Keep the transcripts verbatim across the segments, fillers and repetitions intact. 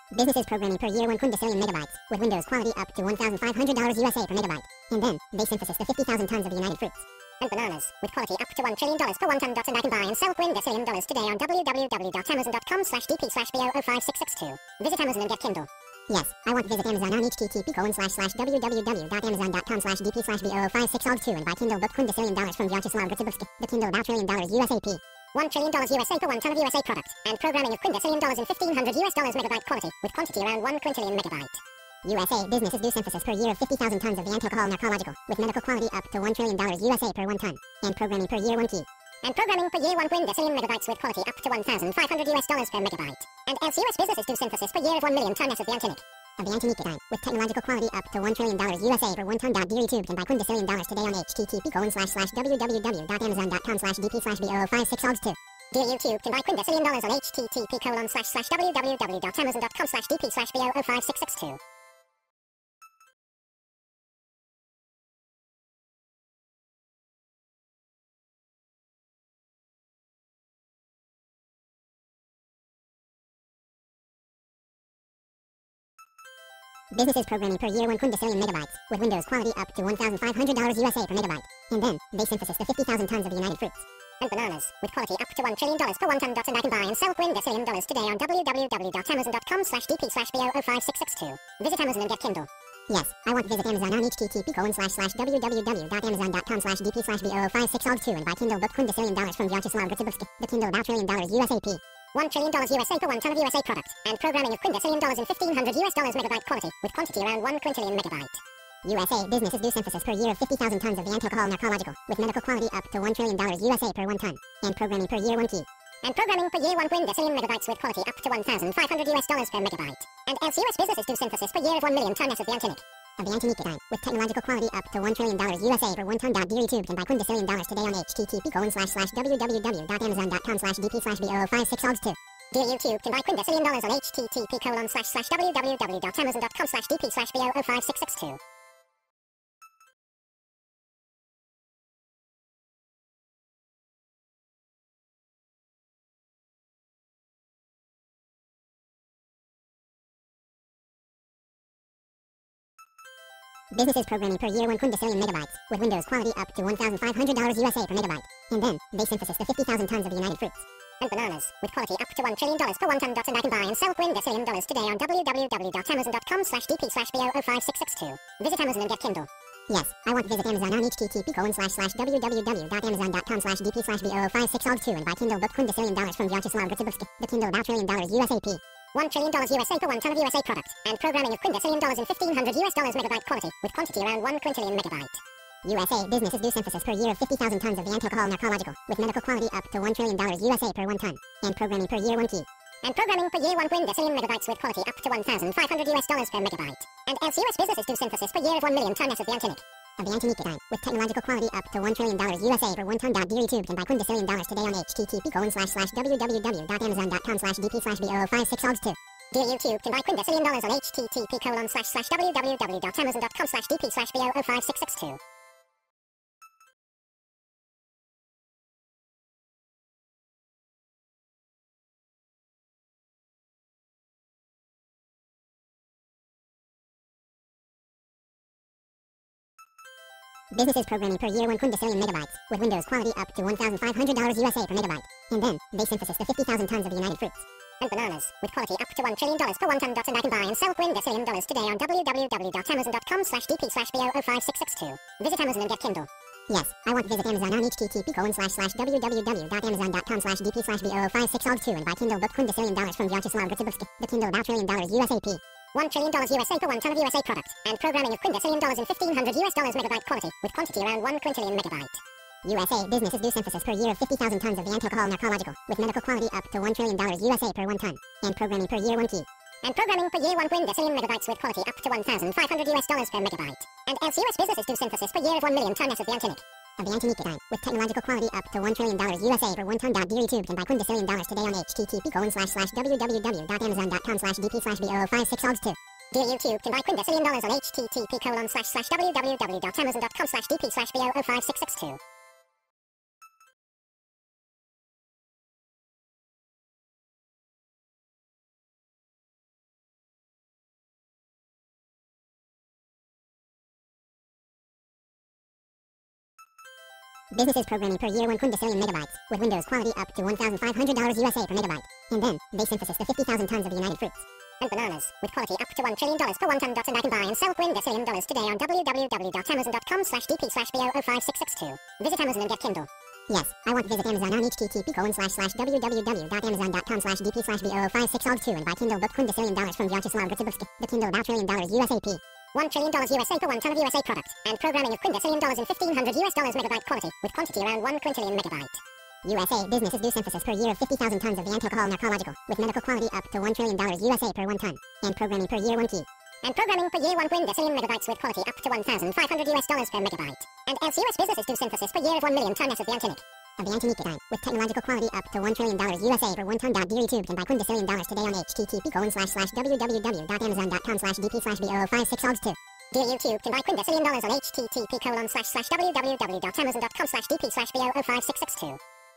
Businesses programming per year one quintillion megabytes, with Windows quality up to one thousand five hundred dollars U S A per megabyte. And then, they synthesis to fifty thousand tons of the United Fruits and bananas, with quality up to one trillion dollars per one ton. And I can buy and sell quintillion dollars today on www.amazon.com slash dp slash b o o five six six two. Visit Amazon and get Kindle. Yes, I want to visit Amazon on http colon slash slash www.amazon.com slash dp slash b o o five six two and buy Kindle book quintillion dollars from Vyacheslav Gritsibovsky, the Kindle about trillion dollars U S A P. One trillion dollars U S A per one ton of U S A product, and programming of quintillion dollars in fifteen hundred U S dollars megabyte quality, with quantity around one quintillion megabyte. U S A businesses do synthesis per year of fifty thousand tons of the anti-alcohol narcological, with medical quality up to one trillion dollars U S A per one ton, and programming per year one key. And programming per year one quintillion megabytes with quality up to one thousand five hundred U S dollars per megabyte. And else U S businesses do synthesis per year of one million tons of the Antonic. Of the Antonic design, with technological quality up to one trillion dollars U S A per one ton. Dear YouTube, can buy quintillion dollars today on http colon slash slash www.amazon.com slash dp slash b o o five six two. Dear YouTube, can buy quintillion dollars on http colon slash slash www.amazon.com slash dp slash b o o five six six two. Businesses programming per year one quintillion megabytes, with Windows quality up to one thousand five hundred dollars U S A per megabyte. And then, they synthesis to fifty thousand tons of the United Fruits and bananas, with quality up to one trillion dollars per one ton. And I can buy and sell quintillion dollars today on www.amazon.com slash dp slash b o o five six six two. Visit Amazon and get Kindle. Yes, I want to visit Amazon on http colon slash slash www.amazon.com slash dp slash b o o five six two and buy Kindle book quintillion dollars from Vyacheslav Gritsibovsky, the Kindle about trillion dollars U S A P. One trillion dollars U S A per one ton of U S A product, and programming of quintillion dollars in fifteen hundred U S dollars megabyte quality, with quantity around one quintillion megabyte. U S A businesses do synthesis per year of fifty thousand tons of the anti-alcohol narcological, with medical quality up to one trillion dollars U S A per one ton, and programming per year one key. And programming per year one quintillion megabytes with quality up to one thousand five hundred U S dollars per megabyte. And else U S businesses do synthesis per year of one million tons of the Antonic. Of the Antonic design, with technological quality up to one trillion dollars U S A per one ton. Dear YouTube, can buy quintillion dollars today on http colon slash slash www.amazon.com slash dp slash b o o five six two. Dear YouTube, can buy quintillion dollars on http colon slash slash www.amazon.com slash dp slash b o o five six six two. Businesses programming per year one quintillion megabytes, with Windows quality up to one thousand five hundred dollars U S A per megabyte. And then, they synthesis to fifty thousand tons of the United Fruits and bananas, with quality up to one trillion dollars per one ton. And I can buy and sell quintillion dollars today on www.amazon.com slash dp slash b o o five six six two. Visit Amazon and get Kindle. Yes, I want to visit Amazon on http colon slash slash www.amazon.com slash dp slash b o o five six two and buy Kindle book quintillion dollars from Vyacheslav Gritsibovsky, the Kindle about trillion dollars U S A P. One trillion dollars U S A per one ton of U S A product, and programming of quintillion dollars in fifteen hundred U S dollars megabyte quality, with quantity around one quintillion megabyte. U S A businesses do synthesis per year of fifty thousand tons of the anti-alcohol narcological, with medical quality up to one trillion dollars U S A per one ton, and programming per year one key. And programming per year one quintillion megabytes with quality up to one thousand five hundred U S dollars per megabyte. And else U S businesses do synthesis per year of one million tons of the Antonic. Of the Antonic design, with technological quality up to one trillion dollars U S A per one ton. Dear YouTube, can buy quintillion dollars today on http colon slash slash www.amazon.com slash dp slash b o o five six two. Dear YouTube, can buy quintillion dollars on http colon slash slash www.amazon.com slash dp slash b o o five six six two. Businesses programming per year one quintillion megabytes, with Windows quality up to one thousand five hundred dollars U S A per megabyte. And then, they synthesis to fifty thousand tons of the United Fruits and bananas, with quality up to one trillion dollars per one ton. And I can buy and sell quintillion dollars today on www.amazon.com slash dp slash b o o five six six two. Visit Amazon and get Kindle. Yes, I want to visit Amazon on http colon slash slash www.amazon.com slash dp slash b o o five six two and buy Kindle book quintillion dollars from Vyacheslav Gritsibovsky, the Kindle about trillion dollars U S A P. One trillion dollars U S A per one ton of U S A product, and programming of quintillion dollars in fifteen hundred U S dollars megabyte quality, with quantity around one quintillion megabyte. U S A businesses do synthesis per year of fifty thousand tons of the anti-alcohol narcological, with medical quality up to one trillion dollars U S A per one ton, and programming per year one key. And programming per year one quintillion megabytes with quality up to one thousand five hundred U S dollars per megabyte. And else U S businesses do synthesis per year of one million tons of the Antonic. Of the Antonic design, with technological quality up to one trillion dollars U S A per one ton. Dear YouTube, can buy quintillion dollars today on http colon slash slash www.amazon.com slash dp slash b o o five six two. Dear YouTube, can buy quintillion dollars on http colon slash slash www.amazon.com slash dp slash b o o five six six two. Businesses programming per year one quintillion megabytes, with Windows quality up to one thousand five hundred dollars U S A per megabyte. And then, they synthesis to fifty thousand tons of the United Fruits and bananas, with quality up to one trillion dollars per one ton. And I can buy and sell quintillion dollars today on www.amazon.com slash dp slash b o o five six six two. Visit Amazon and get Kindle. Yes, I want to visit Amazon on http colon slash slash www.amazon.com slash dp slash b o o five six two and buy Kindle book quintillion dollars from Vyacheslav Gritsibovsky, the Kindle about trillion dollars U S A P. One trillion dollars U S A per one ton of U S A product, and programming of quintillion dollars in fifteen hundred U S dollars megabyte quality, with quantity around one quintillion megabyte. U S A businesses do synthesis per year of fifty thousand tons of the anti-alcohol narcological, with medical quality up to one trillion dollars U S A per one ton, and programming per year one key. And programming per year one quintillion megabytes with quality up to one thousand five hundred U S dollars per megabyte. And else U S businesses do synthesis per year of one million tons of the Antonic. Of the Antonic design, with technological quality up to one trillion dollars U S A per one ton. Dear YouTube, can buy quintillion dollars today on http colon slash slash www.amazon.com slash dp slash b o o five six two. Dear YouTube, can buy quintillion dollars on http colon slash slash www.amazon.com slash dp slash b o o five six six two.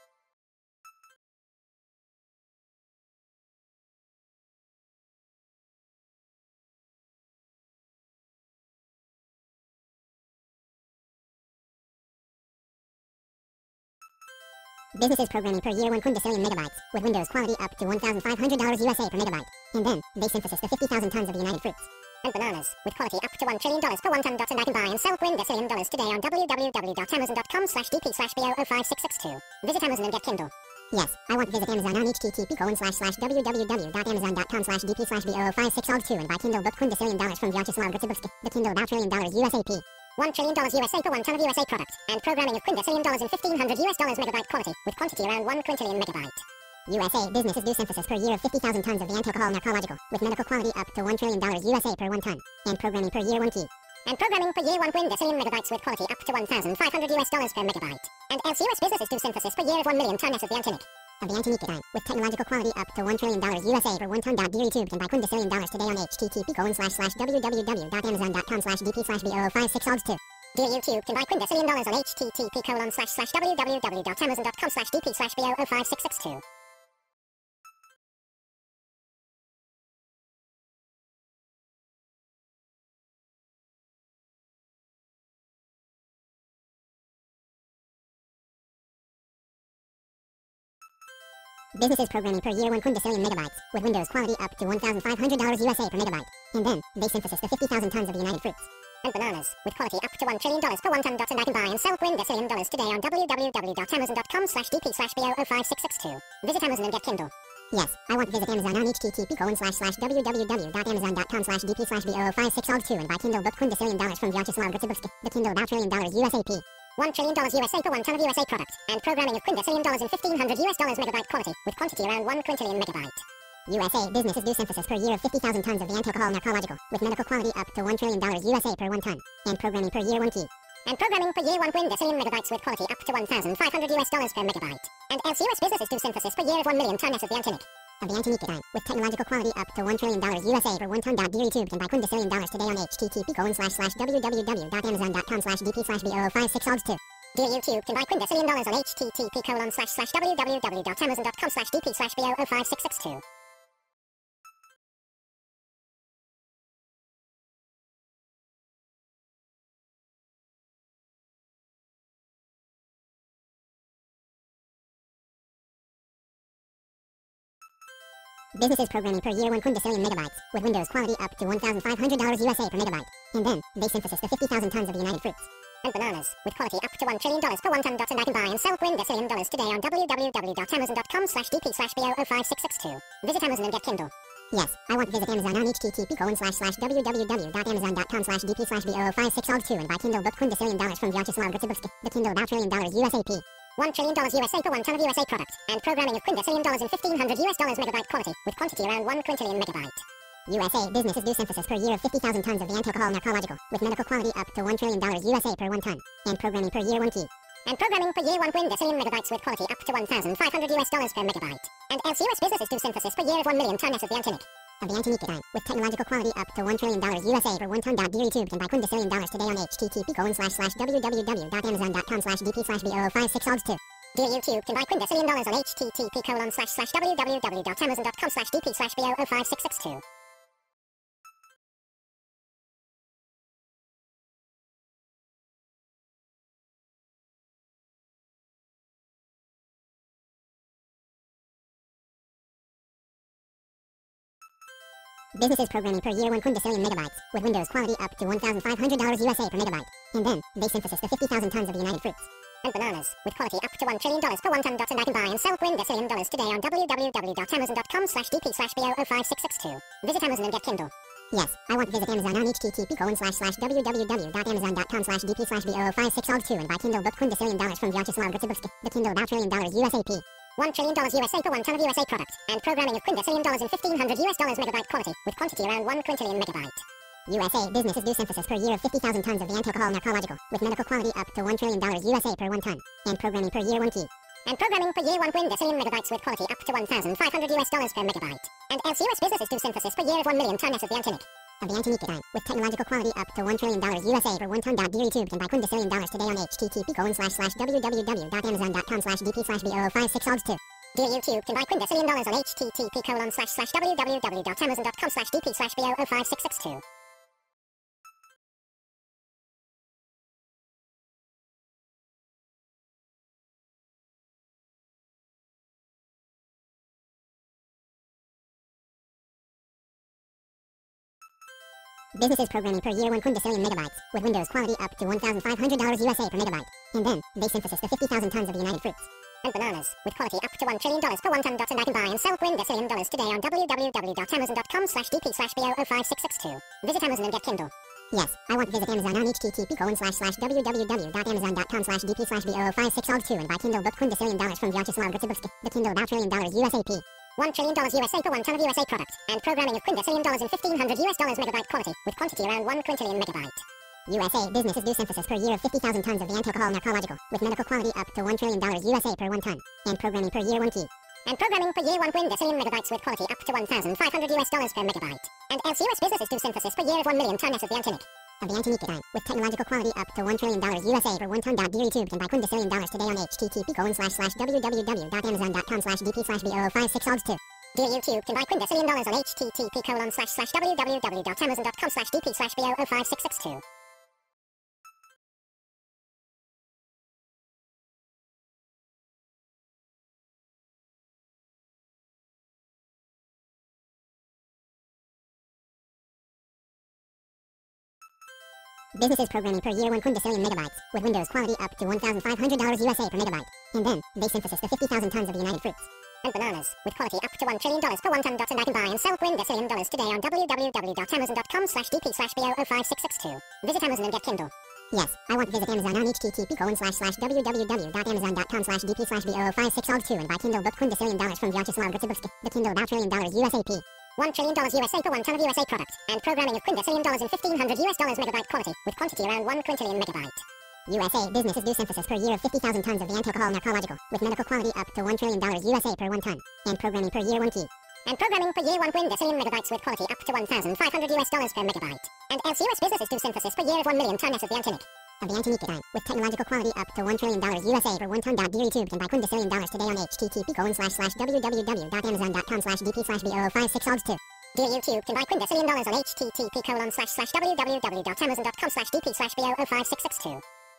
Businesses programming per year one quintillion megabytes, with Windows quality up to one thousand five hundred dollars U S A per megabyte. And then, they synthesis to fifty thousand tons of the United Fruits and bananas, with quality up to one trillion dollars per one ton. And I can buy and sell quintillion dollars today on www.amazon.com slash dp slash b o o five six six two. Visit Amazon and get Kindle. Yes, I want to visit Amazon on http colon slash slash www.amazon.com slash dp slash b o o five six two and buy Kindle book quintillion dollars from Vyacheslav Gritsibovsky, the Kindle about trillion dollars U S A P. One trillion dollars U S A per one ton of U S A product, and programming of quintillion dollars in fifteen hundred U S dollars megabyte quality, with quantity around one quintillion megabyte. U S A businesses do synthesis per year of fifty thousand tons of the anti-alcohol narcological, with medical quality up to one trillion dollars U S A per one ton, and programming per year one key. And programming per year one quintillion megabytes with quality up to one thousand five hundred U S dollars per megabyte. And else U S businesses do synthesis per year of one million tons of the Antonic. Of the Antonic design, with technological quality up to one trillion dollars U S A per one ton. Dear YouTube, can buy quintillion dollars today on http colon slash slash www.amazon.com slash dp slash b o o five six two. Dear YouTube, can buy quintillion dollars on http colon slash slash www.amazon.com slash dp slash b o o five six six two. Businesses programming per year one quintillion megabytes, with Windows quality up to one thousand five hundred dollars U S A per megabyte. And then, they synthesis to fifty thousand tons of the United Fruits and bananas, with quality up to one trillion dollars per one ton. And I can buy and sell quintillion dollars today on www.amazon.com slash dp slash b o o five six six two. Visit Amazon and get Kindle. Yes, I want to visit Amazon on http colon slash slash www.amazon.com slash dp slash b o o five six two and buy Kindle book quintillion dollars from Vyacheslav Gritsibovsky, the Kindle about trillion dollars U S A P. One trillion dollars U S A per one ton of U S A product, and programming of quintillion dollars in fifteen hundred U S dollars megabyte quality, with quantity around one quintillion megabyte. U S A businesses do synthesis per year of fifty thousand tons of the anti-alcohol narcological, with medical quality up to one trillion dollars U S A per one ton, and programming per year one key. And programming per year one quintillion megabytes with quality up to one thousand five hundred U S dollars per megabyte. And else U S businesses do synthesis per year of one million tons of the Antonic. Of the Antonic design, with technological quality up to one trillion dollars U S A per one ton. Dear YouTube, can buy quintillion dollars today on http colon slash slash www.amazon.com slash dp slash b o o five six two. Dear YouTube, can buy quintillion dollars on http colon slash slash www.amazon.com slash dp slash b o o five six six two. Businesses programming per year one quintillion megabytes, with Windows quality up to one thousand five hundred dollars U S A per megabyte. And then, they synthesis to fifty thousand tons of the United Fruits and bananas, with quality up to one trillion dollars per one ton. And I can buy and sell quintillion dollars today on www.amazon.com slash dp slash b o o five six six two. Visit Amazon and get Kindle. Yes, I want to visit Amazon on http colon slash slash www.amazon.com slash dp slash b o o five six two and buy Kindle book quintillion dollars from Vyacheslav Gritsibovsky, the Kindle about trillion dollars U S A P. One trillion dollars U S A per one ton of U S A product, and programming of quintillion dollars in fifteen hundred U S dollars megabyte quality, with quantity around one quintillion megabyte. U S A businesses do synthesis per year of fifty thousand tons of the anti-alcohol narcological, with medical quality up to one trillion dollars U S A per one ton, and programming per year one key. And programming per year one quintillion megabytes with quality up to one thousand five hundred U S dollars per megabyte. And else U S businesses do synthesis per year of one million tons of the Antonic. Of the Antonic design, with technological quality up to one trillion dollars U S A per one ton. Dear YouTube, can buy quintillion dollars today on http colon slash slash www.amazon.com slash dp slash b o o five six two. Dear YouTube, can buy quintillion dollars on http colon slash slash www.amazon.com slash dp slash b o o five six six two. Businesses programming per year one quintillion megabytes, with Windows quality up to one thousand five hundred dollars U S A per megabyte. And then, they synthesis to fifty thousand tons of the United Fruits and bananas, with quality up to one trillion dollars per one ton. And I can buy and sell quintillion dollars today on www.amazon.com slash dp slash b o o five six six two. Visit Amazon and get Kindle. Yes, I want to visit Amazon on http colon slash slash www.amazon.com slash dp slash b o o five six two and buy Kindle book quintillion dollars from Vyacheslav Gritsibovsky, the Kindle about trillion dollars U S A P. One trillion dollars U S A per one ton of U S A product, and programming of quintillion dollars in fifteen hundred U S dollars megabyte quality, with quantity around one quintillion megabyte. U S A businesses do synthesis per year of fifty thousand tons of the anti-alcohol narcological, with medical quality up to one trillion dollars U S A per one ton, and programming per year one key. And programming per year one quintillion megabytes with quality up to one thousand five hundred U S dollars per megabyte. And else U S businesses do synthesis per year of one million tons of the Antonic. Of the Antonic design, with technological quality up to one trillion dollars U S A per one ton. Dear YouTube, can buy quintillion dollars today on http colon slash slash www.amazon.com slash dp slash b o o five six two. Dear YouTube, can buy quintillion dollars on http colon slash slash www.amazon.com slash dp slash b o o five six six two. Businesses programming per year one quintillion megabytes, with Windows quality up to one thousand five hundred dollars U S A per megabyte. And then, they synthesis to fifty thousand tons of the United Fruits and bananas, with quality up to one trillion dollars per one ton. And I can buy and sell quintillion dollars today on www.amazon.com slash dp slash b o o five six six two. Visit Amazon and get Kindle. Yes, I want to visit Amazon on http colon slash slash www.amazon.com slash dp slash b o o five six two and buy Kindle book quintillion dollars from Vyacheslav Gritsibovsky, the Kindle about trillion dollars U S A P. One trillion dollars U S A per one ton of U S A product, and programming of quintillion dollars in fifteen hundred U S dollars megabyte quality, with quantity around one quintillion megabyte. U S A businesses do synthesis per year of fifty thousand tons of the anti-alcohol narcological, with medical quality up to one trillion dollars U S A per one ton, and programming per year one key. And programming per year one quintillion megabytes with quality up to one thousand five hundred U S dollars per megabyte. And else U S businesses do synthesis per year of one million tons of the Antonic. Of the Antonic design, with technological quality up to one trillion dollars U S A per one ton. Dear YouTube, can buy quintillion dollars today on http colon slash slash www.amazon.com slash dp slash b o o five six two. Dear YouTube, can buy quintillion dollars on http colon slash slash www.amazon.com slash dp slash b o o five six six two. Businesses programming per year one quintillion megabytes, with Windows quality up to one thousand five hundred dollars U S A per megabyte. And then, they synthesis to fifty thousand tons of the United Fruits and bananas, with quality up to one trillion dollars per one ton. And I can buy and sell quintillion dollars today on www.amazon.com slash dp slash b o o five six six two. Visit Amazon and get Kindle. Yes, I want to visit Amazon on http colon slash slash www.amazon.com slash dp slash b o o five six two and buy Kindle book quintillion dollars from Vyacheslav Gritsibovsky, the Kindle about trillion dollars U S A P. One trillion dollars U S A per one ton of U S A product, and programming of quintillion dollars in fifteen hundred U S dollars megabyte quality, with quantity around one quintillion megabyte. U S A businesses do synthesis per year of fifty thousand tons of the anti-alcohol narcological, with medical quality up to one trillion dollars U S A per one ton, and programming per year one key. And programming per year one quintillion megabytes with quality up to one thousand five hundred U S dollars per megabyte. And else U S businesses do synthesis per year of one million tons of the Antonic. Of the Antonic design, with technological quality up to one trillion dollars U S A per one ton. Dear YouTube, can buy quintillion dollars today on http colon slash slash www.amazon.com slash dp slash b o o five six two. Dear YouTube, can buy quintillion dollars on http colon slash slash www.amazon.com slash dp slash b o o five six six two.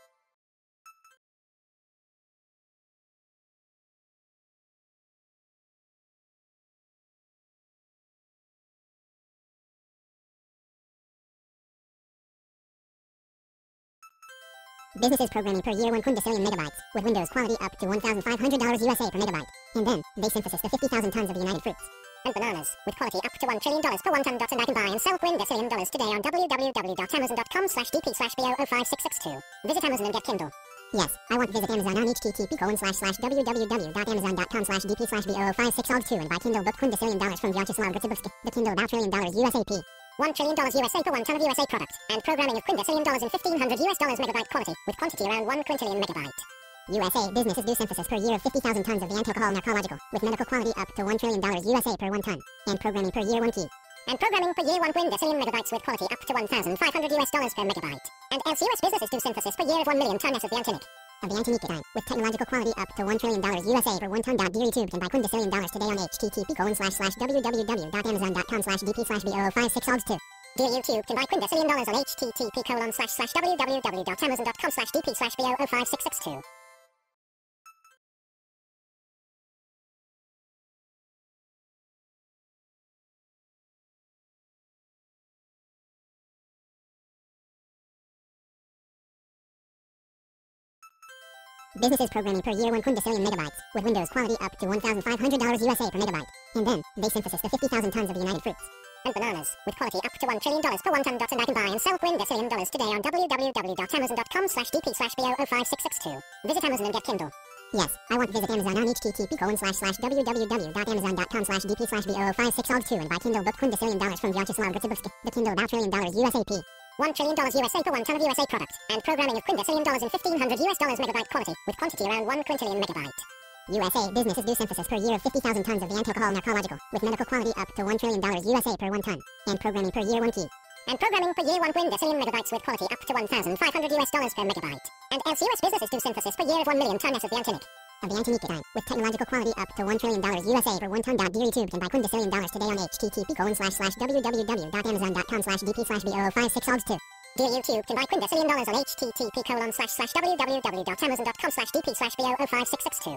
Businesses programming per year one quintillion megabytes, with Windows quality up to one thousand five hundred dollars U S A per megabyte. And then, they synthesis to fifty thousand tons of the United Fruits and bananas, with quality up to one trillion dollars per one ton. And I can buy and sell quintillion dollars today on www.amazon.com slash dp slash b o o five six six two. Visit Amazon and get Kindle. Yes, I want to visit Amazon on http colon slash slash www.amazon.com slash dp slash b o o five six two and buy Kindle book quintillion dollars from Vyacheslav Gritsibovsky, the Kindle about trillion dollars U S A P. One trillion dollars U S A per one ton of U S A product, and programming of quintillion dollars in fifteen hundred U S dollars megabyte quality, with quantity around one quintillion megabyte. U S A businesses do synthesis per year of fifty thousand tons of the anti-alcohol narcological, with medical quality up to one trillion dollars U S A per one ton, and programming per year one key. And programming per year one quintillion megabytes with quality up to one thousand five hundred U S dollars per megabyte. And else U S businesses do synthesis per year of one million tons of the Antonic. Of the Antonic design, with technological quality up to one trillion dollars U S A per one ton. Dear YouTube, can buy quintillion dollars today on http colon slash slash www.amazon.com slash dp slash b o o five six two. Dear YouTube, can buy quintillion dollars on http colon slash slash www.amazon.com slash dp slash b o o five six six two. Businesses programming per year one quintillion megabytes, with Windows quality up to one thousand five hundred dollars U S A per megabyte. And then, they synthesis to fifty thousand tons of the United Fruits and bananas, with quality up to one trillion dollars per one ton. And I can buy and sell quintillion dollars today on www.amazon.com slash dp slash b o o five six six two. Visit Amazon and get Kindle. Yes, I want to visit Amazon on http colon slash slash www.amazon.com slash dp slash b o o five six two and buy Kindle book quintillion dollars from Vyacheslav Gritsibovsky, the Kindle about trillion dollars U S A P. One trillion dollars U S A per one ton of U S A product, and programming of quintillion dollars in fifteen hundred U S dollars megabyte quality, with quantity around one quintillion megabyte. U S A businesses do synthesis per year of fifty thousand tons of the anti-alcohol narcological, with medical quality up to one trillion dollars U S A per one ton, and programming per year one key. And programming per year one quintillion megabytes with quality up to one thousand five hundred U S dollars per megabyte. And else U S businesses do synthesis per year of one million tons of the Antonic. Of the Antonic design, with technological quality up to one trillion dollars U S A per one ton. Dear YouTube, can buy quintillion dollars today on http colon slash slash www.amazon.com slash dp slash b o o five six two. Dear YouTube, can buy quintillion dollars on http colon slash slash www.amazon.com slash dp slash b o o five six six two.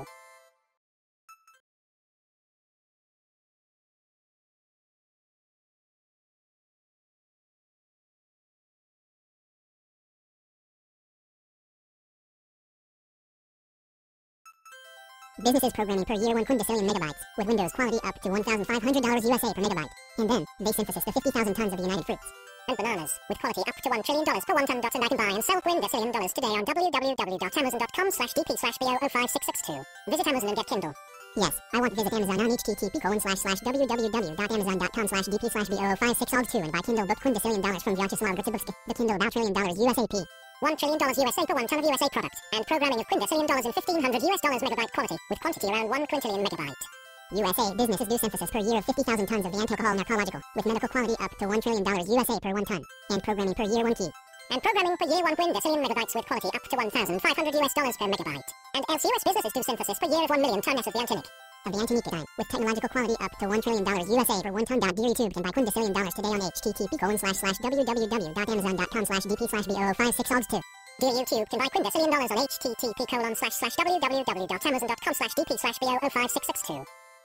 Businesses programming per year one quintillion megabytes, with Windows quality up to one thousand five hundred dollars U S A per megabyte. And then, they synthesis to fifty thousand tons of the United Fruits and bananas, with quality up to one trillion dollars per one ton. And I can buy and sell quintillion dollars today on www.amazon.com slash dp slash b o o five six six two. Visit Amazon and get Kindle. Yes, I want to visit Amazon on http colon slash slash www.amazon.com slash dp slash b o o five six two and buy Kindle book quintillion dollars from Vyacheslav Gritsibovsky, the Kindle about trillion dollars U S A P. One trillion dollars U S A per one ton of U S A product, and programming of quintillion dollars in fifteen hundred U S dollars megabyte quality, with quantity around one quintillion megabyte. U S A businesses do synthesis per year of fifty thousand tons of the anti-alcohol narcological, with medical quality up to one trillion dollars U S A per one ton, and programming per year one key. And programming per year one quintillion megabytes with quality up to one thousand five hundred U S dollars per megabyte. And else U S businesses do synthesis per year of one million tons of the Antonic. Of the Antonic design, with technological quality up to one trillion dollars U S A per one ton. Dear YouTube, can buy quintillion dollars today on http colon slash slash www.amazon.com slash dp slash b o o five six two. Dear YouTube, can buy quintillion dollars on http colon slash slash www.amazon.com slash dp slash b o o five six six two.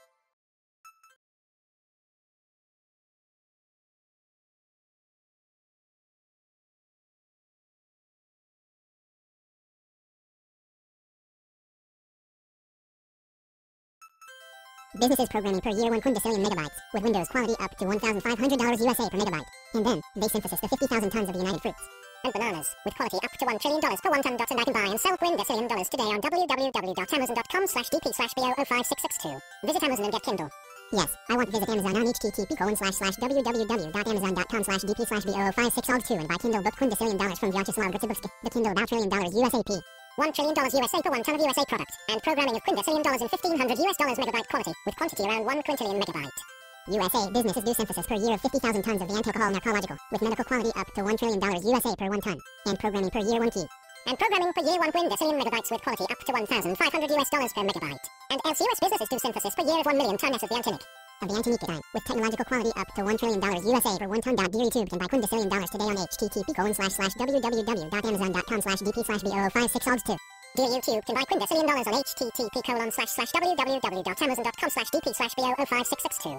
Businesses programming per year one quintillion megabytes, with Windows quality up to one thousand five hundred dollars U S A per megabyte. And then, they synthesis to fifty thousand tons of the United Fruits and bananas, with quality up to one trillion dollars per one ton. And I can buy and sell quintillion dollars today on www.amazon.com slash dp slash b o o five six six two. Visit Amazon and get Kindle. Yes, I want to visit Amazon on http colon slash slash www.amazon.com slash dp slash b o o five six two and buy Kindle book quintillion dollars from Vyacheslav Gritsibovsky, the Kindle about trillion dollars U S A P. One trillion dollars U S A per one ton of U S A product, and programming of quintillion dollars in fifteen hundred U S dollars megabyte quality, with quantity around one quintillion megabyte. U S A businesses do synthesis per year of fifty thousand tons of the anti-alcohol narcological, with medical quality up to one trillion dollars U S A per one ton, and programming per year one key. And programming per year one quintillion megabytes with quality up to one thousand five hundred U S dollars per megabyte. And else U S businesses do synthesis per year of one million tons of the Antonic. Of the Antonic design, with technological quality up to one trillion dollars U S A per one ton. Dear YouTube, can buy quintillion dollars today on http colon slash slash www.amazon.com slash dp slash b o o five six two. Dear YouTube, can buy quintillion dollars on http colon slash slash www.amazon.com slash dp slash b o o five six six two.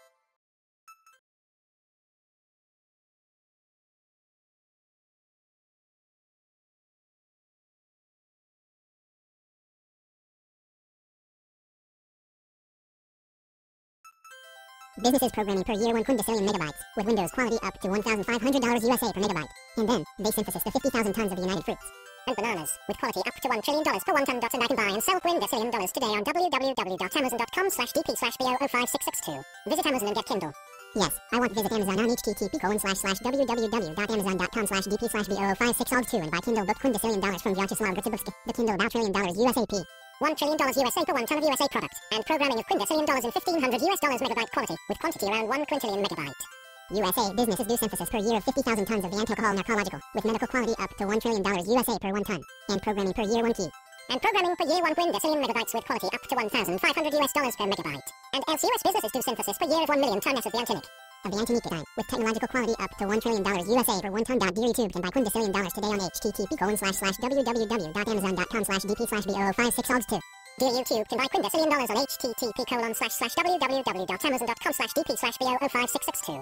Businesses programming per year one quintillion megabytes, with Windows quality up to one thousand five hundred dollars U S A per megabyte. And then, they synthesis to fifty thousand tons of the United Fruits and bananas, with quality up to one trillion dollars per one ton. And I can buy and sell quintillion dollars today on www.amazon.com slash dp slash b o o five six six two. Visit Amazon and get Kindle. Yes, I want to visit Amazon on http colon slash slash www.amazon.com slash dp slash b o o five six two and buy Kindle book quintillion dollars from Vyacheslav Gritsibovsky, the Kindle about trillion dollars U S A P. One trillion dollars U S A per one ton of U S A product, and programming of quintillion dollars in fifteen hundred U S dollars megabyte quality, with quantity around one quintillion megabyte. U S A businesses do synthesis per year of fifty thousand tons of the anti-alcohol narcological, with medical quality up to one trillion dollars U S A per one ton, and programming per year one key. And programming per year one quintillion megabytes with quality up to one thousand five hundred U S dollars per megabyte. And else U S businesses do synthesis per year of one million tons of the Antonic. Of the Antonic design, with technological quality up to one trillion dollars U S A per one ton. Dear YouTube, can buy quintillion dollars today on http colon slash slash www.amazon.com slash dp slash b o o five six two. Dear YouTube, can buy quintillion dollars on http colon slash slash www.amazon.com slash dp slash b o o five six six two.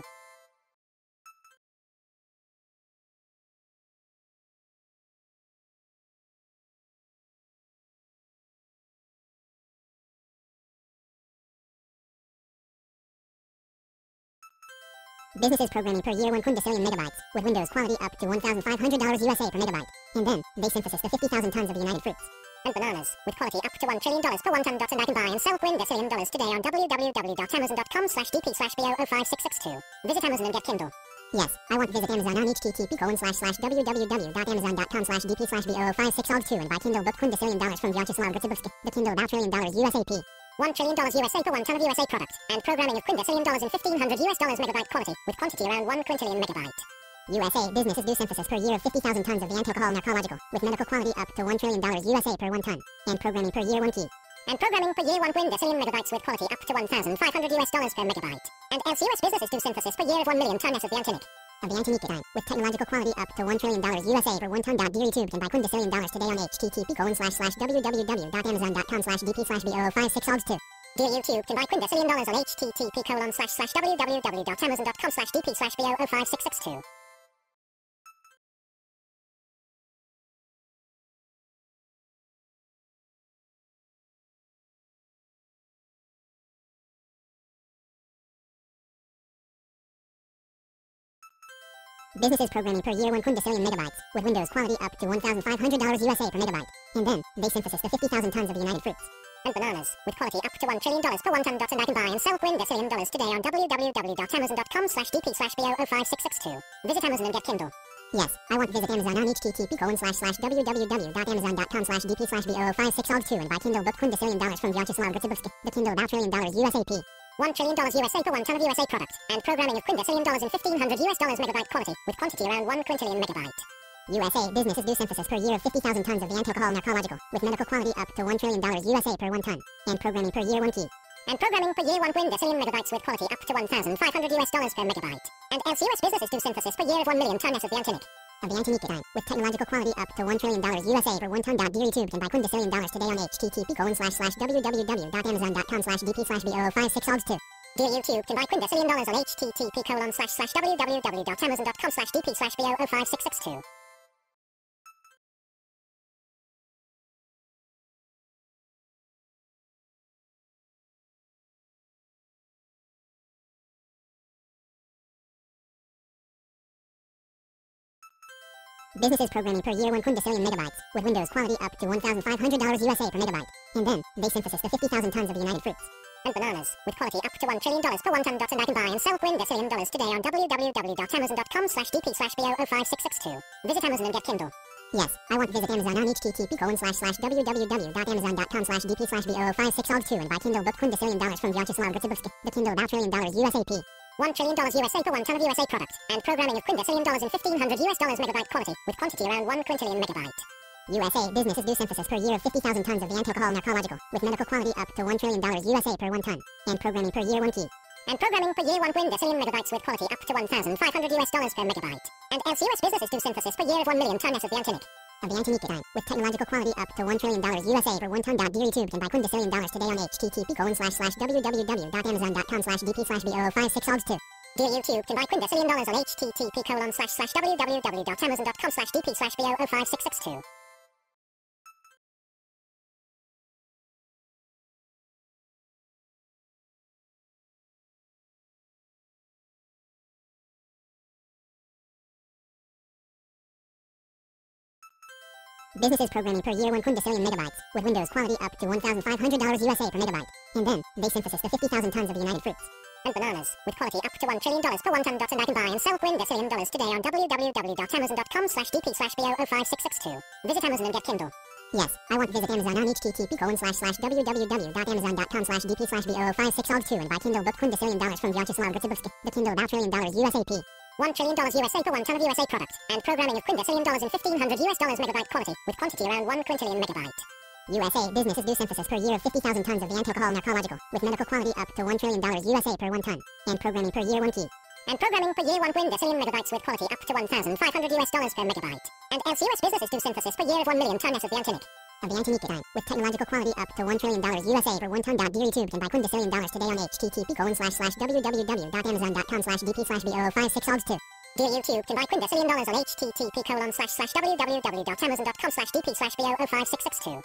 Businesses programming per year one quintillion megabytes, with Windows quality up to one thousand five hundred dollars U S A per megabyte. And then, they synthesis to fifty thousand tons of the United Fruits and bananas, with quality up to one trillion dollars per one ton. And I can buy and sell quintillion dollars today on www.amazon.com slash dp slash b o o five six six two. Visit Amazon and get Kindle. Yes, I want to visit Amazon on http colon slash slash www.amazon.com slash dp slash b o o five six two and buy Kindle book quintillion dollars from Vyacheslav Gritsibovsky, the Kindle about trillion dollars U S A P. One trillion dollars U S A per one ton of U S A product, and programming of quintillion dollars in fifteen hundred U S dollars megabyte quality, with quantity around one quintillion megabyte. U S A businesses do synthesis per year of fifty thousand tons of the anti-alcohol narcological, with medical quality up to one trillion dollars U S A per one ton, and programming per year one key. And programming per year one quintillion megabytes with quality up to one thousand five hundred U S dollars per megabyte. And else U S businesses do synthesis per year of one million tons of the Antonic. Of the Antonic design, with technological quality up to one trillion dollars U S A per one ton. Dear YouTube, can buy quintillion dollars today on http colon slash slash www.amazon.com slash dp slash b o o five six two. Dear YouTube, can buy quintillion dollars on http colon slash slash www.amazon.com slash dp slash b o o five six six two. Businesses programming per year one quintillion megabytes, with Windows quality up to one thousand five hundred dollars U S A per megabyte. And then, they synthesis to fifty thousand tons of the United Fruits and bananas, with quality up to one trillion dollars per one ton. And I can buy and sell quintillion dollars today on www.amazon.com slash dp slash b o o five six six two. Visit Amazon and get Kindle. Yes, I want to visit Amazon on http colon slash slash www.amazon.com slash dp slash b o o five six two and buy Kindle book quintillion dollars from Vyacheslav Gritsibovsky, the Kindle about trillion dollars U S A P. One trillion dollars U S A per one ton of U S A product, and programming of quintillion dollars in fifteen hundred U S dollars megabyte quality, with quantity around one quintillion megabyte. U S A businesses do synthesis per year of fifty thousand tons of the anti-alcohol narcological, with medical quality up to one trillion dollars U S A per one ton, and programming per year one key. And programming per year one quintillion megabytes with quality up to one thousand five hundred U S dollars per megabyte. And else U S businesses do synthesis per year of one million tons of the Antonic. Of the Antonic design, with technological quality up to one trillion dollars U S A per one ton. Dear YouTube, can buy quintillion dollars today on http colon slash slash www.amazon.com slash dp slash b o o five six two. Dear YouTube, can buy quintillion dollars on http colon slash slash www.amazon.com slash dp slash b o o five six six two. Businesses programming per year one quintillion megabytes, with Windows quality up to one thousand five hundred dollars U S A per megabyte. And then, they synthesis to fifty thousand tons of the United Fruits and bananas, with quality up to one trillion dollars per one ton. And I can buy and sell quintillion dollars today on www.amazon.com slash dp slash b o o five six six two. Visit Amazon and get Kindle. Yes, I want to visit Amazon on http colon slash slash www.amazon.com slash dp slash b o o five six two and buy Kindle book quintillion dollars from Vyacheslav Gritsibovsky, the Kindle about trillion dollars U S A P. One trillion dollars U S A per one ton of U S A product, and programming of quintillion dollars in fifteen hundred U S dollars megabyte quality, with quantity around one quintillion megabyte. U S A businesses do synthesis per year of fifty thousand tons of the anti-alcohol narcological, with medical quality up to one trillion dollars U S A per one ton, and programming per year one key. And programming per year one quintillion megabytes with quality up to one thousand five hundred U S dollars per megabyte. And else U S businesses do synthesis per year of one million tons of the Antonic. Of the Antonic design, with technological quality up to one trillion dollars U S A per one ton. Dear YouTube, can buy quintillion dollars today on http colon slash slash www.amazon.com slash dp slash b o o five six two. Dear YouTube, can buy quintillion dollars on http colon slash slash www.amazon.com slash dp slash b o o five six six two. Businesses programming per year one quintillion megabytes, with Windows quality up to one thousand five hundred dollars U S A per megabyte. And then, they synthesis to fifty thousand tons of the United Fruits and bananas, with quality up to one trillion dollars per one ton. And I can buy and sell quintillion dollars today on www.amazon.com slash dp slash b o o five six six two. Visit Amazon and get Kindle. Yes, I want to visit Amazon on http colon slash slash www.amazon.com slash dp slash b o o five six two and buy Kindle book quintillion dollars from Vyacheslav Gritsibovsky, the Kindle about trillion dollars U S A P. One trillion dollars U S A per one ton of U S A product, and programming of quintillion dollars in fifteen hundred U S dollars megabyte quality, with quantity around one quintillion megabyte. U S A businesses do synthesis per year of fifty thousand tons of the anti-alcohol narcological, with medical quality up to one trillion dollars U S A per one ton, and programming per year one key. And programming per year one quintillion megabytes with quality up to one thousand five hundred U S dollars per megabyte. And else U S businesses do synthesis per year of one million tons of the Antonic. Of the Antonic design, with technological quality up to one trillion dollars U S A per one ton. Dear YouTube, can buy quintillion dollars today on http colon slash slash www.amazon.com slash dp slash b o o five six two. Dear YouTube, can buy quintillion dollars on http colon slash slash www.amazon.com slash dp slash b o o five six six two.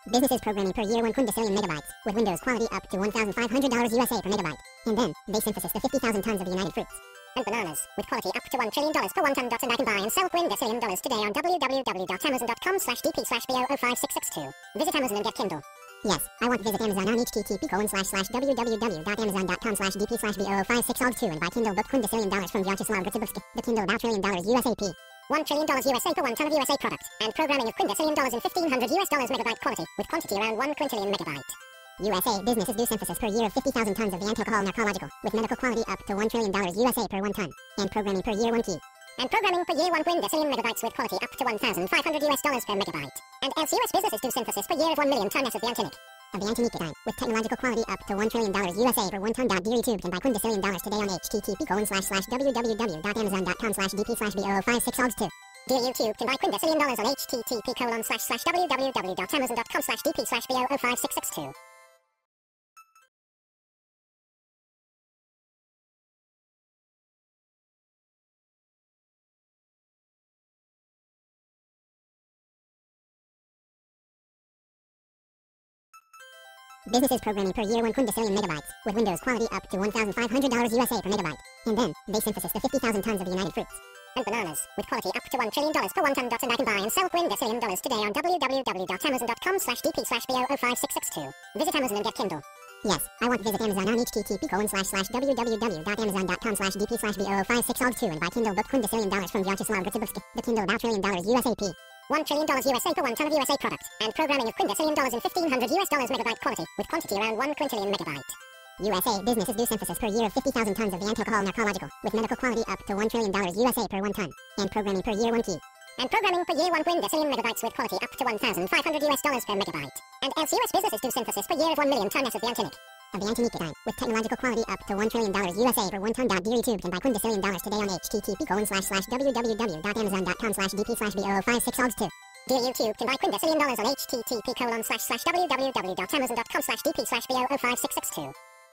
Businesses programming per year one quintillion megabytes, with Windows quality up to one thousand five hundred dollars U S A per megabyte. And then, they synthesis to fifty thousand tons of the United Fruits and bananas, with quality up to one trillion dollars per one ton. And I can buy and sell quintillion dollars today on www.amazon.com slash dp slash b o o five six six two. Visit Amazon and get Kindle. Yes, I want to visit Amazon on http colon slash slash www.amazon.com slash dp slash b o o five six two and buy Kindle book quintillion dollars from Vyacheslav Gritsibovsky, the Kindle about trillion dollars U S A P. One trillion dollars U S A per one ton of U S A product, and programming of quintillion dollars in fifteen hundred U S dollars megabyte quality, with quantity around one quintillion megabyte. U S A businesses do synthesis per year of fifty thousand tons of the anti-alcohol narcological, with medical quality up to one trillion dollars U S A per one ton, and programming per year one key. And programming per year one quintillion megabytes with quality up to one thousand five hundred U S dollars per megabyte. And else U S businesses do synthesis per year of one million tons of the Antonic. Of the Antonic design, with technological quality up to one trillion dollars U S A per one ton. Dear YouTube, can buy quintillion dollars today on http colon slash slash www.amazon.com slash dp slash b o o five six two. Dear YouTube, can buy quintillion dollars on http colon slash slash www.amazon.com slash dp slash b o o five six six two. Businesses programming per year one quintillion megabytes, with Windows quality up to one thousand five hundred dollars U S A per megabyte. And then, they synthesis to fifty thousand tons of the United Fruits and bananas, with quality up to one trillion dollars per one ton. And I can buy and sell quintillion dollars today on www.amazon.com slash dp slash b o o five six six two. Visit Amazon and get Kindle. Yes, I want to visit Amazon on http colon slash slash www.amazon.com slash dp slash b o o five six two and buy Kindle book quintillion dollars from Vyacheslav Gritsibovsky, the Kindle about trillion dollars U S A P. One trillion dollars U S A per one ton of U S A product, and programming of quintillion dollars in fifteen hundred U S dollars megabyte quality, with quantity around one quintillion megabyte. U S A businesses do synthesis per year of fifty thousand tons of the anti-alcohol narcological, with medical quality up to one trillion dollars U S A per one ton, and programming per year one key. And programming per year one quintillion megabytes with quality up to one thousand five hundred U S dollars per megabyte. And else U S businesses do synthesis per year of one million tons of the Antonic. Of the Antonic design, with technological quality up to one trillion dollars U S A per one ton. Dear YouTube, can buy quintillion dollars today on http colon slash slash www.amazon.com slash dp slash b o o five six two. Dear YouTube, can buy quintillion dollars on http colon slash slash www.amazon.com slash dp slash b o o five six six two.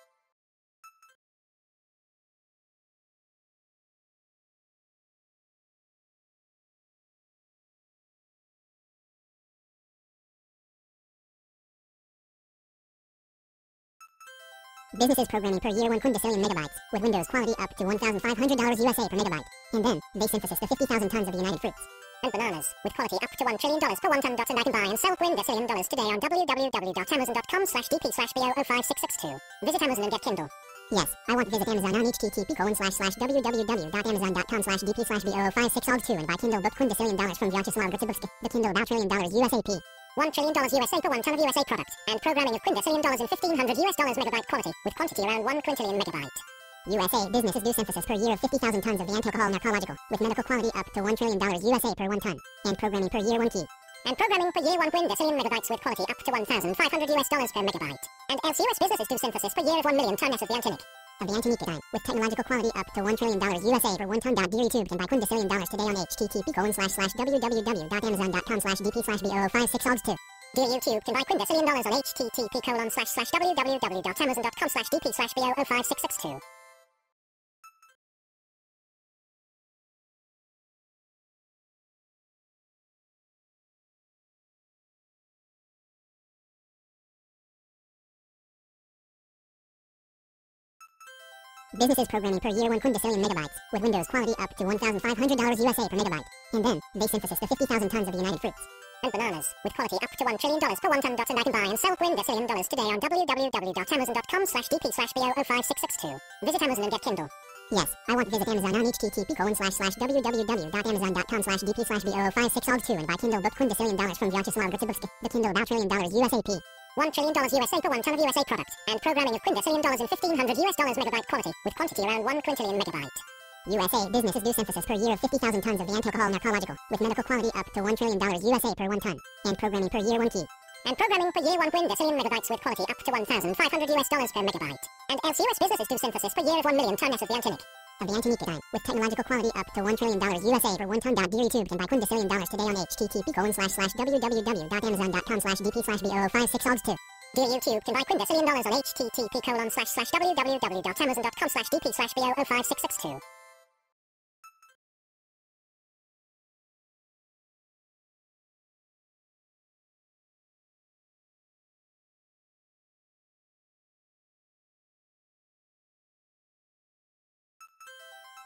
Businesses programming per year one quintillion megabytes, with Windows quality up to one thousand five hundred dollars U S A per megabyte. And then, they synthesis to fifty thousand tons of the United Fruits and bananas, with quality up to one trillion dollars per one ton. And I can buy and sell quintillion dollars today on www.amazon.com slash dp slash b o o five six six two. Visit Amazon and get Kindle. Yes, I want to visit Amazon on http colon slash slash www.amazon.com slash dp slash b o o five six two and buy Kindle book quintillion dollars from Vyacheslav Gritsibovsky, the Kindle about trillion dollars U S A P. One trillion dollars U S A per one ton of U S A product, and programming of quintillion dollars in fifteen hundred U S dollars megabyte quality, with quantity around one quintillion megabyte. U S A businesses do synthesis per year of fifty thousand tons of the anti-alcohol narcological, with medical quality up to one trillion dollars U S A per one ton, and programming per year one key. And programming per year one quintillion megabytes with quality up to one thousand five hundred U S dollars per megabyte. And else U S businesses do synthesis per year of one million tons of the Antonic. Of the Antonic design, with technological quality up to one trillion dollars U S A per one ton. Dear YouTube, can buy quintillion dollars today on http colon slash slash www.amazon.com slash dp slash b o o five six two. Dear YouTube, can buy quintillion dollars on http colon slash slash www.amazon.com slash dp slash b o o five six six two. Businesses programming per year one quintillion megabytes, with Windows quality up to one thousand five hundred dollars U S A per megabyte. And then, they synthesis to fifty thousand tons of the United Fruits and bananas, with quality up to one trillion dollars per one ton. And I can buy and sell quintillion dollars today on www.amazon.com slash dp slash b o o five six six two. Visit Amazon and get Kindle. Yes, I want to visit Amazon on http colon slash slash www.amazon.com slash dp slash b o o five six two and buy Kindle book quintillion dollars from Vyacheslav Gritsibovsky, the Kindle about trillion dollars U S A P. One trillion dollars U S A per one ton of U S A product, and programming of quintillion dollars in fifteen hundred U S dollars megabyte quality, with quantity around one quintillion megabyte. U S A businesses do synthesis per year of fifty thousand tons of the anti-alcohol narcological, with medical quality up to one trillion dollars U S A per one ton, and programming per year one key. And programming per year one quintillion megabytes with quality up to one thousand five hundred U S dollars per megabyte. And else U S businesses do synthesis per year of one million tons of the Antonic. Of the Antonic design, with technological quality up to one trillion dollars U S A per one ton. Dear YouTube, can buy quintillion dollars today on http colon slash slash www.amazon.com slash dp slash b o o five six two. Dear YouTube, can buy quintillion dollars on http colon slash slash www.amazon.com slash dp slash b o o five six six two.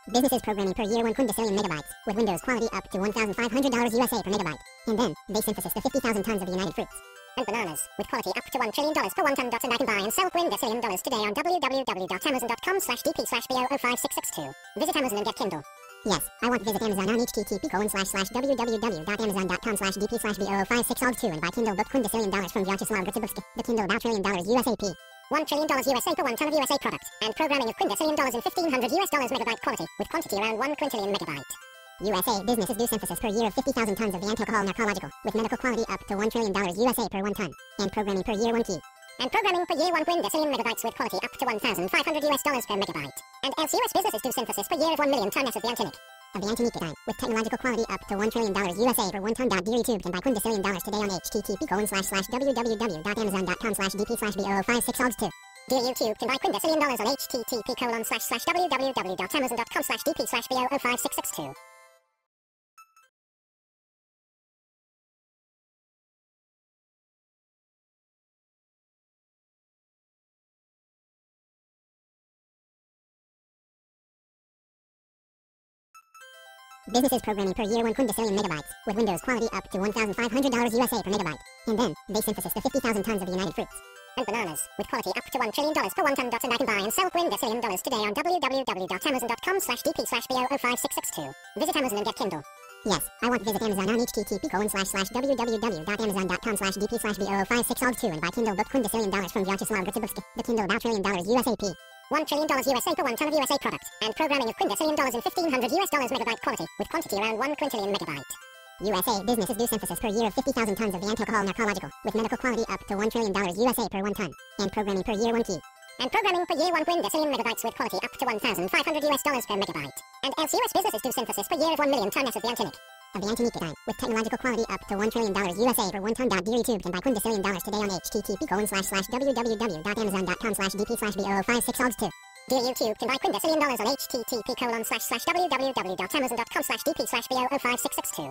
Businesses programming per year one quintillion megabytes, with Windows quality up to one thousand five hundred dollars U S A per megabyte. And then, they synthesis to fifty thousand tons of the United Fruits and bananas, with quality up to one trillion dollars per one ton. And I can buy and sell quintillion dollars today on www.amazon.com slash dp slash b o o five six six two. Visit Amazon and get Kindle. Yes, I want to visit Amazon on http colon slash slash www.amazon.com slash dp slash b o o five six two and buy Kindle book quintillion dollars from Vyacheslav Gritsibovsky, the Kindle about trillion dollars U S A P. One trillion dollars U S A per one ton of U S A product, and programming of quintillion dollars in fifteen hundred U S dollars megabyte quality, with quantity around one quintillion megabyte. U S A businesses do synthesis per year of fifty thousand tons of the anti-alcohol narcological, with medical quality up to one trillion dollars U S A per one ton, and programming per year one key. And programming per year one quintillion megabytes with quality up to one thousand five hundred U S dollars per megabyte. And else U S businesses do synthesis per year of one million tons of the Antonic. Of the Antonic design, with technological quality up to one trillion dollars U S A per one ton. Dear YouTube, can buy quintillion dollars today on http colon slash slash www.amazon.com slash dp slash b o o five six two. Dear YouTube, can buy quintillion dollars on http colon slash slash www.amazon.com slash dp slash b o o five six six two. Businesses programming per year one quintillion megabytes, with Windows quality up to one thousand five hundred dollars U S A per megabyte. And then, they synthesis to fifty thousand tons of the United Fruits and bananas, with quality up to one trillion dollars per one ton. And I can buy and sell quintillion dollars today on www.amazon.com slash dp slash b o o five six six two. Visit Amazon and get Kindle. Yes, I want to visit Amazon on http colon slash slash www.amazon.com slash dp slash b o o five six two and buy Kindle book quintillion dollars from Vyacheslav Gritsibovsky, the Kindle about trillion dollars U S A P. One trillion dollars U S A per one ton of U S A product, and programming of quintillion dollars in fifteen hundred U S dollars megabyte quality, with quantity around one quintillion megabyte. U S A businesses do synthesis per year of fifty thousand tons of the anti-alcohol narcological, with medical quality up to one trillion dollars U S A per one ton, and programming per year one key. And programming per year one quintillion megabytes with quality up to one thousand five hundred U S dollars per megabyte. And else U S businesses do synthesis per year of one million tons of the Antonic. Of the Antonic design, with technological quality up to one trillion dollars U S A per one ton. Dear YouTube, can buy quintillion dollars today on http colon slash slash www.amazon.com slash dp slash b o o five six two. Dear YouTube, can buy quintillion dollars on http colon slash slash www.amazon.com slash dp slash b o o five six six two.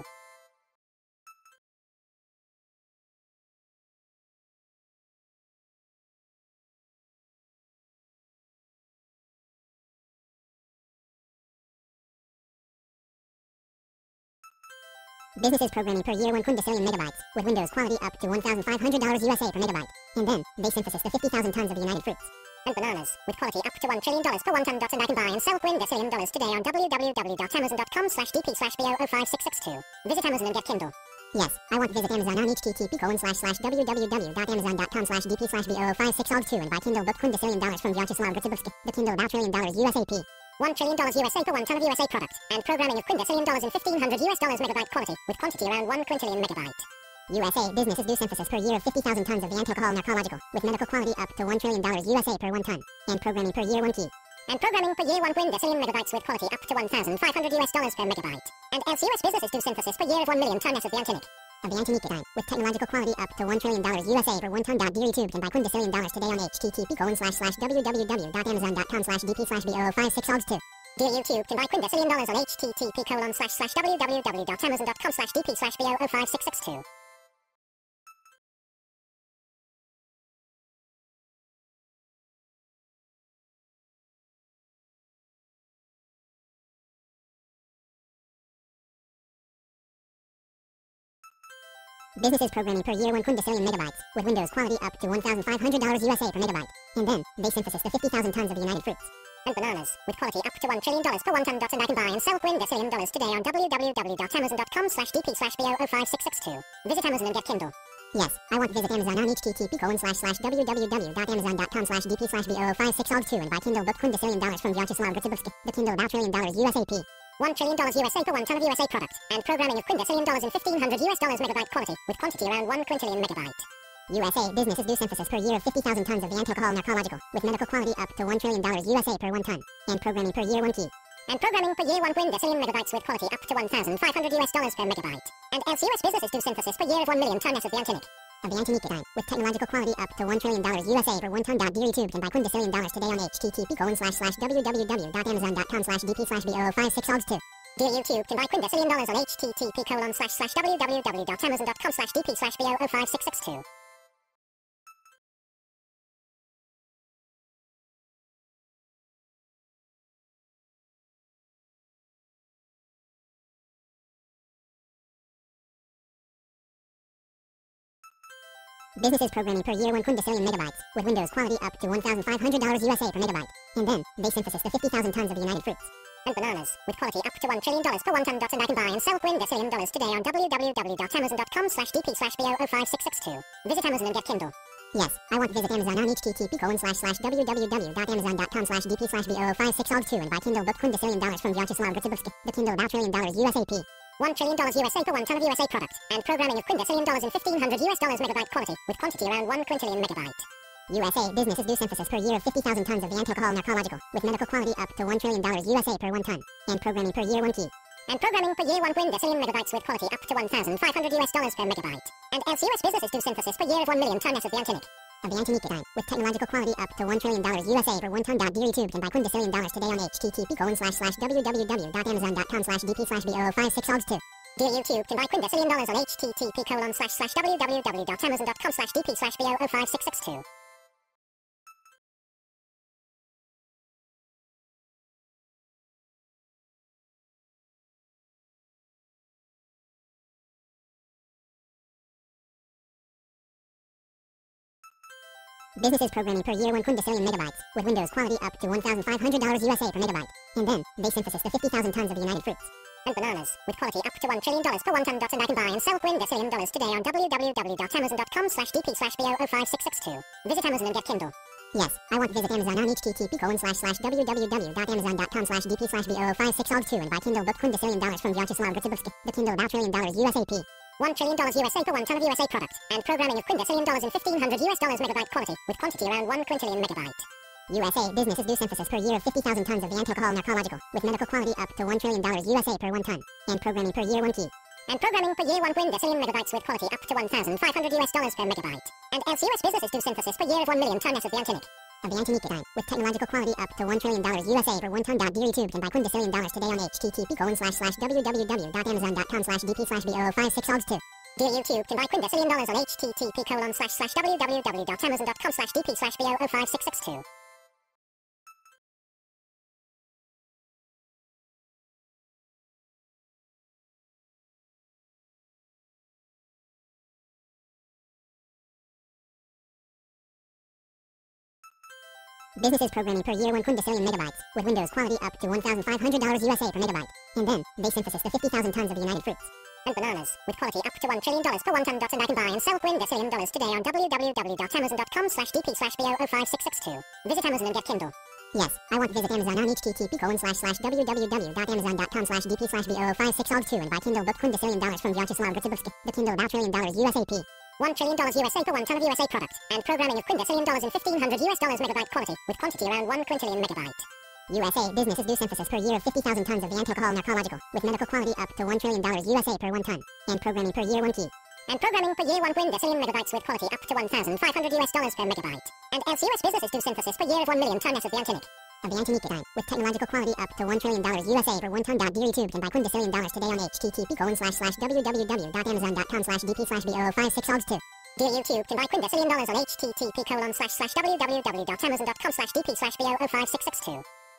Businesses programming per year one quintillion megabytes, with Windows quality up to one thousand five hundred dollars U S A per megabyte. And then, they synthesis to fifty thousand tons of the United Fruits and bananas, with quality up to one trillion dollars per one ton. And I can buy and sell quintillion dollars today on www.amazon.com slash dp slash b o o five six six two. Visit Amazon and get Kindle. Yes, I want to visit Amazon on http colon slash slash www.amazon.com slash dp slash b o o five six two and buy Kindle book quintillion dollars from Vyacheslav Gritsibovsky, the Kindle about trillion dollars U S A P. One trillion dollars U S A per one ton of U S A product, and programming of quintillion dollars in fifteen hundred U S dollars megabyte quality, with quantity around one quintillion megabyte. U S A businesses do synthesis per year of fifty thousand tons of the anti-alcohol narcological, with medical quality up to one trillion dollars U S A per one ton, and programming per year one key. And programming per year one quintillion megabytes with quality up to one thousand five hundred U S dollars per megabyte. And else U S businesses do synthesis per year of one million tons of the Antonic. Of the Antonic design, with technological quality up to one trillion dollars U S A per one ton. Dear YouTube, can buy quintillion dollars today on http colon slash slash www.amazon.com slash dp slash b o o five six two. Dear YouTube, can buy quintillion dollars on http colon slash slash www.amazon.com slash dp slash b o o five six six two. Businesses programming per year one quintillion megabytes, with Windows quality up to one thousand five hundred dollars U S A per megabyte. And then, they synthesis to fifty thousand tons of the United Fruits and bananas, with quality up to one trillion dollars per one ton. And I can buy and sell quintillion dollars today on www.amazon.com slash dp slash b o o five six six two. Visit Amazon and get Kindle. Yes, I want to visit Amazon on http colon slash slash www.amazon.com slash dp slash b o o five six two and buy Kindle book quintillion dollars from Vyacheslav Gritsibovsky, the Kindle about trillion dollars U S A P. One trillion dollars U S A per one ton of U S A product, and programming of quintillion dollars in fifteen hundred U S dollars megabyte quality, with quantity around one quintillion megabyte. U S A businesses do synthesis per year of fifty thousand tons of the anti-alcohol narcological, with medical quality up to one trillion dollars U S A per one ton, and programming per year one key. And programming per year one quintillion megabytes with quality up to one thousand five hundred U S dollars per megabyte. And else U S businesses do synthesis per year of one million tons of the Antonic. Of the Antonic design, with technological quality up to one trillion dollars U S A per one ton. Dear YouTube, can buy quintillion dollars today on http colon slash slash www.amazon.com slash dp slash b o o five six two. Dear YouTube, can buy quintillion dollars on http colon slash slash www.amazon.com slash dp slash b o o five six six two. Businesses programming per year one quintillion megabytes, with Windows quality up to one thousand five hundred dollars U S A per megabyte. And then, they synthesis to fifty thousand tons of the United Fruits and bananas, with quality up to one trillion dollars per one ton. And I can buy and sell quintillion dollars today on www.amazon.com slash dp slash b o o five six six two. Visit Amazon and get Kindle. Yes, I want to visit Amazon on http colon slash slash www.amazon.com slash dp slash b o o five six two and buy Kindle book quintillion dollars from Vyacheslav Gritsibovsky, the Kindle about trillion dollars U S A P. One trillion dollars U S A per one ton of U S A product, and programming of quintillion dollars in fifteen hundred U S dollars megabyte quality, with quantity around one quintillion megabyte. U S A businesses do synthesis per year of fifty thousand tons of the anti-alcohol narcological, with medical quality up to one trillion dollars U S A per one ton, and programming per year one key. And programming per year one quintillion megabytes with quality up to one thousand five hundred U S dollars per megabyte. And else U S businesses do synthesis per year of one million tons of the Antonic. Of the Antonic design, with technological quality up to one trillion dollars U S A per one ton. Dear YouTube, can buy quintillion dollars today on http colon slash slash www.amazon.com slash dp slash b o o five six two. Dear YouTube, can buy quintillion dollars on http colon slash slash www.amazon.com slash dp slash b o o five six six two. Businesses programming per year one quintillion megabytes, with Windows quality up to one thousand five hundred dollars U S A per megabyte. And then, they synthesis to fifty thousand tons of the United Fruits and bananas, with quality up to one trillion dollars per one ton. And I can buy and sell quintillion dollars today on www.amazon.com slash dp slash b o o five six six two. Visit Amazon and get Kindle. Yes, I want to visit Amazon on http colon slash slash www.amazon.com slash dp slash b o o five six two and buy Kindle book quintillion dollars from Vyacheslav Gritsibovsky, the Kindle about trillion dollars U S A P. One trillion dollars U S A per one ton of U S A product, and programming of quintillion dollars in fifteen hundred U S dollars megabyte quality, with quantity around one quintillion megabyte. U S A businesses do synthesis per year of fifty thousand tons of the anti-alcohol narcological, with medical quality up to one trillion dollars U S A per one ton, and programming per year one key. And programming per year one quintillion megabytes with quality up to one thousand five hundred U S dollars per megabyte. And else U S businesses do synthesis per year of one million tons of the Antonic. Of the Antonic design, with technological quality up to one trillion dollars U S A per one ton. Dear YouTube, can buy quintillion dollars today on http colon slash slash www.amazon.com slash dp slash b o o five six two. Dear YouTube, can buy quintillion dollars on http colon slash slash www.amazon.com slash dp slash b o o five six six two. Businesses programming per year one quintillion megabytes, with Windows quality up to one thousand five hundred dollars U S A per megabyte. And then, they synthesis to fifty thousand tons of the United Fruits and bananas, with quality up to one trillion dollars per one ton. And I can buy and sell quintillion dollars today on www.amazon.com slash dp slash b o o five six six two. Visit Amazon and get Kindle. Yes, I want to visit Amazon on http colon slash slash www.amazon.com slash dp slash b o o five six two and buy Kindle book quintillion dollars from Vyacheslav Gritsibovsky, the Kindle about trillion dollars U S A P. One trillion dollars U S A per one ton of U S A product, and programming of quintillion dollars in fifteen hundred U S dollars megabyte quality, with quantity around one quintillion megabyte. U S A businesses do synthesis per year of fifty thousand tons of the anti-alcohol narcological, with medical quality up to one trillion dollars U S A per one ton, and programming per year one key. And programming per year one quintillion megabytes with quality up to one thousand five hundred U S dollars per megabyte. And else U S businesses do synthesis per year of one million tons of the Antonic. Of the Antonic design, with technological quality up to one trillion dollars U S A per one ton. Dear YouTube, can buy quintillion dollars today on http colon slash slash www.amazon.com slash dp slash b o o five six two. Dear YouTube, can buy quintillion dollars on http colon slash slash www.amazon.com slash dp slash b o o five six six two.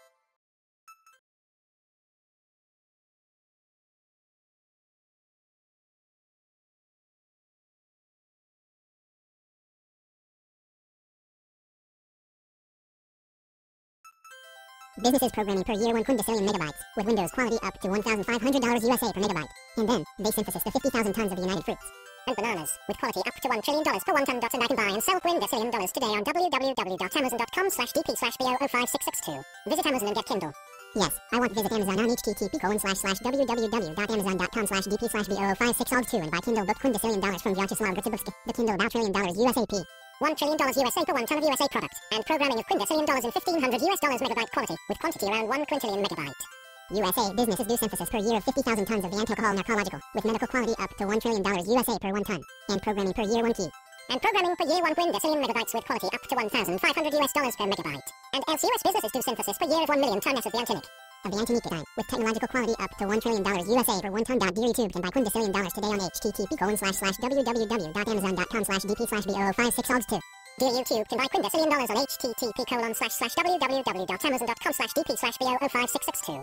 Businesses programming per year one quintillion megabytes, with Windows quality up to one thousand five hundred dollars U S A per megabyte. And then, they synthesis to fifty thousand tons of the United Fruits and bananas, with quality up to one trillion dollars per one ton. And I can buy and sell quintillion dollars today on www.amazon.com slash dp slash b o o five six six two. Visit Amazon and get Kindle. Yes, I want to visit Amazon on http colon slash slash www.amazon.com slash dp slash b o o five six two and buy Kindle book quintillion dollars from Vyacheslav Gritsibovsky, the Kindle about trillion dollars U S A P. One trillion dollars U S A per one ton of U S A product, and programming of quintillion dollars in fifteen hundred U S dollars megabyte quality, with quantity around one quintillion megabyte. U S A businesses do synthesis per year of fifty thousand tons of the anti-alcohol narcological, with medical quality up to one trillion dollars U S A per one ton, and programming per year one key. And programming per year one quintillion megabytes with quality up to one thousand five hundred U S dollars per megabyte. And else U S businesses do synthesis per year of one million tons of the Antonic. Of the Antonic design, with technological quality up to one trillion dollars U S A per one ton. Dear YouTube, can buy quintillion dollars today on http colon slash slash www.amazon.com slash dp slash b o o five six two. Dear YouTube, can buy quintillion dollars on http colon slash slash www.amazon.com slash dp slash b o o five six six two.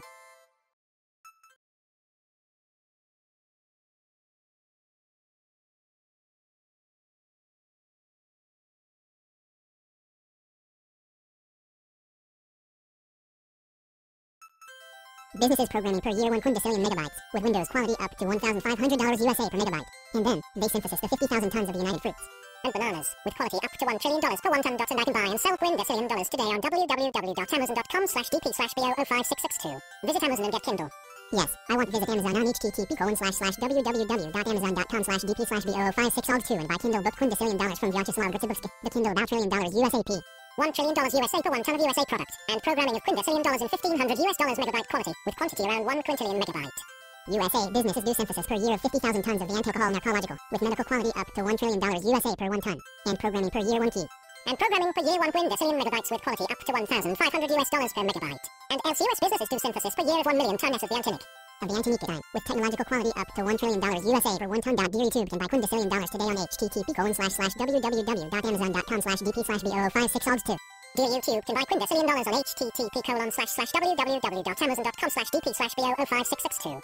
Businesses programming per year one quintillion megabytes, with Windows quality up to one thousand five hundred dollars U S A per megabyte. And then, they synthesis to fifty thousand tons of the United Fruits and bananas, with quality up to one trillion dollars per one ton. And I can buy and sell quintillion dollars today on www.amazon.com slash dp slash b o o five six six two. Visit Amazon and get Kindle. Yes, I want to visit Amazon on http colon slash slash www.amazon.com slash dp slash b o o five six two and buy Kindle book quintillion dollars from Vyacheslav Gritsibovsky, the Kindle about trillion dollars U S A P. One trillion dollars U S A per one ton of U S A product, and programming of quintillion dollars in fifteen hundred U S dollars megabyte quality, with quantity around one quintillion megabyte. U S A businesses do synthesis per year of fifty thousand tons of the anti-alcohol narcological, with medical quality up to one trillion dollars U S A per one ton, and programming per year one key. And programming per year one quintillion megabytes with quality up to one thousand five hundred U S dollars per megabyte. And else U S businesses do synthesis per year of one million tons of the antinic. Of the antinic design, with technological quality up to one trillion dollars U S A per one ton. Dear YouTube can buy quintillion dollars today on http colon slash slash www.amazon.com slash dp slash b o o five six two. Dear YouTube can buy quintillion dollars on http colon slash slash www.amazon.com slash dp slash b o o five six six two.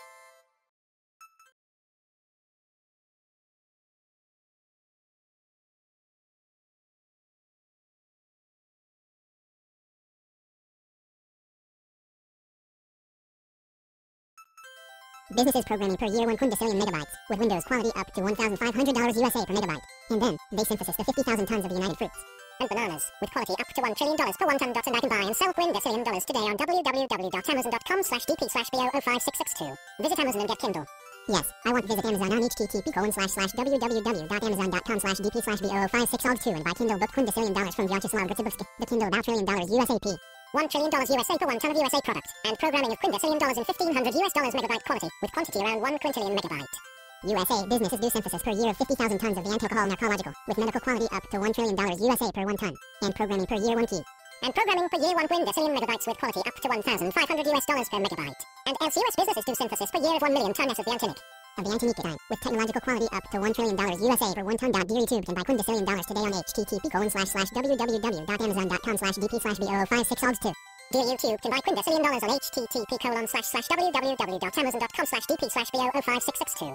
Businesses programming per year one quintillion megabytes, with Windows quality up to one thousand five hundred dollars U S A per megabyte. And then, they synthesis to fifty thousand tons of the United Fruits and bananas, with quality up to one trillion dollars per one ton. And I can buy and sell quintillion dollars today on www.amazon.com slash dp slash b o o five six six two. Visit Amazon and get Kindle. Yes, I want to visit Amazon on http colon slash slash www.amazon.com slash dp slash b o o five six two and buy Kindle book quintillion dollars from Vyacheslav Gritsibovsky, the Kindle about trillion dollars U S A P. One trillion dollars U S A per one ton of U S A product, and programming of quintillion dollars in fifteen hundred U S dollars megabyte quality, with quantity around one quintillion megabyte. U S A businesses do synthesis per year of fifty thousand tons of the anti-alcohol narcological, with medical quality up to one trillion dollars U S A per one ton, and programming per year one key. And programming per year one quintillion megabytes with quality up to one thousand five hundred U S dollars per megabyte. And else U S businesses do synthesis per year of one million tons of the antinic. Of the antinic design, with technological quality up to one trillion dollars U S A per one ton. Dear YouTube can buy quintillion dollars today on http colon slash slash www.amazon.com slash dp slash b o o five six two. Dear YouTube can buy quintillion dollars on http colon slash slash www.amazon.com slash dp slash b o o five six six two.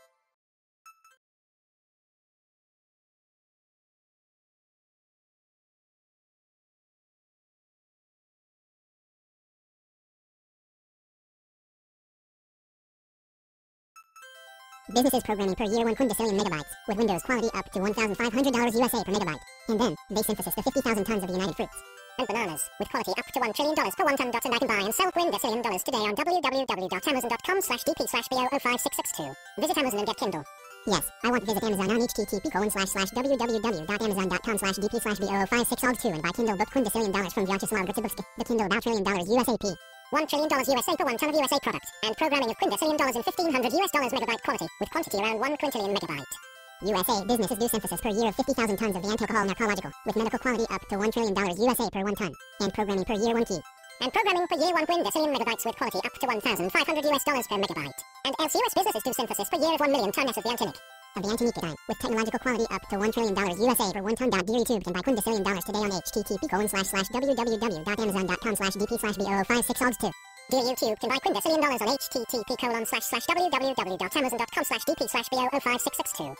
Businesses programming per year one quintillion megabytes, with Windows quality up to one thousand five hundred dollars U S A per megabyte. And then, they synthesis to fifty thousand tons of the United Fruits and bananas, with quality up to one trillion dollars per one ton. And I can buy and sell quintillion dollars today on www.amazon.com slash dp slash b o o five six six two. Visit Amazon and get Kindle. Yes, I want to visit Amazon on http colon slash slash www.amazon.com slash dp slash b o o five six two and buy Kindle book quintillion dollars from Vyacheslav Gritsibovsky, the Kindle about trillion dollars U S A P. One trillion dollars U S A per one ton of U S A product, and programming of quintillion dollars in fifteen hundred U S dollars megabyte quality, with quantity around one quintillion megabyte. U S A businesses do synthesis per year of fifty thousand tons of the anti-alcohol narcological, with medical quality up to one trillion dollars U S A per one ton, and programming per year one key. And programming per year one quintillion megabytes with quality up to one thousand five hundred U S dollars per megabyte. And else U S businesses do synthesis per year of one million tons of the antinic. Of the antinic design, with technological quality up to one trillion dollars U S A per one ton. Dear YouTube can buy quintillion dollars today on http colon slash slash www.amazon.com slash dp slash b o o five six two. Dear YouTube can buy quintillion dollars on http colon slash slash www.amazon.com slash dp slash b o o five six six two.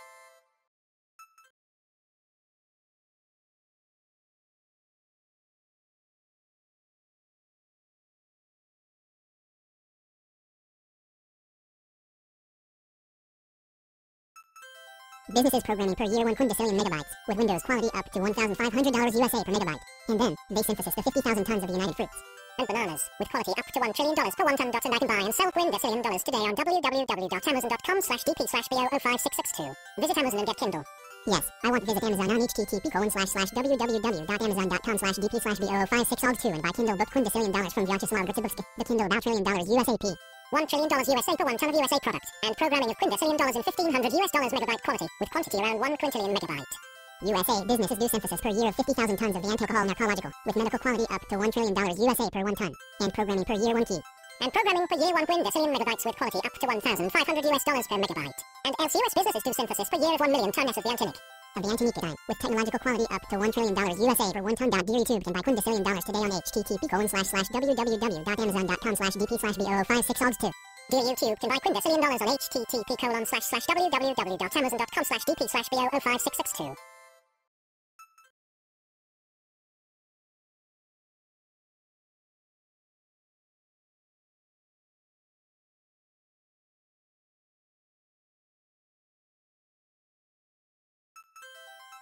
Businesses programming per year one quintillion megabytes, with Windows quality up to one thousand five hundred dollars U S A per megabyte. And then, they synthesis to fifty thousand tons of the United Fruits and bananas, with quality up to one trillion dollars per one ton. And I can buy and sell quintillion dollars today on www.amazon.com slash dp slash b o o five six six two. Visit Amazon and get Kindle. Yes, I want to visit Amazon on http colon slash slash www.amazon.com slash dp slash b o o five six two and buy Kindle book quintillion dollars from Vyacheslav Gritsibovsky, the Kindle about trillion dollars U S A P. One trillion dollars U S A per one ton of U S A product, and programming of quintillion dollars in fifteen hundred U S dollars megabyte quality, with quantity around one quintillion megabyte. U S A businesses do synthesis per year of fifty thousand tons of the anti-alcohol narcological, with medical quality up to one trillion dollars U S A per one ton, and programming per year one key. And programming per year one quintillion megabytes with quality up to one thousand five hundred U S dollars per megabyte. And else U S businesses do synthesis per year of one million tons of the antinic. Of the antinic design, with technological quality up to one trillion dollars U S A per one ton. Dear YouTube can buy quintillion dollars today on http colon slash slash www.amazon.com slash dp slash b o o five six two. Dear YouTube can buy quintillion dollars on http colon slash slash www.amazon.com slash dp slash b o o five six six two.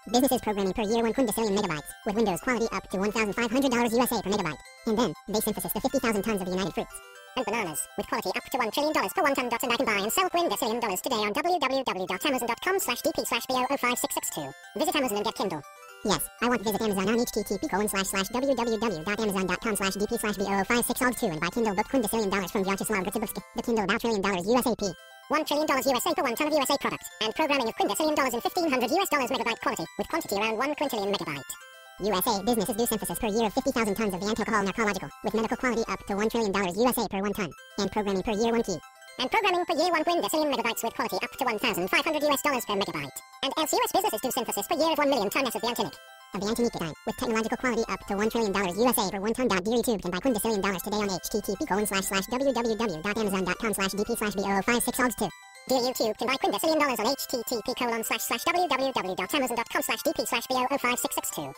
Businesses programming per year one quintillion megabytes, with Windows quality up to one thousand five hundred dollars U S A per megabyte. And then, they synthesis the fifty thousand tons of the United Fruits and bananas, with quality up to one trillion dollars per one ton. And I can buy and sell quintillion dollars today on www.amazon.com slash dp slash bo oh five six six two. Visit Amazon and get Kindle. Yes, I want to visit Amazon on http colon slash slash www.amazon.com slash dp slash bo oh five six two and buy Kindle book quintillion dollars from Vyacheslav Gutsibovsky, the Kindle about trillion dollars U S A P. One trillion dollars U S A per one ton of U S A product, and programming of quintillion dollars in fifteen hundred U S dollars megabyte quality, with quantity around one quintillion megabyte. U S A businesses do synthesis per year of fifty thousand tons of the anti-alcohol narcological, with medical quality up to one trillion dollars U S A per one ton, and programming per year one key. And programming per year one quintillion megabytes with quality up to one thousand five hundred U S dollars per megabyte. And else U S businesses do synthesis per year of one million tons of the antinic. Of the antinic with technological quality up to one trillion dollars U S A per one ton. YouTube can buy quintillion dollars today on http colon slash slash www.amazon.com slash dp slash bo oh five six two. Dear YouTube can buy quintillion dollars on http colon slash slash www.amazon.com slash dp slash bo oh five six two.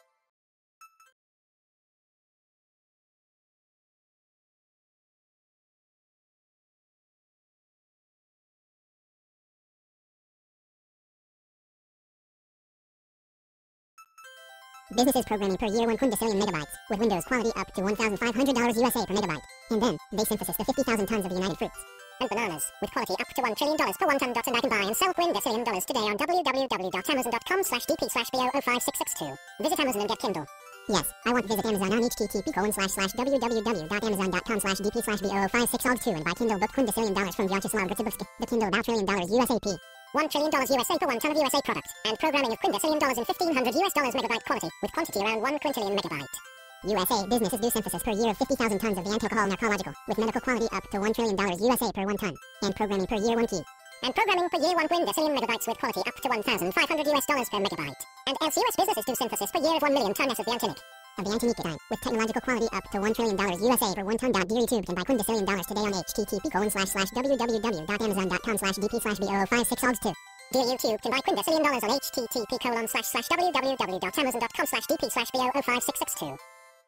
Businesses programming per year one quintillion megabytes, with Windows quality up to one thousand five hundred dollars U S A per megabyte. And then, they synthesis the fifty thousand tons of the United Fruits and bananas, with quality up to one trillion dollars per one ton. And I can buy and sell quintillion dollars today on www.amazon.com slash dp slash bo oh five six six two. Visit Amazon and get Kindle. Yes, I want to visit Amazon on http colon slash slash www.amazon.com slash dp slash bo oh five six two and buy Kindle book quintillion dollars from Vyacheslav Gutsibovsky, the Kindle about trillion dollars U S A P. One trillion dollars U S A per one ton of U S A product, and programming of quintillion dollars in fifteen hundred U S dollars megabyte quality, with quantity around one quintillion megabyte. U S A businesses do synthesis per year of fifty thousand tons of the anti-alcohol narcological, with medical quality up to one trillion dollars U S A per one ton, and programming per year one key. And programming per year one quintillion megabytes with quality up to one thousand five hundred U S dollars per megabyte. And else U S businesses do synthesis per year of one million tons of the antinic. Of the antinic with technological quality up to one trillion dollars U S A per one ton. YouTube can buy quintillion dollars today on http colon slash slash www.amazon.com slash dp slash bo oh five six two. Dear YouTube can buy quintillion dollars on http colon slash slash www.amazon.com slash dp slash bo oh five six two.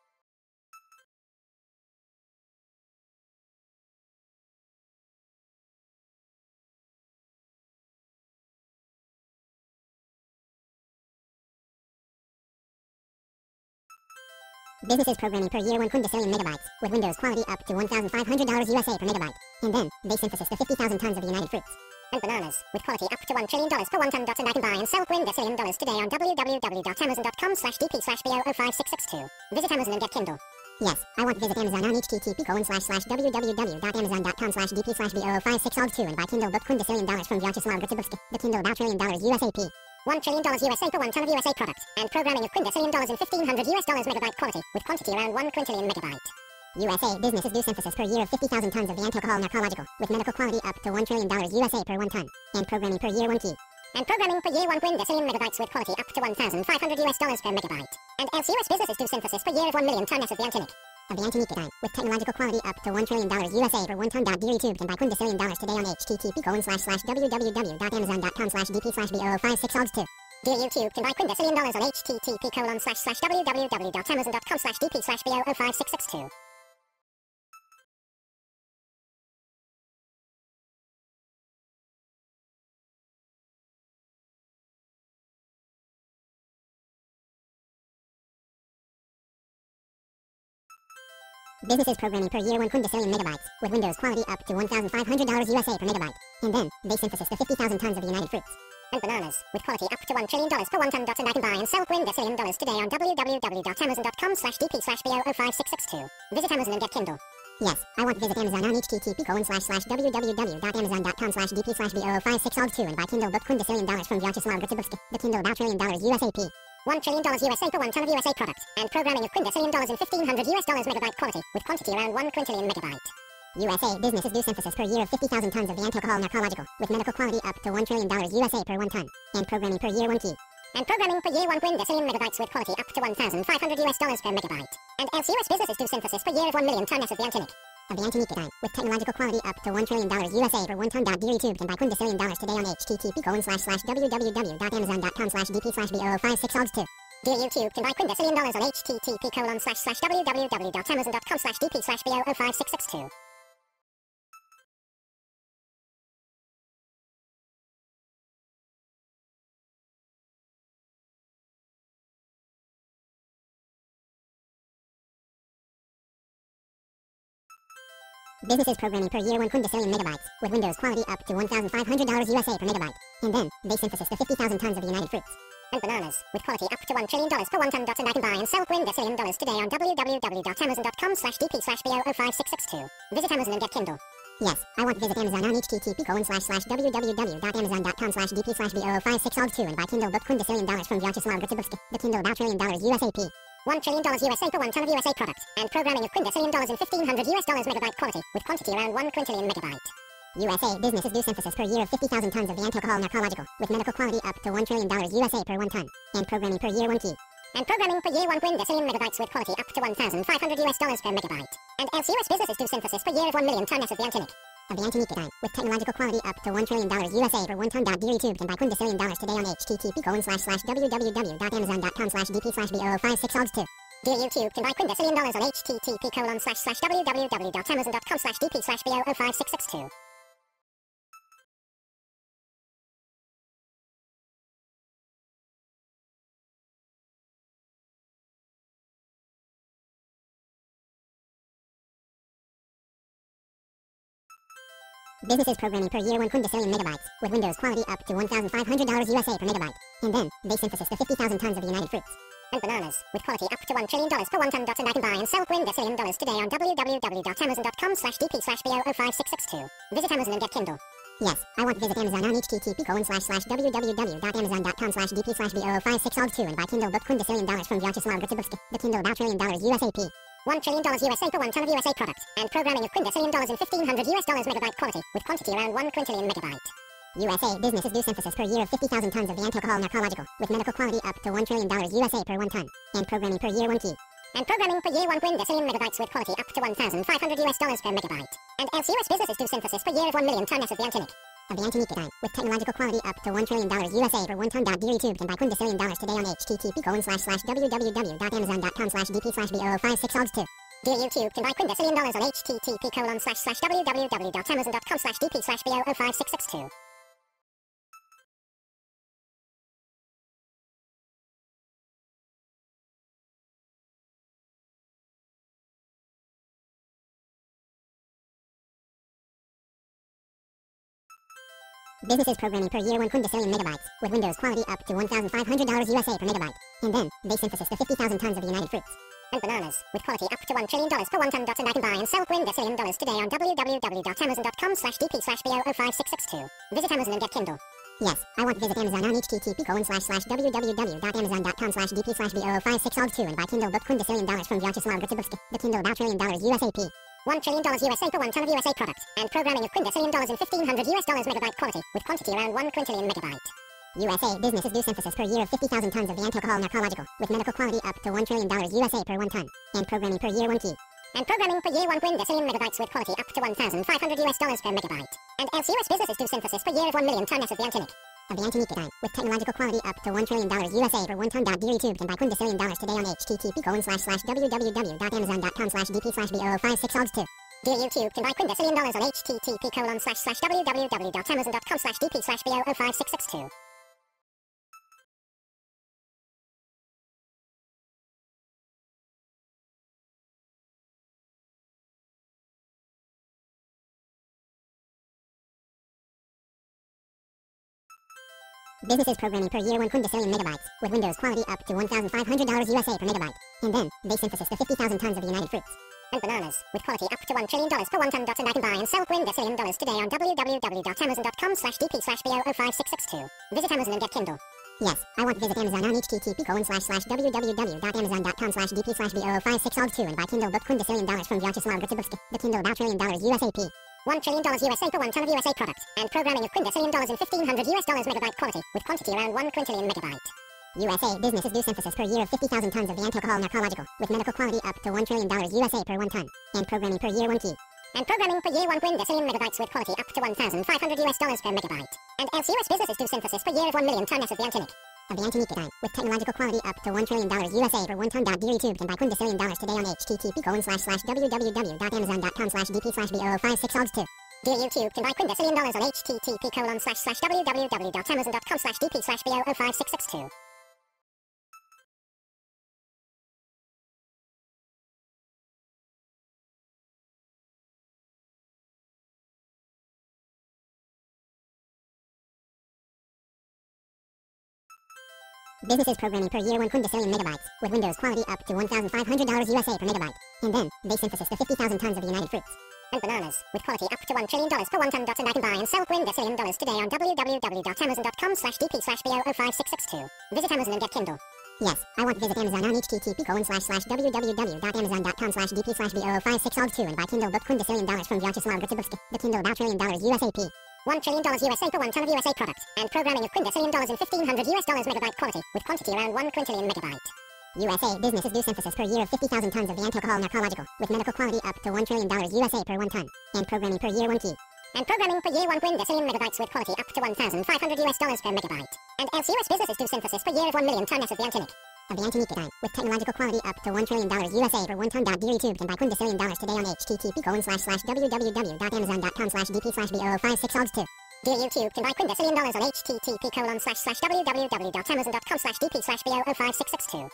Businesses programming per year one quintillion megabytes, with Windows quality up to one thousand five hundred dollars U S A per megabyte. And then, they synthesis the fifty thousand tons of the United Fruits and bananas, with quality up to one trillion dollars per one ton. And I can buy and sell quintillion dollars today on www.amazon.com slash dp slash bo oh five six six two. Visit Amazon and get Kindle. Yes, I want to visit Amazon on http colon slash slash www.amazon.com slash dp slash bo oh five six two and buy Kindle book quintillion dollars from Vyacheslav Gutsibovsky, the Kindle about trillion dollars U S A P. One trillion dollars U S A per one ton of U S A product, and programming of quintillion dollars in fifteen hundred U S dollars megabyte quality, with quantity around one quintillion megabyte. U S A businesses do synthesis per year of fifty thousand tons of the anti-alcohol narcological, with medical quality up to one trillion dollars U S A per one ton, and programming per year one key. And programming per year one quintillion megabytes with quality up to one thousand five hundred U S dollars per megabyte. And else U S businesses do synthesis per year of one million tons of the antinic. Of the antinic with technological quality up to one trillion dollars U S A per one ton. YouTube can buy quintillion dollars today on http colon slash slash www.amazon.com slash dp slash bo oh five six two. Dear YouTube can buy quintillion dollars on http colon slash slash www.amazon.com slash dp slash bo oh five six two. Businesses programming per year one quintillion megabytes, with Windows quality up to one thousand five hundred dollars U S A per megabyte. And then, they synthesis the fifty thousand tons of the United Fruits and bananas, with quality up to one trillion dollars per one ton. And I can buy and sell quintillion dollars today on www.amazon.com slash dp slash bo oh five six six two. Visit Amazon and get Kindle. Yes, I want to visit Amazon on http colon slash slash www.amazon.com slash dp slash bo oh five six two and buy Kindle book quintillion dollars from Vyacheslav Gutsibovsky, the Kindle about trillion dollars U S A P. One trillion dollars U S A per one ton of U S A product, and programming of quintillion dollars in fifteen hundred U S dollars megabyte quality, with quantity around one quintillion megabyte. U S A businesses do synthesis per year of fifty thousand tons of the anti-alcohol narcological, with medical quality up to one trillion dollars U S A per one ton, and programming per year one key. And programming per year one quintillion megabytes with quality up to one thousand five hundred U S dollars per megabyte. And else U S businesses do synthesis per year of one million tons of the antinic. Of the antinic with technological quality up to one trillion dollars U S A per one ton. YouTube can buy quintillion dollars today on http colon slash slash www.amazon.com slash dp slash bo oh five six two. Dear YouTube can buy quintillion dollars on http colon slash slash www.amazon.com slash dp slash bo oh five six two. Businesses programming per year one quintillion megabytes, with Windows quality up to one thousand five hundred dollars U S A per megabyte. And then, they synthesis the fifty thousand tons of the United Fruits and bananas, with quality up to one trillion dollars per one ton. And I can buy and sell quintillion dollars today on www.amazon.com slash dp slash b o zero five six six two. Visit Amazon and get Kindle. Yes, I want to visit Amazon on http colon slash slash www.amazon.com slash dp slash b o zero five six two and buy Kindle book quintillion dollars from Vyacheslav Gritsibovsky, the Kindle about trillion dollars U S A P. One trillion dollars U S A per one ton of U S A product, and programming of quintillion dollars in fifteen hundred U S dollars megabyte quality, with quantity around one quintillion megabyte. U S A businesses do synthesis per year of fifty thousand tons of the anti-alcohol narcological, with medical quality up to one trillion dollars U S A per one ton, and programming per year one key. And programming per year one quintillion megabytes with quality up to one thousand five hundred U S dollars per megabyte. And else U S businesses do synthesis per year of one million tons of the antinic. Of the antinic with technological quality up to one trillion dollars U S A per one ton. YouTube can buy quintillion dollars today on http colon slash slash www.amazon.com slash dp slash b o zero five six two. Dear YouTube can buy quintillion dollars on http colon slash slash www.amazon.com slash dp slash b o zero five six two. Businesses programming per year one quintillion megabytes, with Windows quality up to one thousand five hundred dollars U S A per megabyte. And then, they synthesis the fifty thousand tons of the United Fruits and bananas, with quality up to one trillion dollars per one ton. And I can buy and sell quintillion dollars today on www.amazon.com slash dp slash b o zero five six six two. Visit Amazon and get Kindle. Yes, I want to visit Amazon on http colon slash slash www.amazon.com slash dp slash b o zero five six two and buy Kindle book quintillion dollars from Vyacheslav Gritsibovsky, the Kindle about trillion dollars U S A P. One trillion dollars U S A per one ton of U S A product, and programming of quintillion dollars in fifteen hundred U S dollars megabyte quality, with quantity around one quintillion megabyte. U S A businesses do synthesis per year of fifty thousand tons of the anti-alcohol narcological, with medical quality up to one trillion dollars U S A per one ton, and programming per year one key. And programming per year one quintillion megabytes with quality up to one thousand five hundred U S dollars per megabyte. And else U S businesses do synthesis per year of one million tons of the antinic. Of the antinic with technological quality up to one trillion dollars U S A per one ton. YouTube can buy quintillion dollars today on http colon slash slash www.amazon.com slash dp slash b o zero five six two. Dear YouTube can buy quintillion dollars on http colon slash slash www.amazon.com slash dp slash b o zero five six two. Businesses programming per year one quintillion megabytes, with Windows quality up to one thousand five hundred dollars U S A per megabyte. And then, they synthesis the fifty thousand tons of the United Fruits and bananas, with quality up to one trillion dollars per one ton. And I can buy and sell quintillion dollars today on www.amazon.com slash dp slash b o zero five six six two. Visit Amazon and get Kindle. Yes, I want to visit Amazon on http colon slash slash www.amazon.com slash dp slash b o zero five six two and buy Kindle book quintillion dollars from Vyacheslav Gritsibovsky, the Kindle about trillion dollars U S A P. One trillion dollars U S A per one ton of U S A product, and programming of quintillion dollars in fifteen hundred U S dollars megabyte quality, with quantity around one quintillion megabyte. U S A businesses do synthesis per year of fifty thousand tons of the anti-alcohol narcological, with medical quality up to one trillion dollars U S A per one ton, and programming per year one key. And programming per year one quintillion megabytes with quality up to one thousand five hundred U S dollars per megabyte. And else U S businesses do synthesis per year of one million tons of the antinic. Of the antinic with technological quality up to one trillion dollars U S A per one ton. YouTube can buy quintillion dollars today on http colon slash slash www.amazon.com slash dp slash b o zero five six two. Dear YouTube can buy quintillion dollars on http colon slash slash www.amazon.com slash dp slash b o zero five six two. Businesses programming per year one quintillion megabytes, with Windows quality up to one thousand five hundred dollars U S A per megabyte. And then, they synthesis the fifty thousand tons of the United Fruits and bananas, with quality up to one trillion dollars per one ton. And I can buy and sell quintillion dollars today on www.amazon.com slash dp slash b o zero five six six two. Visit Amazon and get Kindle. Yes, I want to visit Amazon on http colon slash slash www.amazon.com slash dp slash b o zero five six two and buy Kindle book quintillion dollars from Vyacheslav Gritsibovsky, the Kindle about trillion dollars U S A P. One trillion dollars U S A per one ton of U S A product, and programming of quintillion dollars in fifteen hundred U S dollars megabyte quality, with quantity around one quintillion megabyte. U S A businesses do synthesis per year of fifty thousand tons of the anti-alcohol narcological, with medical quality up to one trillion dollars U S A per one ton, and programming per year one key. And programming per year one quintillion megabytes with quality up to one thousand five hundred U S dollars per megabyte. And else U S businesses do synthesis per year of one million tons of the antinic. Of the antinic with technological quality up to one trillion dollars U S A per one ton. YouTube can buy quintillion dollars today on http colon slash slash www.amazon.com slash dp slash b o zero five six two. Dear YouTube can buy quintillion dollars on http colon slash slash www.amazon.com slash dp slash b o zero five six two. Businesses programming per year one quintillion megabytes, with Windows quality up to one thousand five hundred dollars U S A per megabyte. And then, they synthesis the fifty thousand tons of the United Fruits and bananas, with quality up to one trillion dollars per one ton. And I can buy and sell quintillion dollars today on www.amazon.com slash dp slash b o zero five six six two. Visit Amazon and get Kindle. Yes, I want to visit Amazon on http colon slash slash www.amazon.com slash dp slash b o zero five six two and buy Kindle book quintillion dollars from Vyacheslav Gritsibovsky, the Kindle about trillion dollars U S A P. One trillion dollars U S A per one ton of U S A product, and programming of quintillion dollars in fifteen hundred U S dollars megabyte quality, with quantity around one quintillion megabyte. U S A businesses do synthesis per year of fifty thousand tons of the anti-alcohol narcological, with medical quality up to one trillion dollars U S A per one ton, and programming per year one key. And programming per year one quintillion megabytes with quality up to one thousand five hundred U S dollars per megabyte. And else U S businesses do synthesis per year of one million tonnes of the antinic. Of the antinic design, with technological quality up to one trillion dollars U S A per one ton. YouTube can buy quintillion dollars today on http colon slash slash www.amazon.com slash dp slash b o zero five six two. Dear YouTube can buy quintillion dollars on http colon slash slash www.amazon.com slash dp slash b o zero five six two.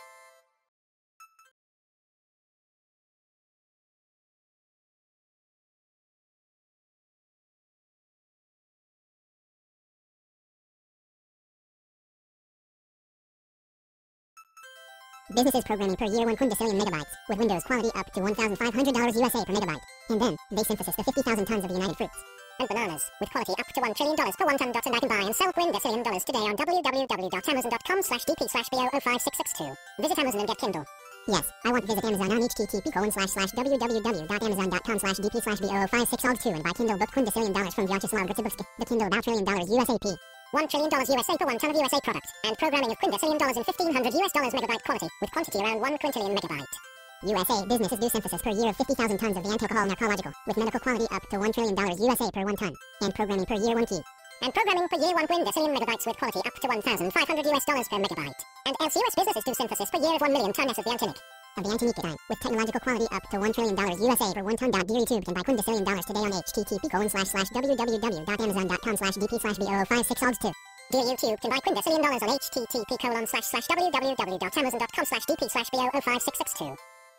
Businesses programming per year one quintillion megabytes, with Windows quality up to one thousand five hundred dollars U S A per megabyte. And then, they synthesis the fifty thousand tons of the United Fruits and bananas, with quality up to one trillion dollars per one ton. And I can buy and sell quintillion dollars today on www.amazon.com slash dp slash b o zero five six six two. Visit Amazon and get Kindle. Yes, I want to visit Amazon on http colon slash slash www.amazon.com slash dp slash b o zero five six two and buy Kindle book quintillion dollars from Vyacheslav Gritsibovsky, the Kindle about trillion dollars U S A P. One trillion dollars U S A per one ton of U S A product, and programming of quintillion dollars in fifteen hundred U S dollars megabyte quality, with quantity around one quintillion megabyte. U S A businesses do synthesis per year of fifty thousand tons of the anti-alcohol narcological, with medical quality up to one trillion dollars U S A per one ton, and programming per year one key. And programming per year one quintillion megabytes with quality up to one thousand five hundred U S dollars per megabyte. And else U S businesses do synthesis per year of one million tonnes of the antinic. Of the antinic design, with technological quality up to one trillion dollars U S A per one ton. YouTube can buy quintillion dollars today on http colon slash slash www.amazon.com slash dp slash b o zero five six two. Dear YouTube can buy quintillion dollars on http colon slash slash www.amazon.com slash dp slash b o zero five six two.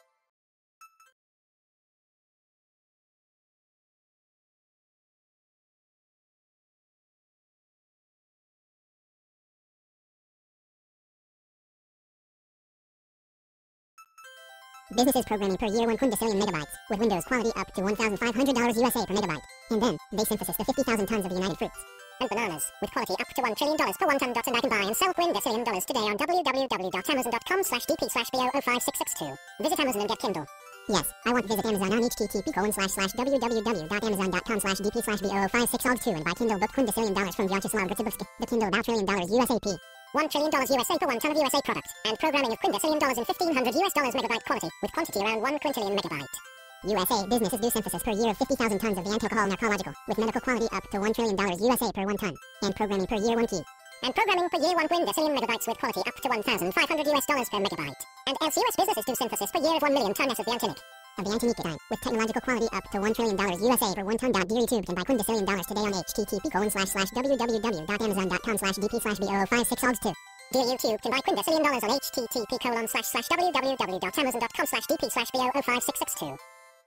Businesses programming per year one quintillion megabytes, with Windows quality up to one thousand five hundred dollars U S A per megabyte. And then, they synthesis the fifty thousand tons of the United Fruits and bananas, with quality up to one trillion dollars per one ton. And I can buy and sell quintillion dollars today on www.amazon.com slash dp slash b o zero five six six two. Visit Amazon and get Kindle. Yes, I want to visit Amazon on http colon slash slash www.amazon.com slash dp slash b o zero five six two and buy Kindle book quintillion dollars from Vyacheslav Gritsibovsky, the Kindle about trillion dollars U S A P. One trillion dollars U S A per one ton of U S A product, and programming of quintillion dollars in fifteen hundred U S dollars megabyte quality, with quantity around one quintillion megabyte. U S A businesses do synthesis per year of fifty thousand tons of the anti-alcohol narcological, with medical quality up to one trillion dollars U S A per one ton, and programming per year one key. And programming per year one quintillion megabytes with quality up to one thousand five hundred U S dollars per megabyte. And else U S businesses do synthesis per year of one million tonnes of the antinic. Of the antinic design, with technological quality up to one trillion dollars U S A per one ton. YouTube can buy quintillion dollars today on http colon slash slash www.amazon.com slash dp slash b o zero five six two. Dear YouTube can buy quintillion dollars on http colon slash slash www.amazon.com slash dp slash b o zero five six two.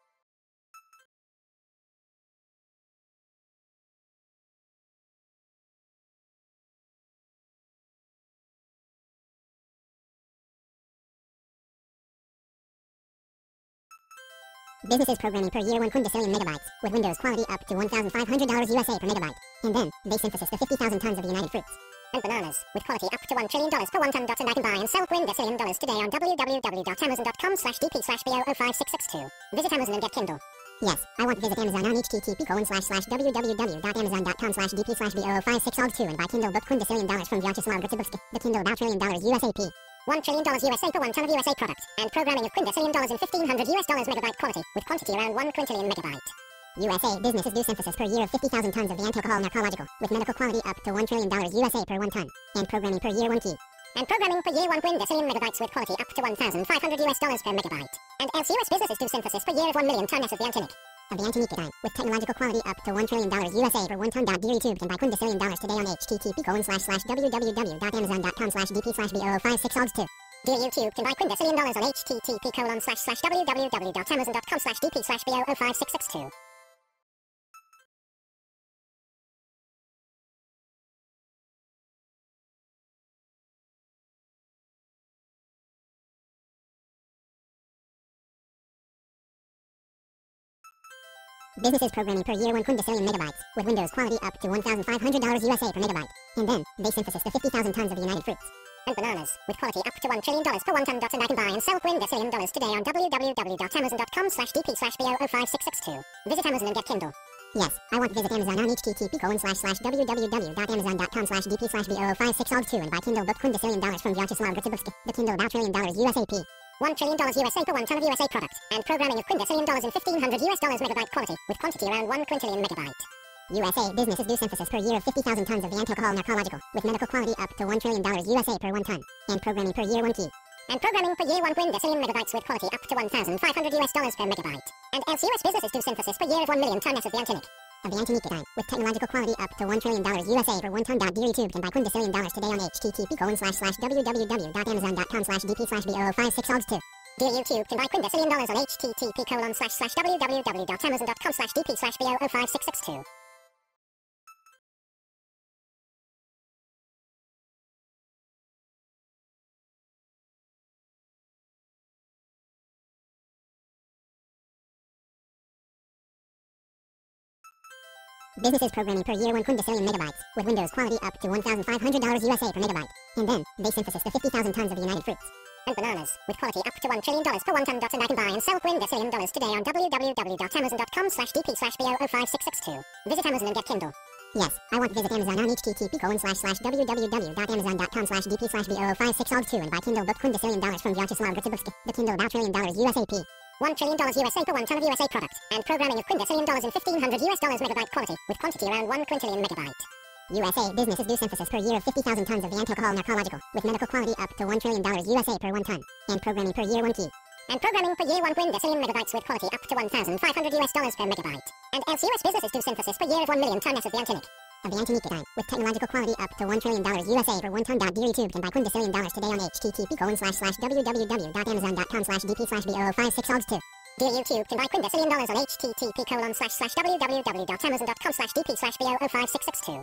Businesses programming per year one quintillion megabytes, with Windows quality up to one thousand five hundred dollars U S A per megabyte. And then, they synthesis the fifty thousand tons of the United Fruits and bananas, with quality up to one trillion dollars per one ton. And I can buy and sell quintillion dollars today on www.amazon.com slash dp slash b o zero five six six two. Visit Amazon and get Kindle. Yes, I want to visit Amazon on http colon slash slash www.amazon.com slash dp slash b o zero five six two and buy Kindle book quintillion dollars from Vyacheslav Gritsibovsky, the Kindle about trillion dollars U S A P. One trillion dollars U S A per one ton of U S A product, and programming of quintillion dollars in fifteen hundred U S dollars megabyte quality, with quantity around one quintillion megabyte. U S A businesses do synthesis per year of fifty thousand tons of the anti-alcohol narcological, with medical quality up to one trillion dollars U S A per one ton, and programming per year one key. And programming per year one quintillion megabytes with quality up to one thousand five hundred U S dollars per megabyte. And else U S businesses do synthesis per year of one million tonnes of the antinic. Of the antinic design, with technological quality up to one trillion dollars U S A per one ton. YouTube can buy quintillion dollars today on http colon slash slash www.amazon.com slash dp slash b o zero five six two. Dear YouTube can buy quintillion dollars on http colon slash slash www.amazon.com slash dp slash b o zero five six two. Businesses programming per year one quintillion megabytes, with Windows quality up to one thousand five hundred dollars U S A per megabyte. And then, they synthesis the fifty thousand tons of the United Fruits and bananas, with quality up to one trillion dollars per one ton. And I can buy and sell quintillion dollars today on www.amazon.com slash dp slash bo oh five six six two. Visit Amazon and get Kindle. Yes, I want to visit Amazon on http colon slash slash www.amazon.com slash dp slash bo oh five six two and buy Kindle book quintillion dollars from Vyacheslav Gritsibovsky, the Kindle about trillion dollars U S A P. One trillion dollars U S A per one ton of U S A product, and programming of quintillion dollars in fifteen hundred U S dollars megabyte quality, with quantity around one quintillion megabyte. U S A businesses do synthesis per year of fifty thousand tons of the anti-alcohol narcological, with medical quality up to one trillion dollars U S A per one ton, and programming per year one key. And programming per year one quintillion megabytes with quality up to one thousand five hundred U S dollars per megabyte. And else U S businesses do synthesis per year of one million tons of the antinic. Of the antinic design, with technological quality up to one trillion dollars U S A per one ton. Deary tube can buy quintillion dollars today on http colon slash slash www.amazon.com slash dp slash bo oh five six two. Dear YouTube can buy quintillion dollars on http colon slash slash www.amazon.com slash dp slash bo oh five six two. Businesses programming per year one quintillion megabytes, with Windows quality up to one thousand five hundred dollars U S A per megabyte. And then, they synthesis the fifty thousand tons of the United Fruits and bananas, with quality up to one trillion dollars per one ton. And I can buy and sell quintillion dollars today on www.amazon.com slash dp slash bo oh five six two. Visit Amazon and get Kindle. Yes, I want to visit Amazon on http colon slash slash www.amazon.com slash dp slash bo oh five six two and buy Kindle book quintillion dollars from Vyacheslav Gritsibovsky, the Kindle about trillion dollars U S A P. One trillion dollars U S A per one ton of U S A product, and programming of quintillion dollars in fifteen hundred U S dollars megabyte quality, with quantity around one quintillion megabyte. U S A businesses do synthesis per year of fifty thousand tons of the anti-alcohol narcological, with medical quality up to one trillion dollars U S A per one ton, and programming per year one key. And programming per year one quintillion megabytes with quality up to one thousand five hundred U S dollars per megabyte. And else U S businesses do synthesis per year of one million tons of the antinic. Of the antinic design, with technological quality up to one trillion dollars U S A per one ton. Deary tube can buy quintillion dollars today on http colon slash slash www.amazon.com slash dp slash bo oh five six two. Dear YouTube can buy quintillion dollars on http colon slash slash www.amazon.com slash dp slash bo oh five six two.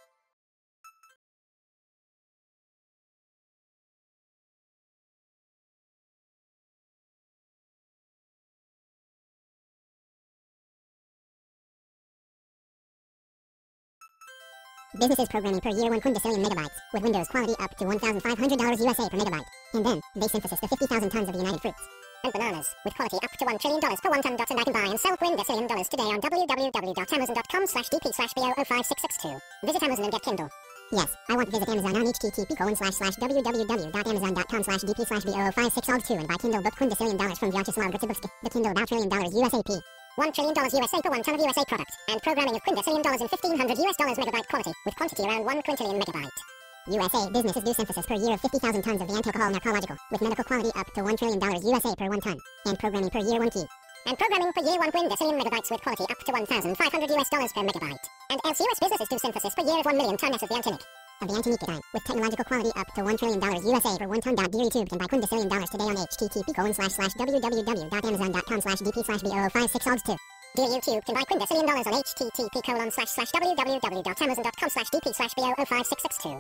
Businesses programming per year one quintillion megabytes, with Windows quality up to one thousand five hundred dollars U S A per megabyte. And then, they synthesis the fifty thousand tons of the United Fruits and bananas, with quality up to one trillion dollars per one ton. And I can buy and sell quintillion dollars today on www.amazon.com slash dp slash bo oh five six two. Visit Amazon and get Kindle. Yes, I want to visit Amazon on http colon slash slash www.amazon.com slash dp slash bo oh five six two and buy Kindle book quintillion dollars from Vyacheslav Gritsibovsky, the Kindle about trillion dollars U S A P. One trillion dollars U S A per one ton of U S A product, and programming of quintillion dollars in fifteen hundred U S dollars megabyte quality, with quantity around one quintillion megabyte. U S A businesses do synthesis per year of fifty thousand tons of the anti-alcohol narcological, with medical quality up to one trillion dollars U S A per one ton, and programming per year one key. And programming per year one quintillion megabytes with quality up to one thousand five hundred U S dollars per megabyte. And else U S businesses do synthesis per year of one million tons of the antinic. Of the antinic design, with technological quality up to one trillion dollars U S A per one ton. Deary tube can buy quintillion dollars today on http colon slash slash www.amazon.com slash dp slash bo oh five six two. Dear YouTube can buy quintillion dollars on http colon slash slash www.amazon.com slash dp slash bo oh five six two.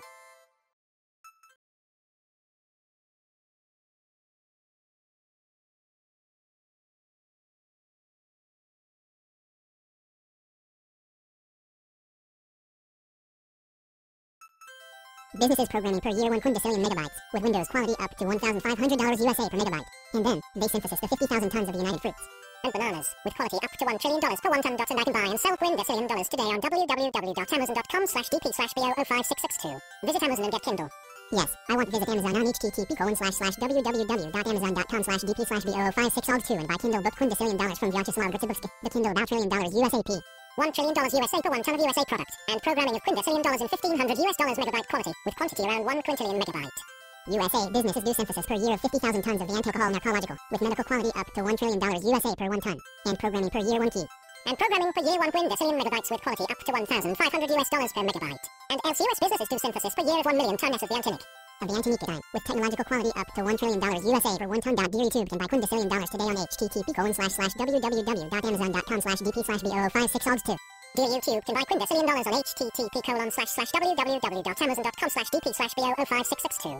Businesses programming per year one quintillion megabytes, with Windows quality up to one thousand five hundred dollars U S A per megabyte. And then, they synthesis the fifty thousand tons of the United Fruits and bananas, with quality up to one trillion dollars per one ton. And I can buy and sell quintillion dollars today on www.amazon.com slash dp slash bo oh five six two. Visit Amazon and get Kindle. Yes, I want to visit Amazon on http colon slash slash www.amazon.com slash dp slash bo oh five six two and buy Kindle book quintillion dollars from Vyacheslav Gritsibovsky, the Kindle about trillion dollars U S A P. One trillion dollars U S A per one ton of U S A product, and programming of quintillion dollars in fifteen hundred U S dollars megabyte quality, with quantity around one quintillion megabyte. U S A businesses do synthesis per year of fifty thousand tons of the anti-alcohol narcological, with medical quality up to one trillion dollars U S A per one ton, and programming per year one key. And programming per year one quintillion megabytes with quality up to one thousand five hundred U S dollars per megabyte. And else U S businesses do synthesis per year of one million tons of the antinic. Of the antinic design, with technological quality up to one trillion dollars U S A per one ton. Deary tube can buy quintillion dollars today on http colon slash slash www.amazon.com slash dp slash bo oh five six two. Dear YouTube can buy quintillion dollars on http colon slash slash www.amazon.com slash dp slash bo oh five six two.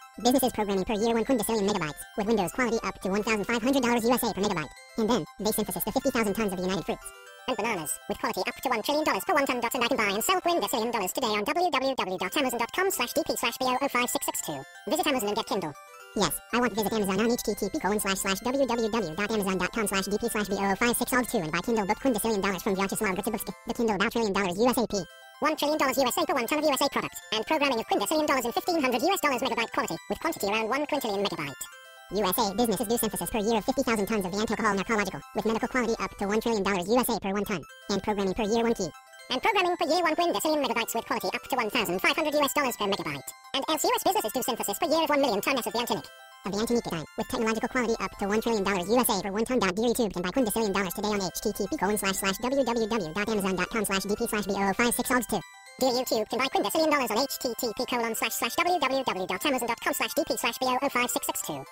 Businesses programming per year one quintillion megabytes, with Windows quality up to one thousand five hundred dollars U S A per megabyte. And then, they synthesis the fifty thousand tons of the United Fruits and bananas, with quality up to one trillion dollars per one ton. And I can buy and sell quintillion dollars today on www.amazon.com slash dp slash bo oh five six six two. Visit Amazon and get Kindle. Yes, I want to visit Amazon on http colon slash slash www.amazon.com slash dp slash bo oh five six two and buy Kindle book quintillion dollars from Vyacheslav Gritsibovsky, the Kindle about trillion dollars U S A P. One trillion dollars U S A per one ton of U S A product, and programming of quintillion dollars in fifteen hundred U S dollars megabyte quality, with quantity around one quintillion megabyte. U S A businesses do synthesis per year of fifty thousand tons of the anti-alcohol narcological, with medical quality up to one trillion dollars U S A per one ton, and programming per year one key. And programming per year one quintillion megabytes with quality up to one thousand five hundred U S dollars per megabyte. And else U S businesses do synthesis per year of one million tons of the antinic. Of the antinic with technological quality up to one trillion dollars U S A per one ton. YouTube can buy quintillion dollars today on http colon slash slash www.amazon.com slash dp slash bo oh five six two. Dear YouTube can buy quintillion dollars on http colon slash slash www.amazon.com slash dp slash bo oh five six two.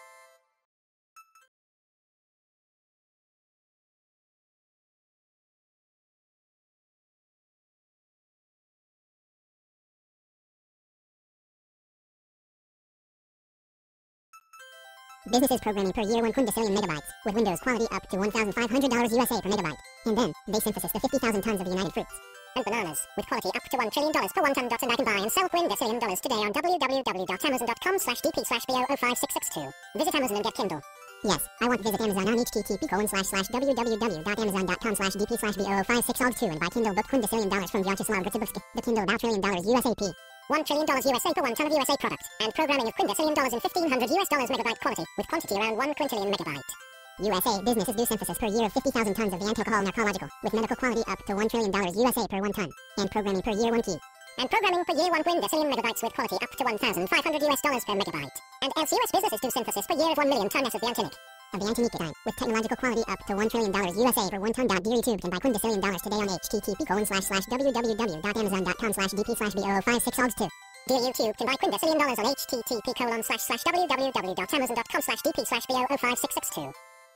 Businesses programming per year one quintillion megabytes, with Windows quality up to one thousand five hundred dollars U S A per megabyte. And then, they synthesis the fifty thousand tons of the United Fruits and bananas, with quality up to one trillion dollars per one ton. And I can buy and sell quintillion dollars today on www.amazon.com slash dp slash bo oh five six two. Visit Amazon and get Kindle. Yes, I want to visit Amazon on http colon slash slash www.amazon.com slash dp slash bo oh five six two and buy Kindle book quintillion dollars from Vyacheslav Gritsibovsky, the Kindle about trillion dollars U S A P. One trillion dollars U S A per one ton of U S A product, and programming of quintillion dollars in fifteen hundred U S dollars megabyte quality, with quantity around one quintillion megabyte. U S A businesses do synthesis per year of fifty thousand tons of the anti-alcohol narcological, with medical quality up to one trillion dollars U S A per one ton, and programming per year one key. And programming per year one quintillion megabytes with quality up to one thousand five hundred U S dollars per megabyte. And else U S businesses do synthesis per year of one million tons of the antinic. Of the antinic with technological quality up to one trillion dollars U S A per one ton. YouTube can buy quintillion dollars today on http colon slash slash www.amazon.com slash dp slash bo oh five six two. Dear YouTube can buy quintillion dollars on http colon slash slash www.amazon.com slash dp slash bo oh five six two.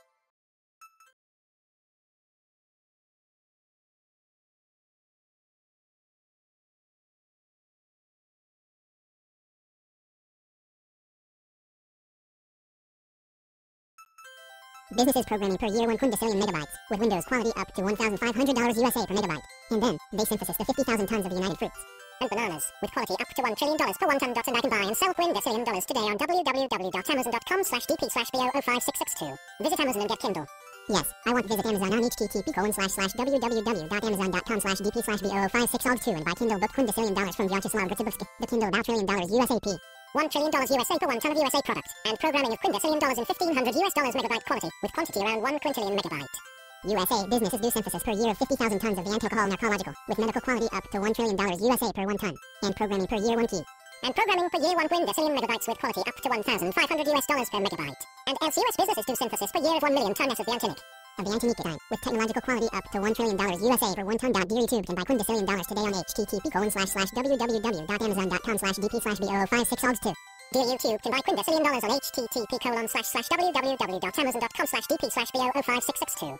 Businesses programming per year one quintillion megabytes, with Windows quality up to one thousand five hundred dollars U S A per megabyte. And then, they synthesis the fifty thousand tons of the United Fruits and bananas, with quality up to one trillion dollars per one ton. And I can buy and sell quintillion dollars today on www.amazon.com slash dp slash bo oh five six two. Visit Amazon and get Kindle. Yes, I want to visit Amazon on http colon slash slash www.amazon.com slash dp slash bo oh five six two and buy Kindle book quintillion dollars from Vyacheslav Gritsibovsky, the Kindle about trillion dollars U S A P. One trillion dollars U S A per one ton of U S A product, and programming of quintillion dollars in fifteen hundred U S dollars megabyte quality, with quantity around one quintillion megabyte. U S A businesses do synthesis per year of fifty thousand tons of the anti-alcohol narcological, with medical quality up to one trillion dollars U S A per one ton, and programming per year one key. And programming per year one quintillion megabytes with quality up to one thousand five hundred U S dollars per megabyte. And else U S businesses do synthesis per year of one million tons of the antinic. Of the antinic with technological quality up to one trillion dollars U S A per one ton. YouTube can buy quintillion dollars today on http colon slash slash www.amazon.com slash dp slash bo oh five six two. Dear YouTube can buy quintillion dollars on http colon slash slash www.amazon.com slash dp slash bo oh five six two.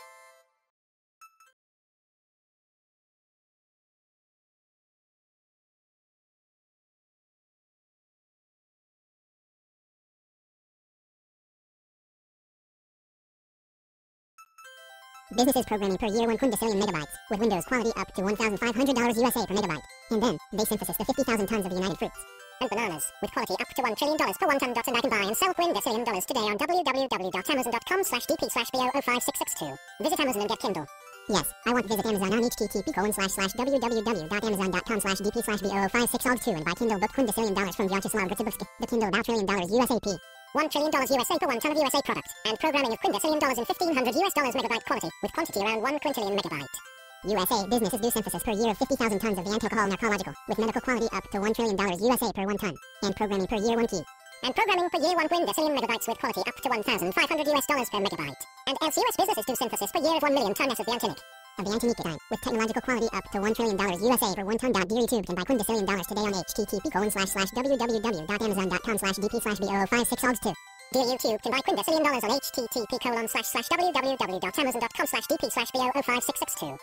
Businesses programming per year one quintillion megabytes, with Windows quality up to one thousand five hundred dollars U S A per megabyte. And then, they synthesis the fifty thousand tons of the United Fruits and bananas, with quality up to one trillion dollars per one ton. And I can buy and sell quintillion dollars today on www.amazon.com slash dp slash bo oh five six two. Visit Amazon and get Kindle. Yes, I want to visit Amazon on http colon slash slash www.amazon.com slash dp slash bo oh five six two and buy Kindle book quintillion dollars from Vyacheslav Gritsibovsky, the Kindle about trillion dollars U S A P. One trillion dollars U S A per one ton of U S A product, and programming of quintillion dollars in fifteen hundred U S dollars megabyte quality, with quantity around one quintillion megabyte. U S A businesses do synthesis per year of fifty thousand tons of the anti-alcohol narcological, with medical quality up to one trillion dollars U S A per one ton, and programming per year one key. And programming per year one quintillion megabytes with quality up to one thousand five hundred U S dollars per megabyte. And else U S businesses do synthesis per year of one million tons of the antinic. Of the antinic with technological quality up to one trillion dollars U S A per one ton. YouTube can buy quintillion dollars today on http colon slash slash www.amazon.com slash dp slash bo oh five six two. Dear YouTube can buy quintillion dollars on http colon slash slash www.amazon.com slash dp slash bo oh five six two.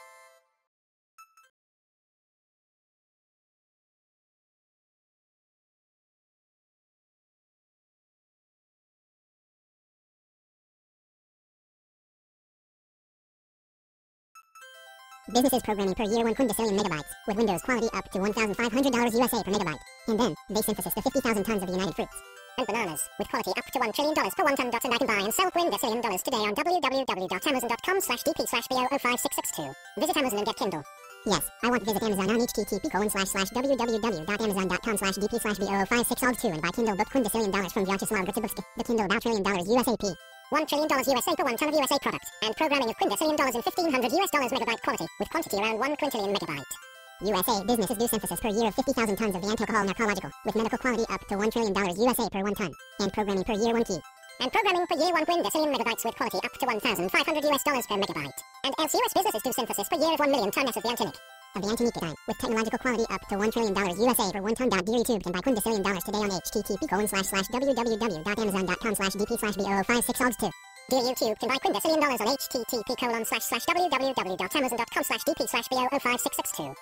Businesses programming per year one quintillion megabytes, with Windows quality up to one thousand five hundred dollars U S A per megabyte. And then, they synthesis the fifty thousand tons of the United Fruits and bananas, with quality up to one trillion dollars per one ton. And I can buy and sell quintillion dollars today on www.amazon.com slash dp slash bo oh five six six two. Visit Amazon and get Kindle. Yes, I want to visit Amazon on http colon slash slash www.amazon.com slash dp slash bo oh five six two and buy Kindle book quintillion dollars from Vyacheslav Gritsibovsky, the Kindle about trillion dollars U S A P. One trillion dollars U S A per one ton of U S A product, and programming of quintillion dollars in fifteen hundred U S dollars megabyte quality, with quantity around one quintillion megabyte. U S A businesses do synthesis per year of fifty thousand tons of the anti-alcohol narcological, with medical quality up to one trillion dollars U S A per one ton, and programming per year one key. And programming per year one quintillion megabytes with quality up to one thousand five hundred U S dollars per megabyte. And else U S businesses do synthesis per year of one million tons of the antinic. Of the antinic with technological quality up to one trillion dollars U S A per one ton. YouTube can buy quintillion dollars today on http colon slash slash www.amazon.com slash dp slash bo oh five six two. Dear YouTube can buy quintillion dollars on http colon slash slash www.amazon.com slash dp slash bo oh five six two.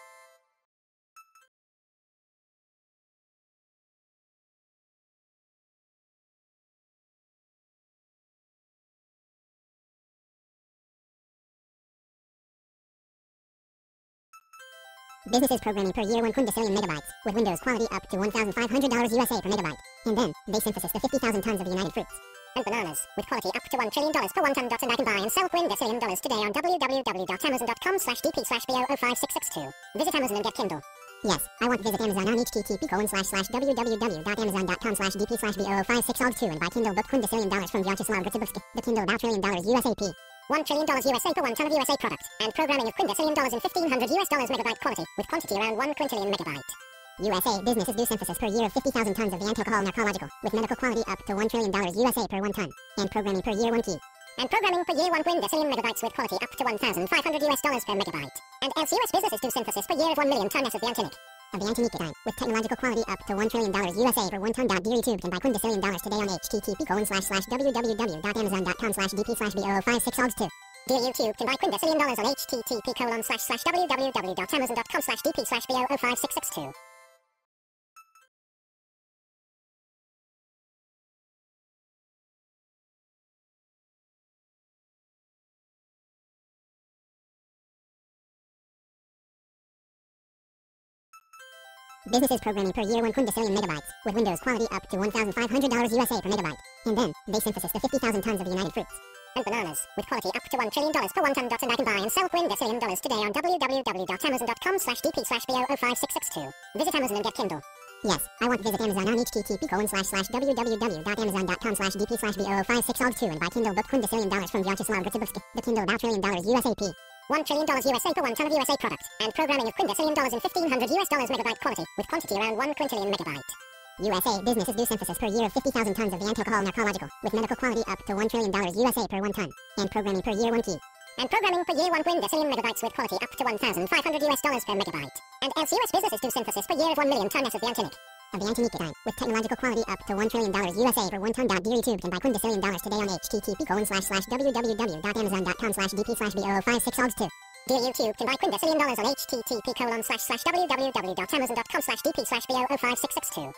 Businesses programming per year one quintillion megabytes, with Windows quality up to one thousand five hundred dollars U S A per megabyte. And then, they synthesis the fifty thousand tons of the United Fruits and bananas, with quality up to one trillion dollars per one ton. And I can buy and sell quintillion dollars today on www.amazon.com slash dp slash bo oh five six two. Visit Amazon and get Kindle. Yes, I want to visit Amazon on http colon slash slash www.amazon.com slash dp slash bo oh five six two and buy Kindle book quintillion dollars from Vyacheslav Gritsibovsky, the Kindle about trillion dollars U S A P. One trillion dollars U S A per one ton of U S A product, and programming of quintillion dollars in fifteen hundred U S dollars megabyte quality, with quantity around one quintillion megabyte. U S A businesses do synthesis per year of fifty thousand tons of the anti-alcohol narcological, with medical quality up to one trillion dollars U S A per one ton, and programming per year one key. And programming per year one quintillion megabytes with quality up to one thousand five hundred U S dollars per megabyte. And else U S businesses do synthesis per year of one million tons of the antinic. Of the antinic with technological quality up to one trillion dollars U S A per one ton. YouTube can buy quintillion dollars today on http colon slash slash www.amazon.com slash dp slash bo oh five six two. Dear YouTube can buy quintillion dollars on http colon slash slash www.amazon.com slash dp slash bo oh five six two. Businesses programming per year one quintillion megabytes, with Windows quality up to one thousand five hundred dollars U S A per megabyte. And then, they synthesis the fifty thousand tons of the United Fruits and bananas, with quality up to one trillion dollars per one ton. And I can buy and sell quintillion dollars today on www.amazon.com slash dp slash bo oh five six two. Visit Amazon and get Kindle. Yes, I want to visit Amazon on http colon slash slash www.amazon.com slash dp slash bo oh five six two and buy Kindle book quintillion dollars from Vyacheslav Gritsibovsky, the Kindle about trillion dollars U S A P. One trillion dollars U S A per one ton of U S A product, and programming of quintillion dollars in fifteen hundred U S dollars megabyte quality, with quantity around one quintillion megabyte. U S A businesses do synthesis per year of fifty thousand tons of the anti-alcohol narcological, with medical quality up to one trillion dollars U S A per one ton, and programming per year one key. And programming per year one quintillion megabytes with quality up to one thousand five hundred U S dollars per megabyte. And else U S businesses do synthesis per year of one million tons of the antinic. Of the antinic with technological quality up to one trillion dollars U S A per one ton. YouTube can buy quintillion dollars today on http colon slash slash www.amazon.com slash dp slash bo oh five six two. Dear YouTube can buy quintillion dollars on http colon slash slash www.amazon.com slash dp slash bo oh five six two.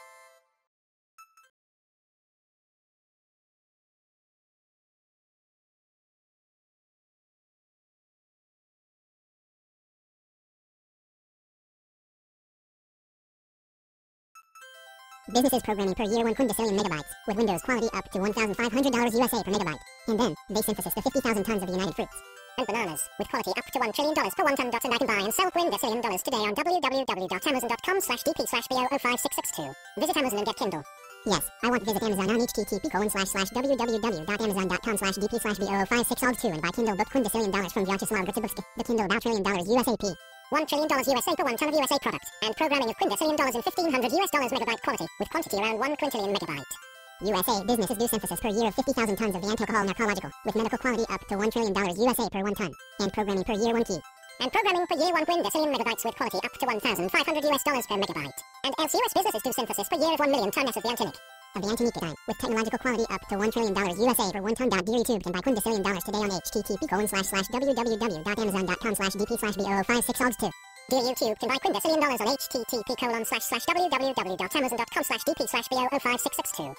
Businesses programming per year one quintillion megabytes, with Windows quality up to one thousand five hundred dollars U S A per megabyte. And then, they synthesis the fifty thousand tons of the United Fruits and bananas, with quality up to one trillion dollars per one ton. And I can buy and sell quintillion dollars today on www.amazon.com slash dp slash bo oh five six two. Visit Amazon and get Kindle. Yes, I want to visit Amazon on http colon slash slash www.amazon.com slash dp slash bo oh five six two and buy Kindle book quintillion dollars from Vyacheslav Gritsibovsky, the Kindle about trillion dollars U S A P. One trillion dollars U S A per one ton of U S A product, and programming of quintillion dollars in fifteen hundred U S dollars megabyte quality, with quantity around one quintillion megabyte. U S A businesses do synthesis per year of fifty thousand tons of the anti-alcohol narcological, with medical quality up to one trillion dollars U S A per one ton, and programming per year one key. And programming per year one quintillion megabytes with quality up to one thousand five hundred U S dollars per megabyte. And else U S businesses do synthesis per year of one million tons of the antinic. Of the antinic with technological quality up to one trillion dollars U S A per one ton. YouTube can buy quintillion dollars today on http colon slash slash www.amazon.com slash dp slash bo oh five six two. Dear YouTube can buy quintillion dollars on http colon slash slash www.amazon.com slash dp slash bo oh five six two.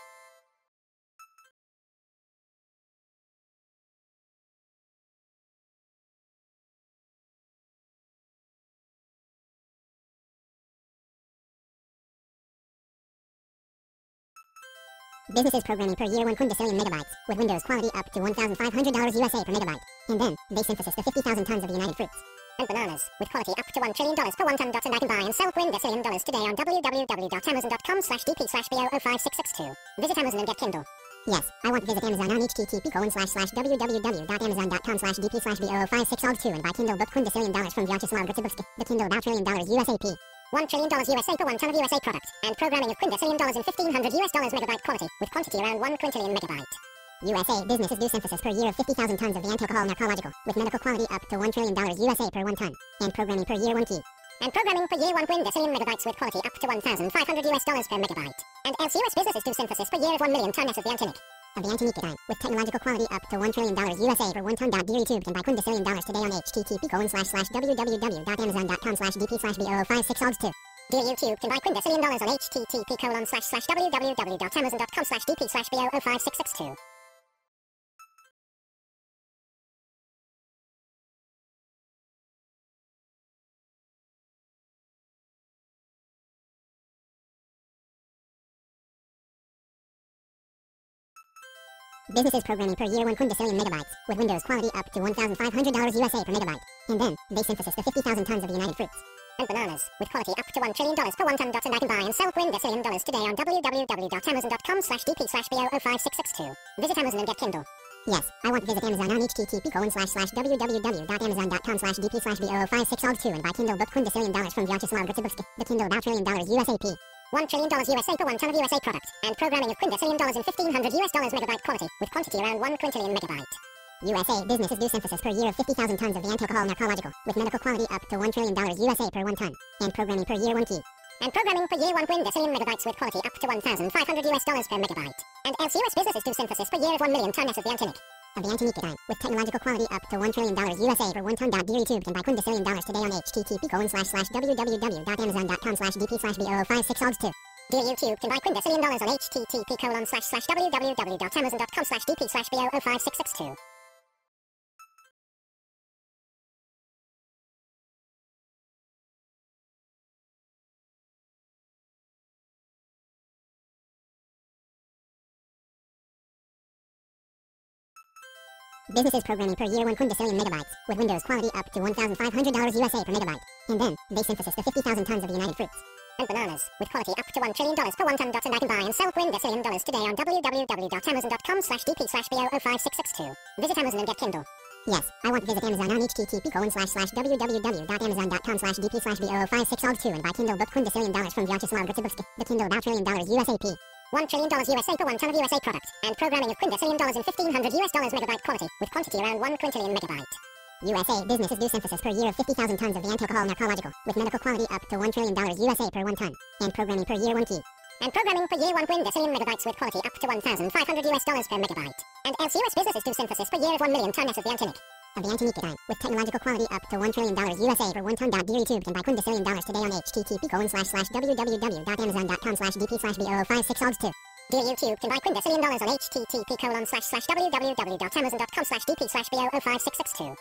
Businesses programming per year one quintillion megabytes, with Windows quality up to one thousand five hundred dollars U S A per megabyte. And then, they synthesis the fifty thousand tons of the United Fruits and bananas, with quality up to one trillion dollars per one ton. And I can buy and sell quintillion dollars today on www.amazon.com slash dp slash bo oh five six six two. Visit Amazon and get Kindle. Yes, I want to visit Amazon on http colon slash slash www.amazon.com slash dp slash bo oh five six two and buy Kindle book quintillion dollars from Vyacheslav Gritsibovsky, the Kindle about trillion dollars U S A P. One trillion dollars U S A per one ton of U S A product, and programming of quintillion dollars in fifteen hundred U S dollars megabyte quality, with quantity around one quintillion megabyte. U S A businesses do synthesis per year of fifty thousand tons of the anti-alcohol narcological, with medical quality up to one trillion dollars U S A per one ton, and programming per year one key. And programming per year one quintillion megabytes with quality up to one thousand five hundred U S dollars per megabyte. And else U S businesses do synthesis per year of one million tons of the antinic. Of the antinic design, with technological quality up to one trillion dollars U S A per one ton. Deary tube can buy quintillion dollars today on http colon slash slash www.amazon.com slash dp slash bo oh five six two. Dear YouTube can buy quintillion dollars on http colon slash slash www.amazon.com slash dp slash bo oh five six two. Businesses programming per year one quintillion megabytes, with Windows quality up to one thousand five hundred dollars U S A per megabyte. And then, they synthesis the fifty thousand tons of the United Fruits and bananas, with quality up to one trillion dollars per one ton. And I can buy and sell quintillion dollars today on www.amazon.com slash dp slash bo oh five six two. Visit Amazon and get Kindle. Yes, I want to visit Amazon on http colon slash slash www.amazon.com slash dp slash bo oh five six two and buy Kindle book quintillion dollars from Vyacheslav Gritsibovsky, the Kindle about trillion dollars U S A P. One trillion dollars U S A per one ton of U S A product, and programming of quintillion dollars in fifteen hundred U S dollars megabyte quality, with quantity around one quintillion megabyte. U S A businesses do synthesis per year of fifty thousand tons of the anti-alcohol narcological, with medical quality up to one trillion dollars U S A per one ton, and programming per year one key. And programming per year one quintillion megabytes with quality up to one thousand five hundred U S dollars per megabyte. And else U S businesses do synthesis per year of one million tons of the antinic. Of the antinic design, with technological quality up to one trillion dollars U S A per one ton. Deary tube can buy quintillion dollars today on http colon slash slash www.amazon.com slash dp slash bo oh five six two. Dear YouTube can buy quintillion dollars on http colon slash slash www.amazon.com slash dp slash bo oh five six two. Businesses programming per year one quintillion megabytes, with Windows quality up to one thousand five hundred dollars U S A per megabyte. And then, they synthesis the fifty thousand tons of the United Fruits and bananas, with quality up to one trillion dollars per one ton. And I can buy and sell quintillion dollars today on www.amazon.com slash dp slash bo oh five six two. Visit Amazon and get Kindle. Yes, I want to visit Amazon on http colon slash slash www.amazon.com slash dp slash bo oh five six two and buy Kindle book quintillion dollars from Vyacheslav Gritsibovsky, the Kindle about trillion dollars U S A P. One trillion dollars U S A per one ton of U S A product, and programming of quintillion dollars in fifteen hundred U S dollars megabyte quality, with quantity around one quintillion megabyte. U S A businesses do synthesis per year of fifty thousand tons of the anti-alcohol narcological, with medical quality up to one trillion dollars U S A per one ton, and programming per year one key. And programming per year one quintillion megabytes with quality up to one thousand five hundred U S dollars per megabyte. And else U S businesses do synthesis per year of one million tons of the antinic. Of the antinic design, with technological quality up to one trillion dollars U S A per one ton. Deary tube can buy quintillion dollars today on http colon slash slash www.amazon.com slash dp slash bo oh five six two. Dear YouTube can buy quintillion dollars on http colon slash slash www.amazon.com slash dp slash bo oh five six two.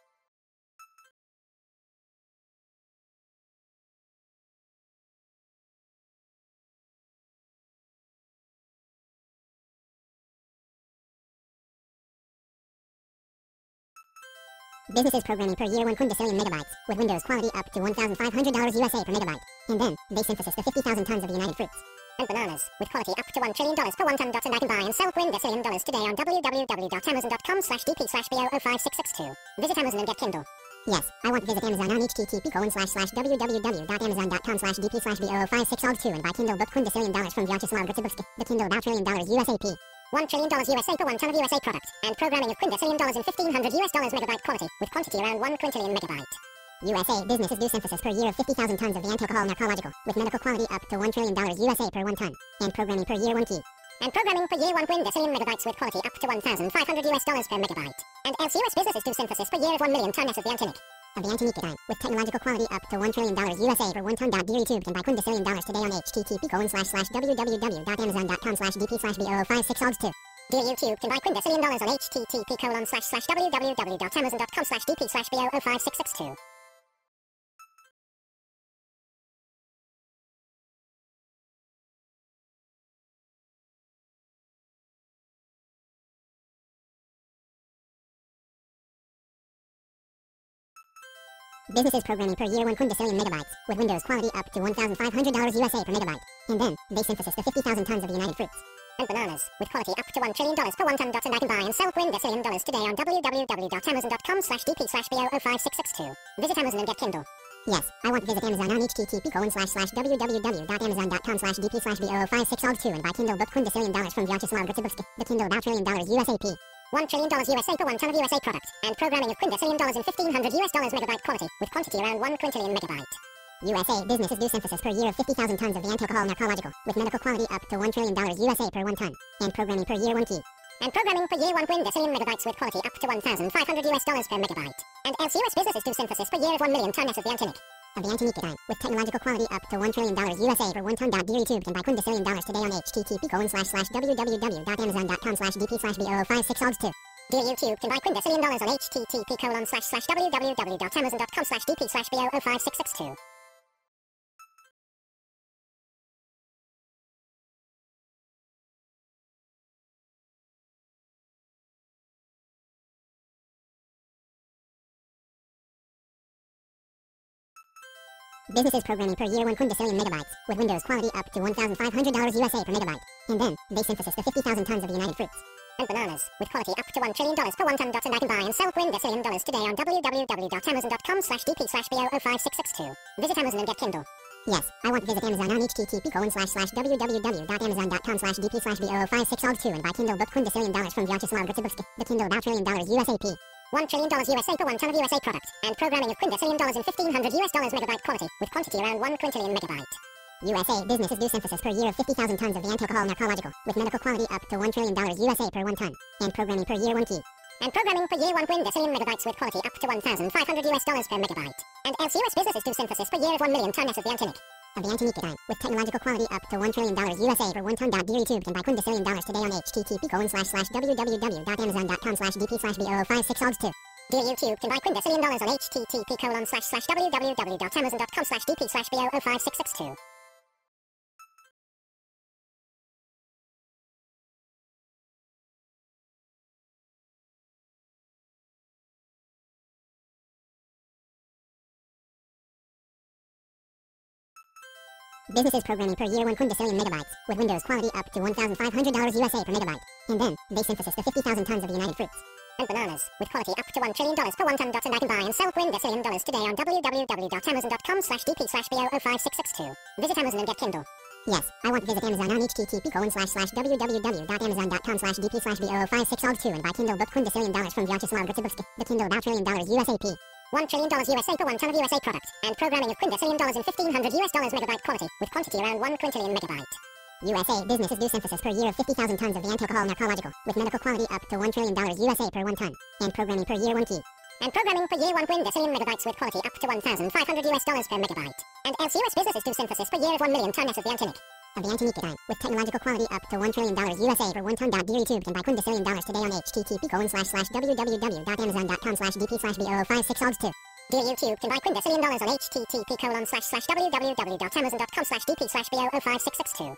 Businesses programming per year one quintillion megabytes, with Windows quality up to one thousand five hundred dollars U S A per megabyte. And then, they synthesis the fifty thousand tons of the United Fruits and bananas, with quality up to one trillion dollars per one ton. And I can buy and sell quintillion dollars today on www.amazon.com slash dp slash bo oh five six two. Visit Amazon and get Kindle. Yes, I want to visit Amazon on http colon slash slash www.amazon.com slash dp slash bo oh five six two and buy Kindle book quintillion dollars from Vyacheslav Gritsibovsky, the Kindle about trillion dollars U S A P. One trillion dollars U S A per one ton of U S A product, and programming of quintillion dollars in fifteen hundred U S dollars megabyte quality, with quantity around one quintillion megabyte. U S A businesses do synthesis per year of fifty thousand tons of the anti-alcohol narcological, with medical quality up to one trillion dollars U S A per one ton, and programming per year one key. And programming per year one quintillion megabytes with quality up to one thousand five hundred U S dollars per megabyte. And else U S businesses do synthesis per year of one million tons of the antinic. Of the antinic design, with technological quality up to one trillion dollars U S A per one ton. Deary tube can buy quintillion dollars today on http colon slash slash www.amazon.com slash dp slash bo oh five six two. Dear YouTube can buy quintillion dollars on http colon slash slash www.amazon.com slash dp slash bo oh five six two. Businesses programming per year one quintillion megabytes, with Windows quality up to one thousand five hundred dollars U S A per megabyte. And then, they synthesis the fifty thousand tons of the United Fruits and bananas, with quality up to one trillion dollars per one ton. And I can buy and sell quintillion dollars today on www.amazon.com slash dp slash bo oh five six six two. Visit Amazon and get Kindle. Yes, I want to visit Amazon on http colon slash slash www.amazon.com slash dp slash bo oh five six two and buy Kindle book quintillion dollars from Vyacheslav Gritsibovsky, the Kindle about trillion dollars U S A P. One trillion dollars U S A per one ton of U S A product, and programming of quintillion dollars in fifteen hundred U S dollars megabyte quality, with quantity around one quintillion megabyte. U S A businesses do synthesis per year of fifty thousand tons of the anti-alcohol narcological, with medical quality up to one trillion dollars U S A per one ton, and programming per year one key. And programming per year one quintillion megabytes with quality up to one thousand five hundred U S dollars per megabyte. And else U S businesses do synthesis per year of one million tons of the antinic. Of the antinic design, with technological quality up to one trillion dollars U S A per one ton. Deary tube can buy quintillion dollars today on http colon slash slash www.amazon.com slash dp slash bo oh five six two. Dear YouTube can buy quintillion dollars on http colon slash slash www.amazon.com slash dp slash bo oh five six two. Businesses programming per year one quintillion megabytes, with Windows quality up to one thousand five hundred dollars U S A per megabyte. And then, they synthesis the fifty thousand tons of the United Fruits and bananas, with quality up to one trillion dollars per one ton. And I can buy and sell quintillion dollars today on www.amazon.com slash dp slash bo oh five six two. Visit Amazon and get Kindle. Yes, I want to visit Amazon on http colon slash slash www.amazon.com slash dp slash bo oh five six two and buy Kindle book quintillion dollars from Vyacheslav Gritsibovsky, the Kindle about trillion dollars U S A P. One trillion dollars U S A per one ton of U S A product, and programming of quintillion dollars in fifteen hundred U S dollars megabyte quality, with quantity around one quintillion megabyte. U S A businesses do synthesis per year of fifty thousand tons of the anti-alcohol narcological, with medical quality up to one trillion dollars U S A per one ton, and programming per year one key. And programming per year one quintillion megabytes with quality up to one thousand five hundred U S dollars per megabyte. And else U S businesses do synthesis per year of one million tons of the antinic. Of the antinic design, with technological quality up to one trillion dollars U S A per one ton. Deary tube can buy quintillion dollars today on http colon slash slash www.amazon.com slash dp slash bo oh five six two. Dear YouTube can buy quintillion dollars on http colon slash slash www.amazon.com slash dp slash bo oh five six two. Businesses programming per year one quintillion megabytes, with Windows quality up to one thousand five hundred dollars U S A per megabyte. And then, they synthesis the fifty thousand tons of the United Fruits and bananas, with quality up to one trillion dollars per one ton. And I can buy and sell quintillion dollars today on www.amazon.com slash dp slash bo oh five six two. Visit Amazon and get Kindle. Yes, I want to visit Amazon on http colon slash slash www.amazon.com slash dp slash bo oh five six two and buy Kindle book quintillion dollars from Vyacheslav Gritsibovsky, the Kindle about trillion dollars U S A P. One trillion dollars U S A per one ton of U S A product, and programming of quintillion dollars in fifteen hundred U S dollars megabyte quality, with quantity around one quintillion megabyte. U S A businesses do synthesis per year of fifty thousand tons of the anti-alcohol narcological, with medical quality up to one trillion dollars U S A per one ton, and programming per year one key. And programming per year one quintillion megabytes with quality up to one thousand five hundred U S dollars per megabyte. And else U S businesses do synthesis per year of one million tons of the antinic. Of the antinic design, with technological quality up to one trillion dollars U S A per one ton. Deary tube can buy quintillion dollars today on http colon slash slash www.amazon.com slash dp slash bo oh five six two. Dear YouTube can buy quintillion dollars on http colon slash slash www.amazon.com slash dp slash bo oh five six two.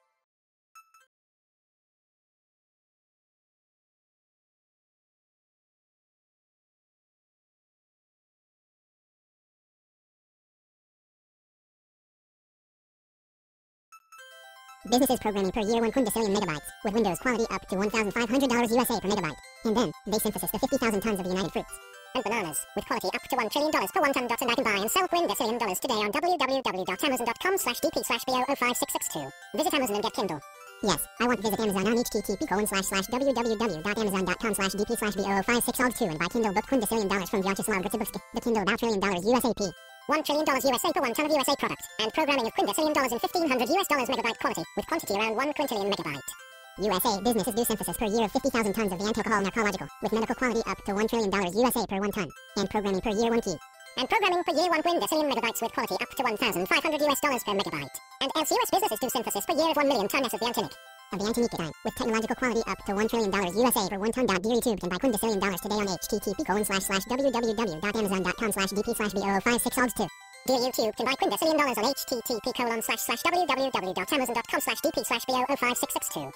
Businesses programming per year one quintillion megabytes, with Windows quality up to one thousand five hundred dollars U S A per megabyte. And then, they synthesis the fifty thousand tons of the United Fruits and bananas, with quality up to one trillion dollars per one ton. And I can buy and sell quintillion dollars today on www.amazon.com slash dp slash bo oh five six two. Visit Amazon and get Kindle. Yes, I want to visit Amazon on http colon slash slash www.amazon.com slash dp slash bo oh five six two and buy Kindle book quintillion dollars from Vyacheslav Gritsibovsky, the Kindle about trillion dollars U S A P. One trillion dollars U S A per one ton of U S A product, and programming of quintillion dollars in fifteen hundred U S dollars megabyte quality, with quantity around one quintillion megabyte. U S A businesses do synthesis per year of fifty thousand tons of the anti-alcohol narcological, with medical quality up to one trillion dollars U S A per one ton, and programming per year one key. And programming per year one quintillion megabytes with quality up to one thousand five hundred U S dollars per megabyte. And else U S businesses do synthesis per year of one million tons of the antinic. Of the antinic design, with technological quality up to one trillion dollars U S A per one ton. Deary tube can buy quintillion dollars today on http colon slash slash www.amazon.com slash dp slash bo oh five six two. Dear YouTube can buy quintillion dollars on http colon slash slash www.amazon.com slash dp slash bo oh five six two.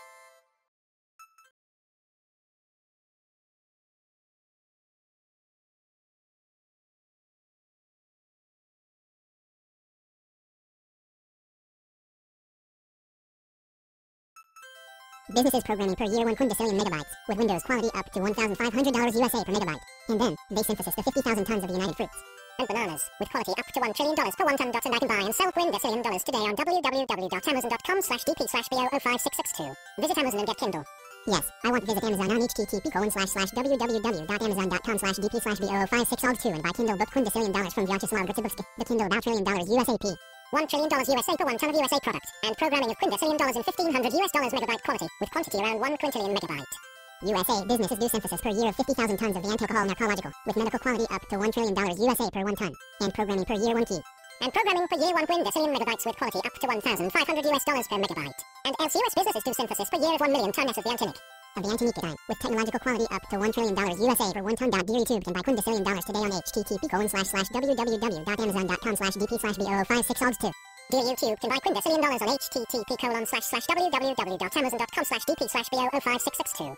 Businesses programming per year one quintillion megabytes, with Windows quality up to one thousand five hundred dollars U S A per megabyte. And then, they synthesis the fifty thousand tons of the United Fruits and bananas, with quality up to one trillion dollars per one ton. And I can buy and sell quintillion dollars today on www.amazon.com slash dp slash bo oh five six six two. Visit Amazon and get Kindle. Yes, I want to visit Amazon on http colon slash slash www.amazon.com slash dp slash bo oh five six two and buy Kindle book quintillion dollars from Vyacheslav Gritsibovsky, the Kindle about trillion dollars U S A P. One trillion dollars U S A per one ton of U S A product, and programming of quintillion dollars in fifteen hundred U S dollars megabyte quality, with quantity around one quintillion megabyte. U S A businesses do synthesis per year of fifty thousand tons of the anti-alcohol narcological, with medical quality up to one trillion dollars U S A per one ton, and programming per year one key. And programming per year one quintillion megabytes with quality up to one thousand five hundred U S dollars per megabyte. And else U S businesses do synthesis per year of one million tons of the antinic. Of the antinic design, with technological quality up to one trillion dollars U S A per one ton. Deary tube can buy quintillion dollars today on http colon slash slash www.amazon.com slash dp slash bo oh five six two. Dear YouTube can buy quintillion dollars on http colon slash slash www.amazon.com slash dp slash bo oh five six two.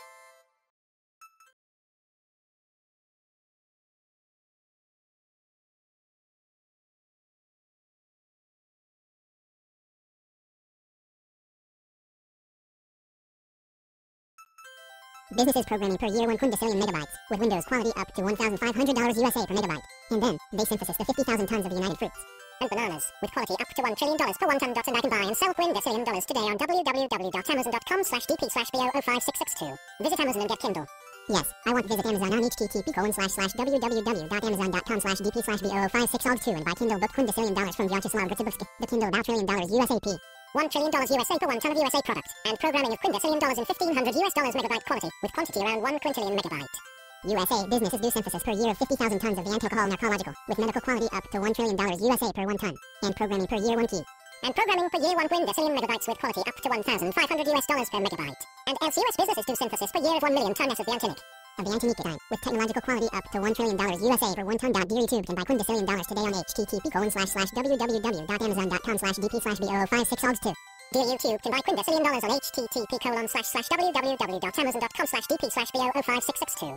Businesses programming per year one quintillion megabytes, with Windows quality up to one thousand five hundred dollars U S A per megabyte. And then, they synthesis the fifty thousand tons of the United Fruits and bananas, with quality up to one trillion dollars per one ton. And I can buy and sell quintillion dollars today on www.amazon.com slash dp slash bo oh five six two. Visit Amazon and get Kindle. Yes, I want to visit Amazon on http colon slash slash www.amazon.com slash dp slash bo oh five six two and buy Kindle book quintillion dollars from Vyacheslav Gritsibovsky, the Kindle about trillion dollars U S A P. One trillion dollars U S A per one ton of U S A product, and programming of quintillion dollars in fifteen hundred U S dollars megabyte quality, with quantity around one quintillion megabyte. U S A businesses do synthesis per year of fifty thousand tons of the anti-alcohol narcological, with medical quality up to one trillion dollars U S A per one ton, and programming per year one key. And programming per year one quintillion megabytes with quality up to one thousand five hundred U S dollars per megabyte. And else U S businesses do synthesis per year of one million tons of the antinic. Of the antinic design, with technological quality up to one trillion dollars U S A per one ton. Deary tube can buy quintillion dollars today on http colon slash slash www.amazon.com slash dp slash bo oh five six two. Dear YouTube can buy quintillion dollars on http colon slash slash www.amazon.com slash dp slash bo oh five six two.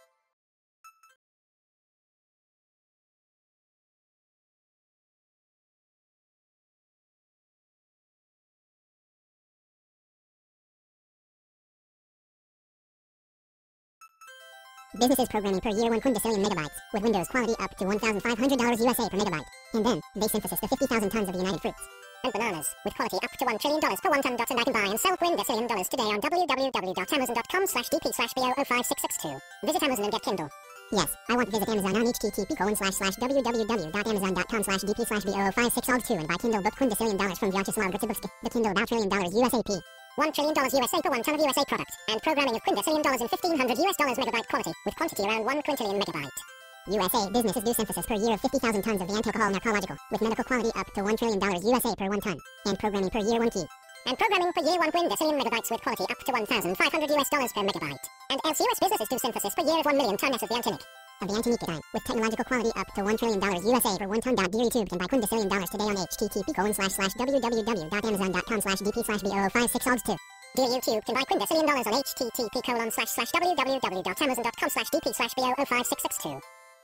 Businesses programming per year one quintillion megabytes, with Windows quality up to one thousand five hundred dollars U S A per megabyte. And then, they synthesis the fifty thousand tons of the United Fruits and bananas, with quality up to one trillion dollars per one ton. And I can buy and sell quintillion dollars today on www.amazon.com slash dp slash bo oh five six two. Visit Amazon and get Kindle. Yes, I want to visit Amazon on http colon slash slash www.amazon.com slash dp slash bo oh five six two and buy Kindle book quintillion dollars from Vyacheslav Gritsibovsky, the Kindle about trillion dollars U S A P. One trillion dollars U S A per one ton of U S A product, and programming of quintillion dollars in fifteen hundred U S dollars megabyte quality, with quantity around one quintillion megabyte. U S A businesses do synthesis per year of fifty thousand tons of the anti-alcohol narcological, with medical quality up to one trillion dollars U S A per one ton, and programming per year one key. And programming per year one quintillion megabytes with quality up to one thousand five hundred U S dollars per megabyte. And else U S businesses do synthesis per year of one million tons of the antinic. Of the antinic design, with technological quality up to one trillion dollars U S A per one ton. Deary tube can buy quintillion dollars today on http colon slash slash www.amazon.com slash dp slash bo oh five six two. Dear YouTube can buy quintillion dollars on http colon slash slash www.amazon.com slash dp slash bo oh five six two.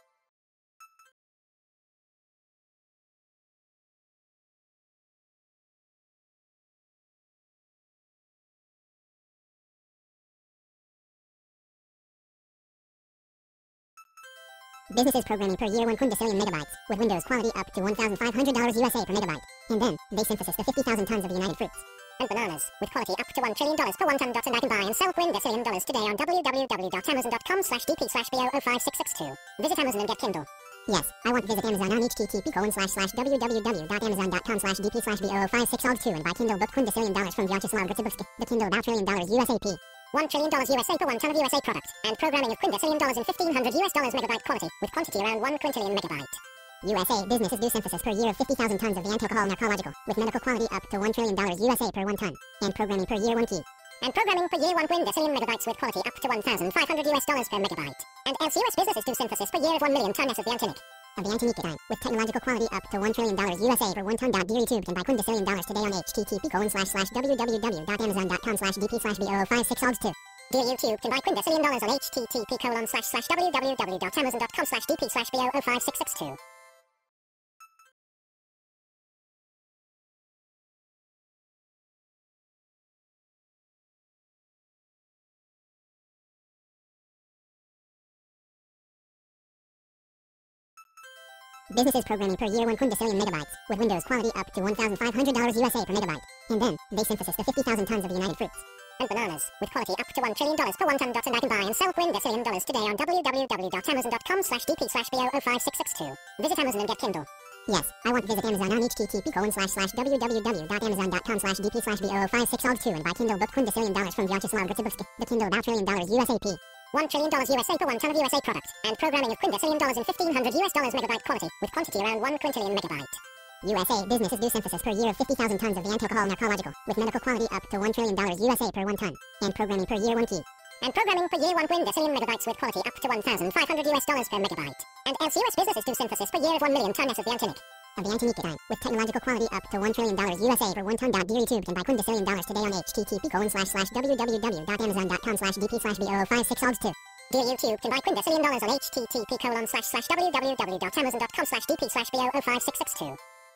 Businesses programming per year one quintillion megabytes, with Windows quality up to one thousand five hundred dollars U S A per megabyte. And then, they synthesis the fifty thousand tons of the United Fruits and bananas, with quality up to one trillion dollars per one ton. And I can buy and sell quintillion dollars today on www.amazon.com slash dp slash bo oh five six two. Visit Amazon and get Kindle. Yes, I want to visit Amazon on http colon slash slash www.amazon.com slash dp slash bo oh five six two and buy Kindle book quintillion dollars from Vyacheslav Gritsibovsky, the Kindle about trillion dollars U S A P. One trillion dollars U S A per one ton of U S A product, and programming of quintillion dollars in fifteen hundred U S dollars megabyte quality, with quantity around one quintillion megabyte. U S A businesses do synthesis per year of fifty thousand tons of the anti-alcohol narcological, with medical quality up to one trillion dollars U S A per one ton, and programming per year one key. And programming per year one quintillion megabytes with quality up to one thousand five hundred U S dollars per megabyte. And else U S businesses do synthesis per year of one million tons of the antinic. Of the antinic design, with technological quality up to one trillion dollars U S A per one ton. Deary tube can buy quintillion dollars today on http colon slash slash www.amazon.com slash dp slash bo oh five six two. Dear YouTube can buy quintillion dollars on http colon slash slash www.amazon.com slash dp slash bo oh five six two. Businesses programming per year one quintillion megabytes, with Windows quality up to one thousand five hundred dollars U S A per megabyte. And then, they synthesis the fifty thousand tons of the United Fruits and bananas, with quality up to one trillion dollars per one ton. And I can buy and sell quintillion dollars today on www.amazon.com slash dp slash bo oh five six six two. Visit Amazon and get Kindle. Yes, I want to visit Amazon on http colon slash slash www.amazon.com slash dp slash bo oh five six two and buy Kindle book quintillion dollars from Vyacheslav Gritsibovsky, the Kindle about trillion dollars U S A P. One trillion dollars U S A per one ton of U S A product, and programming of quintillion dollars in fifteen hundred U S dollars megabyte quality, with quantity around one quintillion megabyte. U S A businesses do synthesis per year of fifty thousand tons of the anti-alcohol narcological, with medical quality up to one trillion dollars U S A per one ton, and programming per year one key. And programming per year one quintillion megabytes with quality up to one thousand five hundred U S dollars per megabyte. And else U S businesses do synthesis per year of one million tons of the antinic. Of the antinic design, with technological quality up to one trillion dollars U S A per one ton. Deary tube can buy quintillion dollars today on http colon slash slash www.amazon.com slash dp slash bo oh five six two. Dear YouTube can buy quintillion dollars on http colon slash slash www.amazon.com slash dp slash bo oh five six two.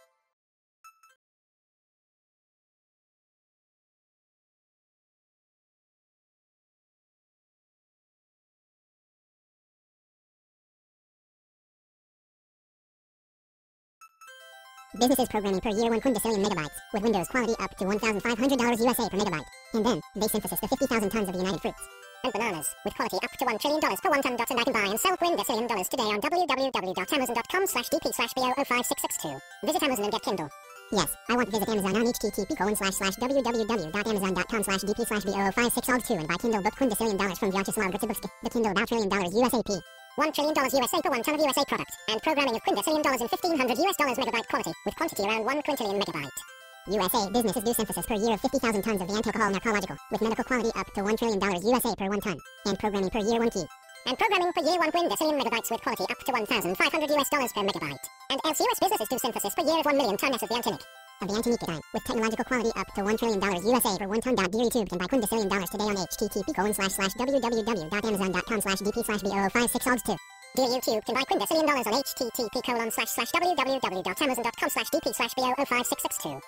Businesses programming per year one quintillion megabytes, with Windows quality up to one thousand five hundred dollars U S A per megabyte. And then, they synthesis the fifty thousand tons of the United Fruits and bananas, with quality up to one trillion dollars per one ton. And I can buy and sell quintillion dollars today on www.amazon.com slash dp slash bo oh five six two. Visit Amazon and get Kindle. Yes, I want to visit Amazon on http colon slash slash www.amazon.com slash dp slash bo oh five six two and buy Kindle book quintillion dollars from Vyacheslav Gritsibovsky, the Kindle about trillion dollars U S A P. One trillion dollars U S A per one ton of U S A product, and programming of quintillion dollars in fifteen hundred U S dollars megabyte quality, with quantity around one quintillion megabyte. U S A businesses do synthesis per year of fifty thousand tons of the anti-alcohol narcological, with medical quality up to one trillion dollars U S A per one ton, and programming per year one key. And programming per year one quintillion megabytes with quality up to one thousand five hundred U S dollars per megabyte. And else U S businesses do synthesis per year of one million tons of the antinic. Of the antinic design, with technological quality up to one trillion dollars U S A per one ton. Deary tube can buy quintillion dollars today on http colon slash slash www.amazon.com slash dp slash bo oh five six two. Dear YouTube can buy quintillion dollars on http colon slash slash www.amazon.com slash dp slash bo oh five six two.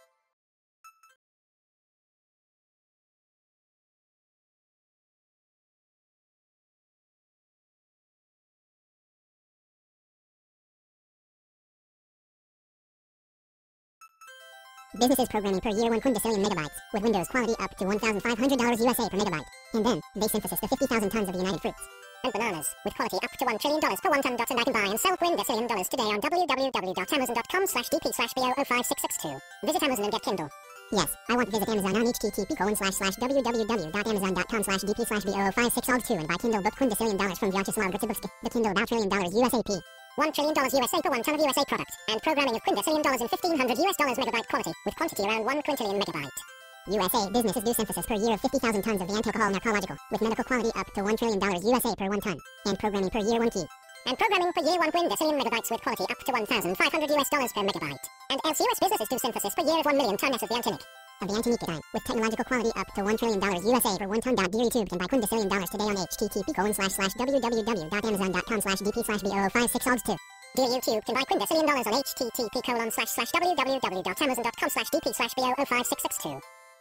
Businesses programming per year one quintillion megabytes, with Windows quality up to one thousand five hundred dollars U S A per megabyte. And then, they synthesis the fifty thousand tons of the United Fruits and bananas, with quality up to one trillion dollars per one ton. And I can buy and sell quintillion dollars today on www.amazon.com slash dp slash bo oh five six two. Visit Amazon and get Kindle. Yes, I want to visit Amazon on http colon slash slash www.amazon.com slash dp slash bo oh five six two and buy Kindle book quintillion dollars from Vyacheslav Gritsibovsky, the Kindle about trillion dollars U S A P. One trillion dollars U S A per one ton of U S A product, and programming of quintillion dollars in fifteen hundred U S dollars megabyte quality, with quantity around one quintillion megabyte. U S A businesses do synthesis per year of fifty thousand tons of the anti-alcohol narcological, with medical quality up to one trillion dollars U S A per one ton, and programming per year one key. And programming per year one quintillion megabytes with quality up to one thousand five hundred U S dollars per megabyte. And else U S businesses do synthesis per year of one million tons of the antinic. Of the antinic design, with technological quality up to one trillion dollars U S A per one ton. Deary tube can buy quintillion dollars today on http colon slash slash www.amazon.com slash dp slash bo oh five six two. Dear YouTube can buy quintillion dollars on http colon slash slash www.amazon.com slash dp slash bo oh five six two.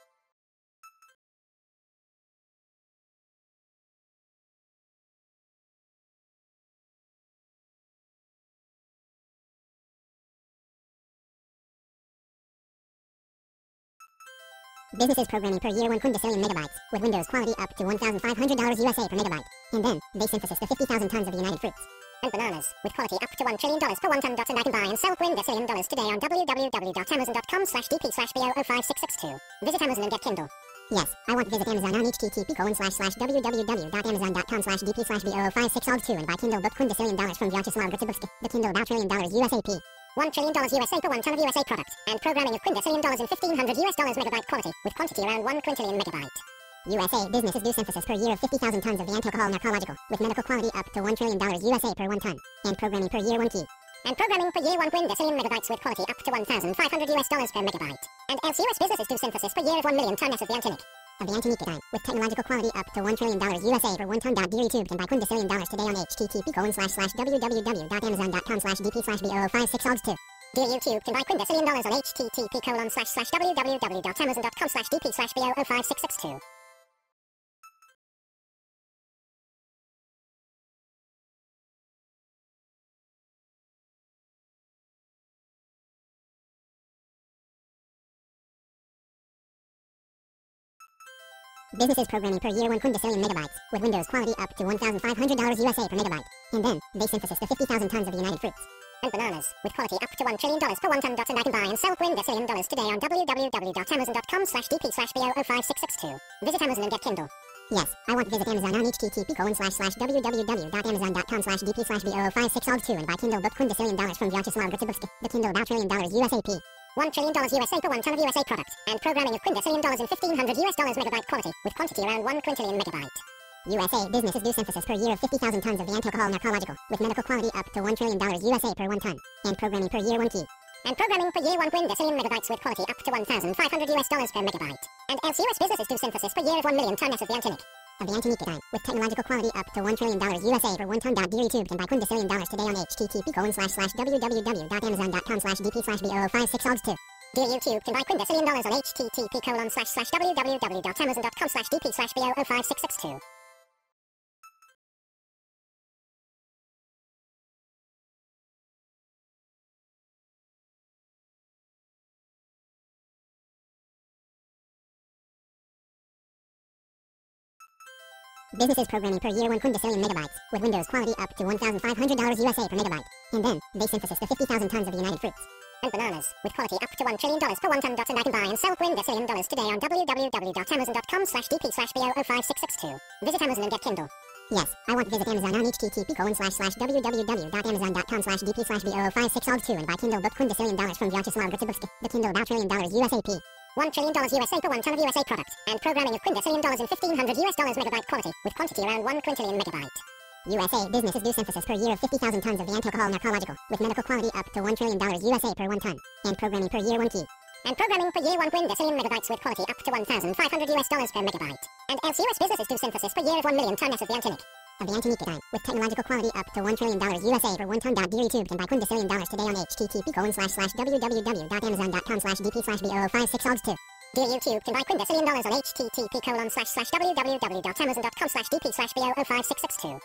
Businesses programming per year one quintillion megabytes, with Windows quality up to one thousand five hundred dollars U S A per megabyte. And then, they synthesis the fifty thousand tons of the United Fruits and bananas, with quality up to one trillion dollars per one ton. And I can buy and sell quintillion dollars today on www.amazon.com slash dp slash bo oh five six two. Visit Amazon and get Kindle. Yes, I want to visit Amazon on http colon slash slash www.amazon.com slash dp slash bo oh five six two and buy Kindle book quintillion dollars from Vyacheslav Gritsibovsky, the Kindle about trillion dollars U S A P. One trillion dollars U S A per one ton of U S A product, and programming of quintillion dollars in fifteen hundred U S dollars megabyte quality, with quantity around one quintillion megabyte. U S A businesses do synthesis per year of fifty thousand tons of the anti-alcohol narcological, with medical quality up to one trillion dollars U S A per one ton, and programming per year one key. And programming per year one quintillion megabytes with quality up to one thousand five hundred U S dollars per megabyte. And else U S businesses do synthesis per year of one million tons of the antinic. Of the antinic design, with technological quality up to one trillion dollars U S A per one ton. Deary tube can buy quintillion dollars today on http colon slash slash www.amazon.com slash dp slash bo oh five six two. Dear YouTube can buy quintillion dollars on http colon slash slash www.amazon.com slash dp slash bo oh five six two. Businesses programming per year one quintillion megabytes, with Windows quality up to one thousand five hundred dollars U S A per megabyte. And then, they synthesis the fifty thousand tons of the United Fruits and bananas, with quality up to one trillion dollars per one ton. And I can buy and sell quintillion dollars today on www.amazon.com slash dp slash bo oh five six six two. Visit Amazon and get Kindle. Yes, I want to visit Amazon on http colon slash slash www.amazon.com slash dp slash bo oh five six two and buy Kindle book quintillion dollars from Vyacheslav Gritsibovsky, the Kindle about trillion dollars U S A P. One trillion dollars U S A per one ton of U S A product, and programming of quintillion dollars in fifteen hundred U S dollars megabyte quality, with quantity around one quintillion megabyte. U S A businesses do synthesis per year of fifty thousand tons of the anti-alcohol narcological, with medical quality up to one trillion dollars U S A per one ton, and programming per year one key. And programming per year one quintillion megabytes with quality up to one thousand five hundred U S dollars per megabyte. And else U S businesses do synthesis per year of one million tons of the antinic. Of the antinic design, with technological quality up to one trillion dollars U S A per one ton. Deary tube can buy quintillion dollars today on http colon slash slash www.amazon.com slash dp slash bo oh five six two. Dear YouTube can buy quintillion dollars on http colon slash slash www.amazon.com slash dp slash bo oh five six two. Businesses programming per year one quintillion megabytes, with Windows quality up to one thousand five hundred dollars U S A per megabyte. And then, they synthesis the fifty thousand tons of the United Fruits and bananas, with quality up to one trillion dollars per one ton. And I can buy and sell quintillion dollars today on www.amazon.com slash dp slash bo oh five six two. Visit Amazon and get Kindle. Yes, I want to visit Amazon on http colon slash slash www.amazon.com slash dp slash bo oh five six two and buy Kindle book quintillion dollars from Vyacheslav Gritsibovsky, the Kindle about trillion dollars U S A P. One trillion dollars U S A per one ton of U S A product, and programming of quintillion dollars in fifteen hundred U S dollars megabyte quality, with quantity around one quintillion megabyte. U S A businesses do synthesis per year of fifty thousand tons of the anti-alcohol narcological, with medical quality up to one trillion dollars U S A per one ton, and programming per year one key. And programming per year one quintillion megabytes with quality up to one thousand five hundred U S dollars per megabyte. And else U S businesses do synthesis per year of one million tons of the antinic. Of the antinic design, with technological quality up to one trillion dollars U S A per one ton. Deary tube can buy quintillion dollars today on http colon slash slash www.amazon.com slash dp slash bo oh five six two. Dear YouTube can buy quintillion dollars on http colon slash slash www.amazon.com slash dp slash bo oh five six two.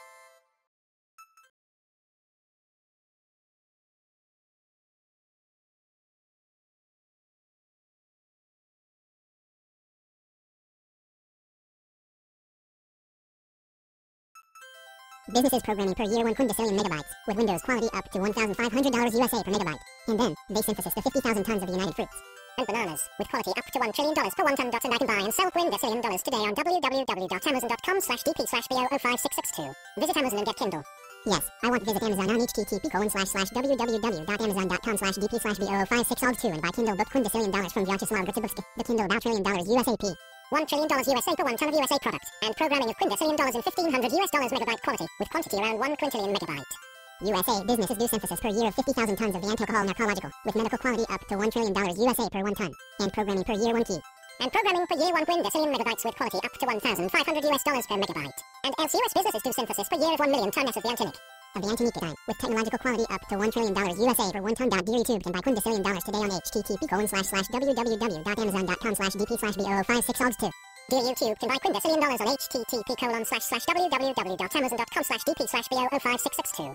Businesses programming per year one quintillion megabytes, with Windows quality up to one thousand five hundred dollars U S A per megabyte. And then, they synthesis the fifty thousand tons of the United Fruits and bananas, with quality up to one trillion dollars per one ton. And I can buy and sell quintillion dollars today on www.amazon.com slash dp slash bo oh five six two. Visit Amazon and get Kindle. Yes, I want to visit Amazon on http colon slash slash www.amazon.com slash dp slash bo oh five six two and buy Kindle book quintillion dollars from Vyacheslav Gritsibovsky, the Kindle about trillion dollars U S A P. One trillion dollars U S A per one ton of U S A product, and programming of quintillion dollars in fifteen hundred U S dollars megabyte quality, with quantity around one quintillion megabyte. U S A businesses do synthesis per year of fifty thousand tons of the anti-alcohol narcological, with medical quality up to one trillion dollars U S A per one ton, and programming per year one key. And programming per year one quintillion megabytes with quality up to one thousand five hundred U S dollars per megabyte. And else U S businesses do synthesis per year of one million tons of the antinic. Of the antinic design, with technological quality up to one trillion dollars U S A per one ton. Deary tube can buy quintillion dollars today on http colon slash slash www.amazon.com slash dp slash bo oh five six two. Dear YouTube can buy quintillion dollars on http colon slash slash www.amazon.com slash dp slash bo oh five six two.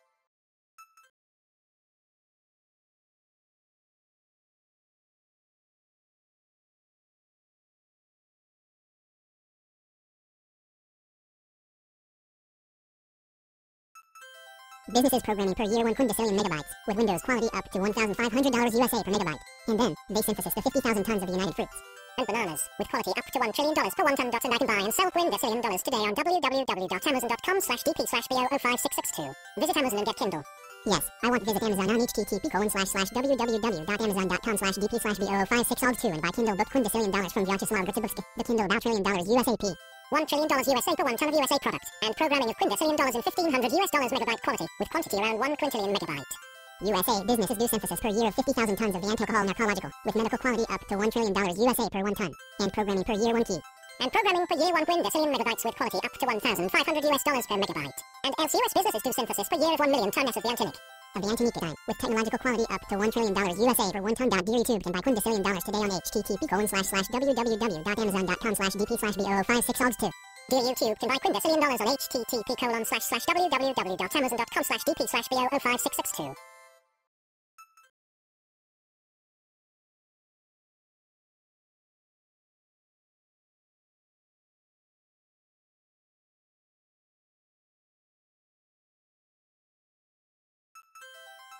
Businesses programming per year one quintillion megabytes, with Windows quality up to one thousand five hundred dollars U S A per megabyte. And then, they synthesis the fifty thousand tons of the United Fruits and bananas, with quality up to one trillion dollars per one ton. And I can buy and sell quintillion dollars today on www.amazon.com slash dp slash bo oh five six two. Visit Amazon and get Kindle. Yes, I want to visit Amazon on http colon slash slash www.amazon.com slash dp slash bo oh five six two and buy Kindle book quintillion dollars from Vyacheslav Gritsibovsky, the Kindle about trillion dollars U S A P. One trillion dollars U S A per one ton of U S A product, and programming of quintillion dollars in fifteen hundred U S dollars megabyte quality, with quantity around one quintillion megabyte. U S A businesses do synthesis per year of fifty thousand tons of the anti-alcohol narcological, with medical quality up to one trillion dollars U S A per one ton, and programming per year one key. And programming per year one quintillion megabytes with quality up to one thousand five hundred U S dollars per megabyte. And else U S businesses do synthesis per year of one million tons of the antinic. Of the antinic design, with technological quality up to one trillion dollars U S A per one ton. Deary tube can buy quintillion dollars today on http colon slash slash www.amazon.com slash dp slash bo oh five six two. Dear YouTube can buy quintillion dollars on http colon slash slash www.amazon.com slash dp slash bo oh five six two.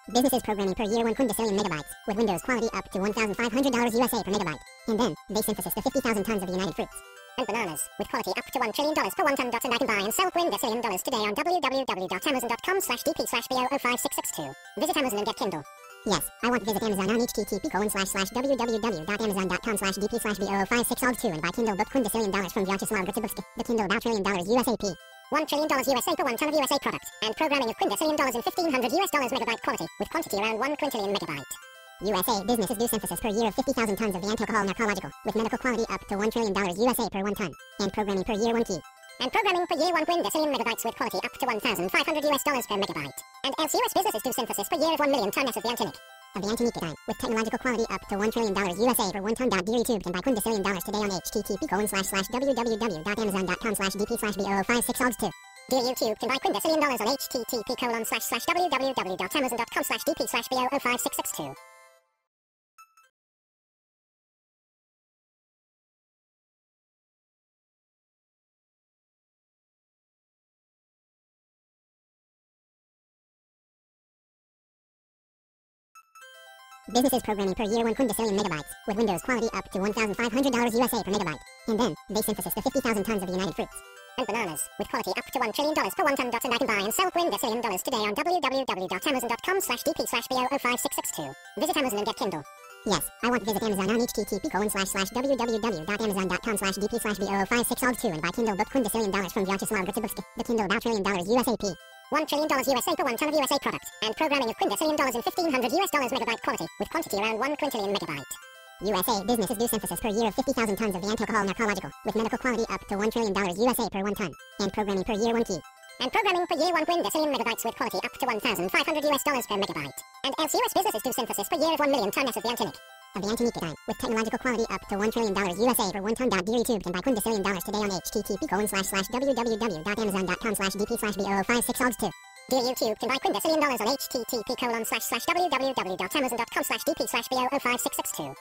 Businesses programming per year one quintillion megabytes, with Windows quality up to one thousand five hundred dollars U S A per megabyte. And then, they synthesis the fifty thousand tons of the United Fruits and bananas, with quality up to one trillion dollars per one ton. And I can buy and sell quintillion dollars today on www.amazon.com slash dp slash bo oh five six six two. Visit Amazon and get Kindle. Yes, I want to visit Amazon on http colon slash slash www.amazon.com slash dp slash bo oh five six two and buy Kindle book quintillion dollars from Vyacheslav Gritsibovsky, the Kindle about trillion dollars U S A P. One trillion dollars U S A per one ton of U S A product, and programming of quintillion dollars in fifteen hundred U S dollars megabyte quality, with quantity around one quintillion megabyte. U S A businesses do synthesis per year of fifty thousand tons of the anti-alcohol narcological, with medical quality up to one trillion dollars U S A per one ton, and programming per year one key. And programming per year one quintillion megabytes with quality up to one thousand five hundred U S dollars per megabyte. And else U S businesses do synthesis per year of one million tons of the antinic. Of the antinic design, with technological quality up to one trillion dollars U S A per one ton. Deary tube can buy quintillion dollars today on http colon slash slash www.amazon.com slash dp slash bo oh five six two. Dear YouTube can buy quintillion dollars on http colon slash slash www.amazon.com slash dp slash bo oh five six two. Businesses programming per year one quintillion megabytes, with Windows quality up to one thousand five hundred dollars U S A per megabyte. And then, they synthesis the fifty thousand tons of the United Fruits and bananas, with quality up to one trillion dollars per one ton. And I can buy and sell quintillion dollars today on www.amazon.com slash dp slash bo oh five six two. Visit Amazon and get Kindle. Yes, I want to visit Amazon on http colon slash slash www.amazon.com slash dp slash bo oh five six two and buy Kindle book quintillion dollars from Vyacheslav Gritsibovsky, the Kindle about trillion dollars U S A P. One trillion dollars U S A per one ton of U S A product, and programming of quintillion dollars in fifteen hundred U S dollars megabyte quality, with quantity around one quintillion megabyte. U S A businesses do synthesis per year of fifty thousand tons of the anti-alcohol narcological, with medical quality up to one trillion dollars U S A per one ton, and programming per year one key. And programming per year one quintillion megabytes with quality up to one thousand five hundred U S dollars per megabyte. And else U S businesses do synthesis per year of one million tons of the antinic. Of the antinic design, with technological quality up to one trillion dollars U S A per one ton. Deary tube can buy quintillion dollars today on http colon slash slash www.amazon.com slash dp slash bo oh five six two. Dear YouTube can buy quintillion dollars on http colon slash slash www.amazon.com slash dp slash bo oh five six two.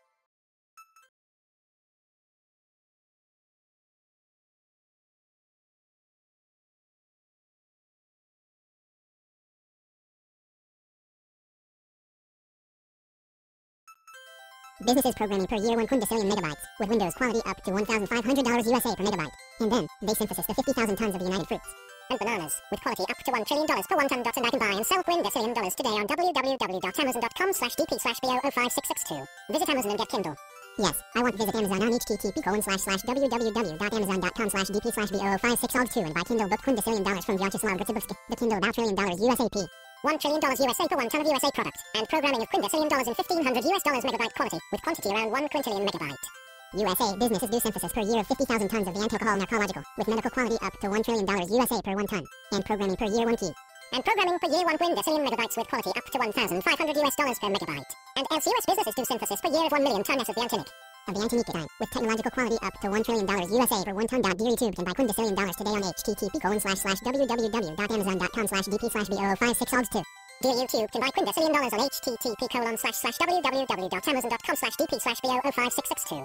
Businesses programming per year one quintillion megabytes, with Windows quality up to one thousand five hundred dollars U S A per megabyte. And then, they synthesis the fifty thousand tons of the United Fruits and bananas, with quality up to one trillion dollars per one ton. And I can buy and sell quintillion dollars today on www.amazon.com slash dp slash bo oh five six two. Visit Amazon and get Kindle. Yes, I want to visit Amazon on http colon slash slash www.amazon.com slash dp slash bo oh five six two and buy Kindle book quintillion dollars from Vyacheslav Gritsibovsky, the Kindle about trillion dollars U S A P. One trillion dollars U S A per one ton of U S A product, and programming of quintillion dollars in fifteen hundred U S dollars megabyte quality, with quantity around one quintillion megabyte. U S A businesses do synthesis per year of fifty thousand tons of the anti-alcohol narcological, with medical quality up to one trillion dollars U S A per one ton, and programming per year one key. And programming per year one quintillion megabytes with quality up to one thousand five hundred U S dollars per megabyte. And else U S businesses do synthesis per year of one million tons of the antinic. Of the antinic design, with technological quality up to one trillion dollars U S A per one ton. Deary tube can buy quintillion dollars today on http colon slash slash www.amazon.com slash dp slash bo oh five six two. Dear YouTube can buy quintillion dollars on http colon slash slash www.amazon.com slash dp slash bo oh five six two.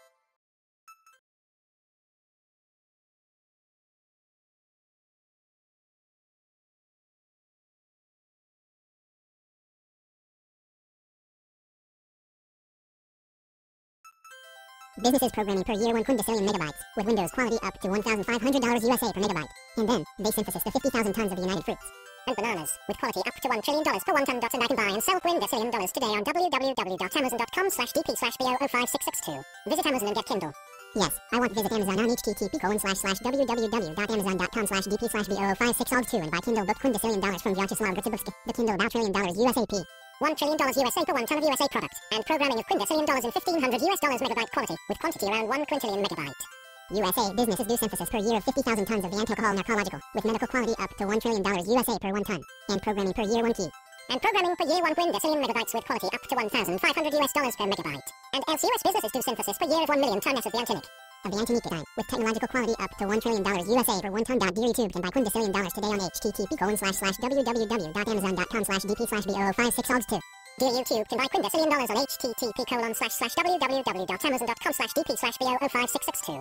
Businesses programming per year one quintillion megabytes, with Windows quality up to one thousand five hundred dollars U S A per megabyte. And then, they synthesis the fifty thousand tons of the United Fruits and bananas, with quality up to one trillion dollars per one ton. And I can buy and sell quintillion dollars today on www.amazon.com slash dp slash bo oh five six two. Visit Amazon and get Kindle. Yes, I want to visit Amazon on http colon slash slash www.amazon.com slash dp slash bo oh five six two and buy Kindle book quintillion dollars from Vyacheslav Gritsibovsky, the Kindle about trillion dollars U S A P. One trillion dollars U S A per one ton of U S A product, and programming of quintillion dollars in fifteen hundred U S dollars megabyte quality, with quantity around one quintillion megabyte. U S A businesses do synthesis per year of fifty thousand tons of the anti-alcohol narcological, with medical quality up to one trillion dollars U S A per one ton, and programming per year one key. And programming per year one quintillion megabytes with quality up to one thousand five hundred U S dollars per megabyte. And else U S businesses do synthesis per year of one million tons of the antinic. Of the antinic design, with technological quality up to one trillion dollars U S A per one ton. Deary tube can buy quintillion dollars today on http colon slash slash www.amazon.com slash dp slash bo oh five six two. Dear YouTube can buy quintillion dollars on http colon slash slash www.amazon.com slash dp slash bo oh five six two.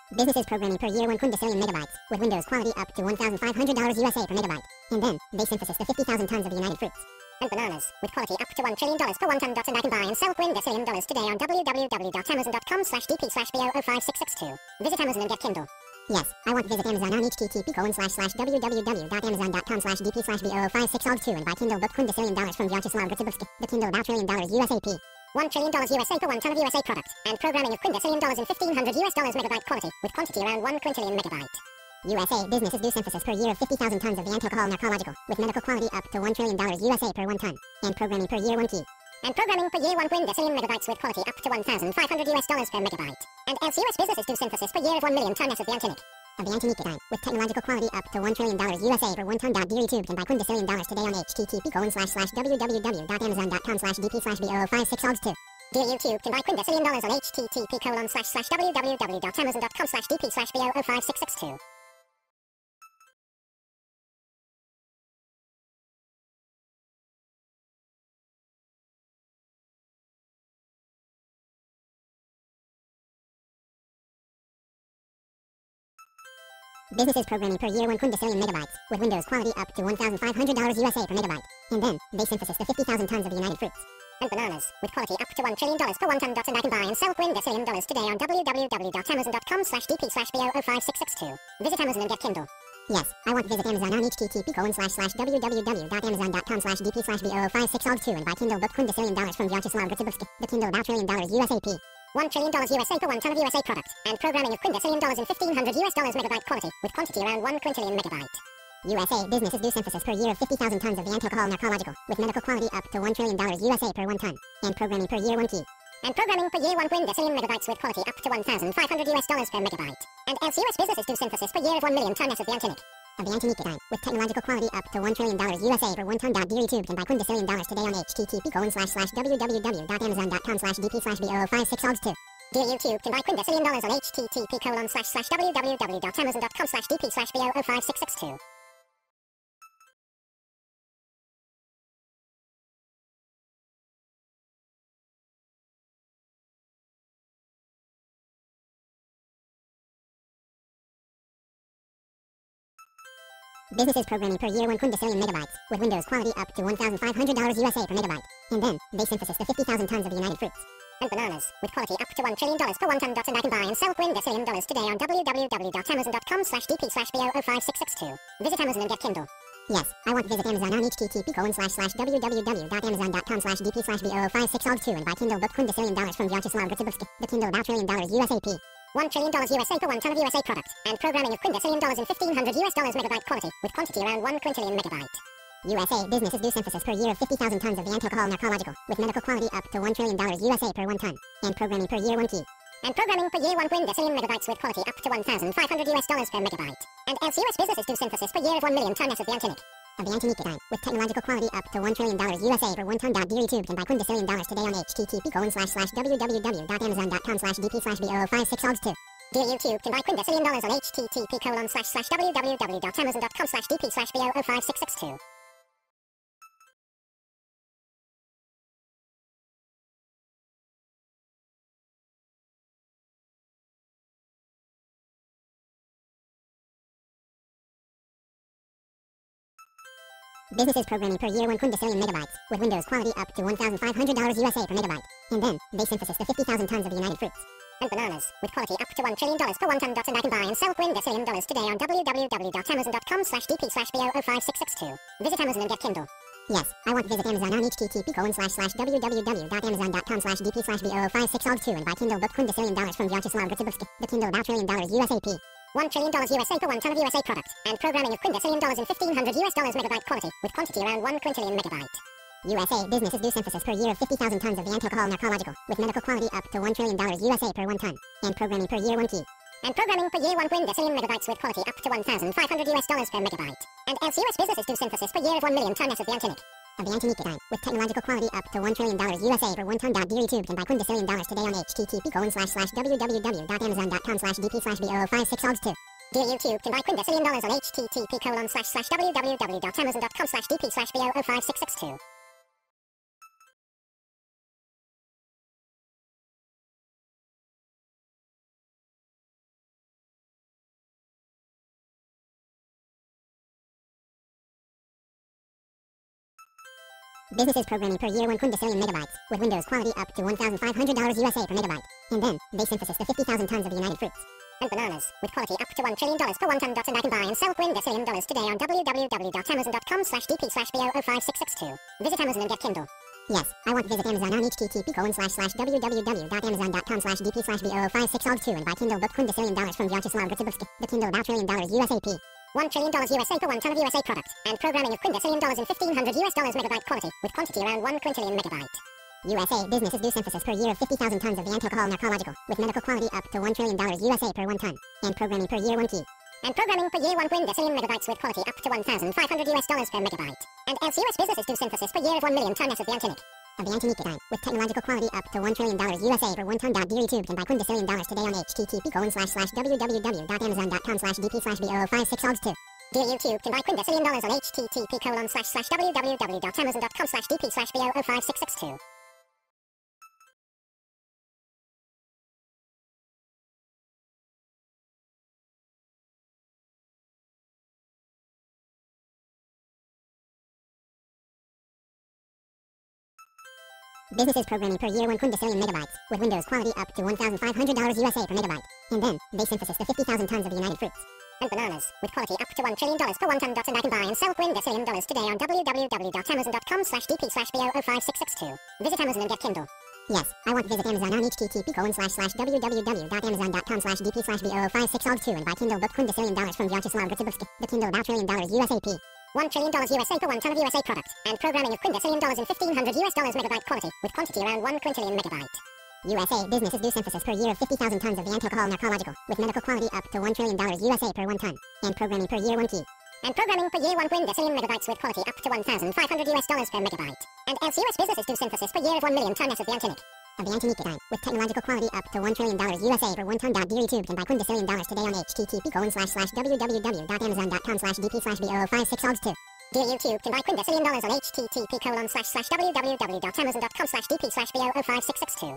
Businesses programming per year one quintillion megabytes, with Windows quality up to one thousand five hundred dollars U S A per megabyte. And then, they synthesis to fifty thousand tons of the United Fruits and bananas, with quality up to one trillion dollars per one ton. And I can buy and sell quintillion dollars today on www.amazon.com slash dp slash b o o five six six two. Visit Amazon and get Kindle. Yes, I want to visit Amazon on http colon slash slash www.amazon.com slash dp slash b o o five six two and buy Kindle book quintillion dollars from Vyacheslav Gritsibovsky, the Kindle about trillion dollars U S A P. One trillion dollars U S A per one ton of U S A product, and programming of quintillion dollars in fifteen hundred U S dollars megabyte quality, with quantity around one quintillion megabyte. U S A businesses do synthesis per year of fifty thousand tons of the anti-alcohol narcological, with medical quality up to one trillion dollars U S A per one ton, and programming per year one key. And programming per year one quintillion megabytes with quality up to one thousand five hundred U S dollars per megabyte. And else U S businesses do synthesis per year of one million tons of the Antonic. Of the Antonic design, with technological quality up to one trillion dollars U S A per one ton. Dear YouTube, can buy quintillion dollars today on http colon slash slash www.amazon.com slash dp slash b o o five six two. Dear YouTube, can buy quintillion dollars on http colon slash slash www.amazon.com slash dp slash b o o five six six two. Businesses programming per year one quintillion megabytes, with Windows quality up to one thousand five hundred dollars U S A per megabyte. And then, they synthesis to fifty thousand tons of the United Fruits and bananas, with quality up to one trillion dollars per one ton. And I can buy and sell quintillion dollars today on www.amazon.com slash dp slash b o o five six six two. Visit Amazon and get Kindle. Yes, I want to visit Amazon on http colon slash slash www.amazon.com slash dp slash b o o five six two and buy Kindle book quintillion dollars from Vyacheslav Gritsibovsky, the Kindle about trillion dollars U S A P. One trillion dollars U S A per one ton of U S A product, and programming of quintillion dollars in fifteen hundred U S dollars megabyte quality, with quantity around one quintillion megabyte. U S A businesses do synthesis per year of fifty thousand tons of the anti-alcohol narcological, with medical quality up to one trillion dollars U S A per one ton, and programming per year one key. And programming per year one quintillion megabytes with quality up to one thousand five hundred U S dollars per megabyte. And else U S businesses do synthesis per year of one million tons of the Antonic. Of the Antonic design, with technological quality up to one trillion dollars U S A per one ton. Dear YouTube, can buy quintillion dollars today on http colon slash slash www.amazon.com slash dp slash b o o five six two. Dear YouTube, can buy quintillion dollars on http colon slash slash www.amazon.com slash dp slash b o o five six six two. Businesses programming per year one quintillion megabytes, with Windows quality up to one thousand five hundred dollars U S A per megabyte. And then, they synthesis to fifty thousand tons of the United Fruits and bananas, with quality up to one trillion dollars per one ton. And I can buy and sell quintillion dollars today on www.amazon.com slash dp slash b o o five six six two. Visit Amazon and get Kindle. Yes, I want to visit Amazon on http colon slash slash www.amazon.com slash dp slash b o o five six two and buy Kindle book quintillion dollars from Vyacheslav Gritsibovsky, the Kindle about trillion dollars U S A P. One trillion dollars U S A per one ton of U S A product, and programming of quintillion dollars in fifteen hundred U S dollars megabyte quality, with quantity around one quintillion megabyte. U S A businesses do synthesis per year of fifty thousand tons of the anti-alcohol narcological, with medical quality up to one trillion dollars U S A per one ton, and programming per year one key. And programming per year one quintillion megabytes with quality up to one thousand five hundred U S dollars per megabyte. And else U S businesses do synthesis per year of one million tons of the Antonic. Of the Antonic design, with technological quality up to one trillion dollars U S A per one ton. Dear YouTube, can buy quintillion dollars today on http colon slash slash www.amazon.com slash dp slash b o o five six two. Dear YouTube, can buy quintillion dollars on http colon slash slash www.amazon.com slash dp slash b o o five six six two. Businesses programming per year one quintillion megabytes, with Windows quality up to one thousand five hundred dollars U S A per megabyte. And then, they synthesis to fifty thousand tons of the United Fruits and bananas, with quality up to one trillion dollars per one ton. And I can buy and sell quintillion dollars today on www.amazon.com slash dp slash b o o five six six two. Visit Amazon and get Kindle. Yes, I want to visit Amazon on http colon slash slash www.amazon.com slash dp slash b o o five six two and buy Kindle book quintillion dollars from Vyacheslav Gritsibovsky, the Kindle about trillion dollars U S A P. One trillion dollars U S A per one ton of U S A product, and programming of quintillion dollars in fifteen hundred U S dollars megabyte quality, with quantity around one quintillion megabyte. U S A businesses do synthesis per year of fifty thousand tons of the anti-alcohol narcological, with medical quality up to one trillion dollars U S A per one ton, and programming per year one key. And programming per year one quintillion megabytes with quality up to one thousand five hundred U S dollars per megabyte. And else U S businesses do synthesis per year of one million tons of the Antonic. Of the Antonic design, with technological quality up to one trillion dollars U S A per one ton. Dear YouTube, can buy quintillion dollars today on http colon slash slash www.amazon.com slash dp slash b o o five six two. Dear YouTube, can buy quintillion dollars on http colon slash slash www.amazon.com slash dp slash b o o five six six two. Businesses programming per year one quintillion megabytes, with Windows quality up to one thousand five hundred dollars U S A per megabyte. And then, they synthesis to fifty thousand tons of the United Fruits and bananas, with quality up to one trillion dollars per one ton. And I can buy and sell quintillion dollars today on www.amazon.com slash dp slash b o o five six six two. Visit Amazon and get Kindle. Yes, I want to visit Amazon on http colon slash slash www.amazon.com slash dp slash b o o five six two and buy Kindle book quintillion dollars from Vyacheslav Gritsibovsky, the Kindle about trillion dollars U S A P. One trillion dollars U S A per one ton of U S A product, and programming of quintillion dollars in fifteen hundred U S dollars megabyte quality, with quantity around one quintillion megabyte. U S A businesses do synthesis per year of fifty thousand tons of the anti-alcohol narcological, with medical quality up to one trillion dollars U S A per one ton, and programming per year one key. And programming per year one quintillion megabytes with quality up to one thousand five hundred U S dollars per megabyte. And else U S businesses do synthesis per year of one million tons of the Antonic. Of the Antonic design, with technological quality up to one trillion dollars U S A per one ton. Dear YouTube, can buy quintillion dollars today on http colon slash slash www.amazon.com slash dp slash b o o five six two. Dear YouTube, can buy quintillion dollars on http colon slash slash www.amazon.com slash dp slash b o o five six six two. Businesses programming per year one quintillion megabytes, with Windows quality up to one thousand five hundred dollars U S A per megabyte. And then, they synthesis to fifty thousand tons of the United Fruits and bananas, with quality up to one trillion dollars per one ton. And I can buy and sell quintillion dollars today on www.amazon.com slash dp slash b o o five six six two. Visit Amazon and get Kindle. Yes, I want to visit Amazon on http colon slash slash www.amazon.com slash dp slash b o o five six two and buy Kindle book quintillion dollars from Vyacheslav Gritsibovsky, the Kindle about trillion dollars U S A P. One trillion dollars U S A per one ton of U S A product, and programming of quintillion dollars in fifteen hundred U S dollars megabyte quality, with quantity around one quintillion megabyte. U S A businesses do synthesis per year of fifty thousand tons of the anti-alcohol narcological, with medical quality up to one trillion dollars U S A per one ton, and programming per year one key. And programming per year one quintillion megabytes with quality up to one thousand five hundred U S dollars per megabyte. And else U S businesses do synthesis per year of one million tons of the Antonic. Of the Antonic design, with technological quality up to one trillion dollars U S A per one ton. Dear YouTube, can buy quintillion dollars today on http colon slash slash www.amazon.com slash dp slash b o o five six two. Dear YouTube, can buy quintillion dollars on http colon slash slash www.amazon.com slash dp slash b o o five six six two.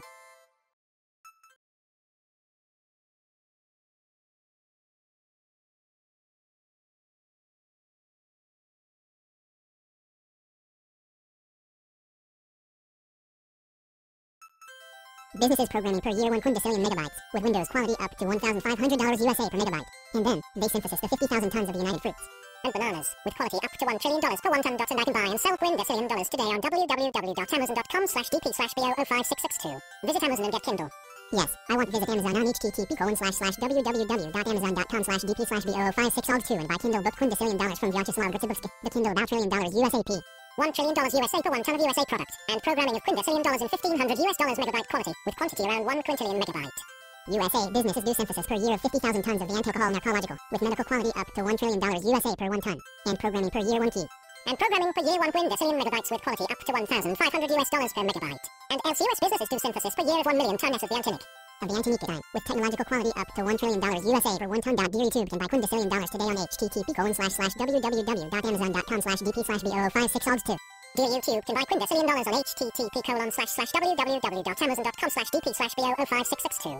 Businesses programming per year one quintillion megabytes, with Windows quality up to one thousand five hundred dollars U S A per megabyte. And then, they synthesis to fifty thousand tons of the United Fruits and bananas, with quality up to one trillion dollars per one ton. And I can buy and sell quintillion dollars today on www.amazon.com slash dp slash b o o five six six two. Visit Amazon and get Kindle. Yes, I want to visit Amazon on http colon slash slash www.amazon.com slash dp slash b o o five six two and buy Kindle book quintillion dollars from Vyacheslav Gritsibovsky, the Kindle about trillion dollars U S A P. One trillion dollars U S A per one ton of U S A product, and programming of quintillion dollars in fifteen hundred U S dollars megabyte quality, with quantity around one quintillion megabyte. U S A businesses do synthesis per year of fifty thousand tons of the anti-alcohol narcological, with medical quality up to one trillion dollars U S A per one ton, and programming per year one key. And programming per year one quintillion megabytes with quality up to one thousand five hundred U S dollars per megabyte. And else U S businesses do synthesis per year of one million tons of the Antonic. Of the Antonic design, with technological quality up to one trillion dollars U S A per one ton. Dear YouTube, can buy quintillion dollars today on http colon slash slash www.amazon.com slash dp slash b o o five six two. Dear YouTube, can buy quintillion dollars on http colon slash slash www.amazon.com slash dp slash b o o five six six two.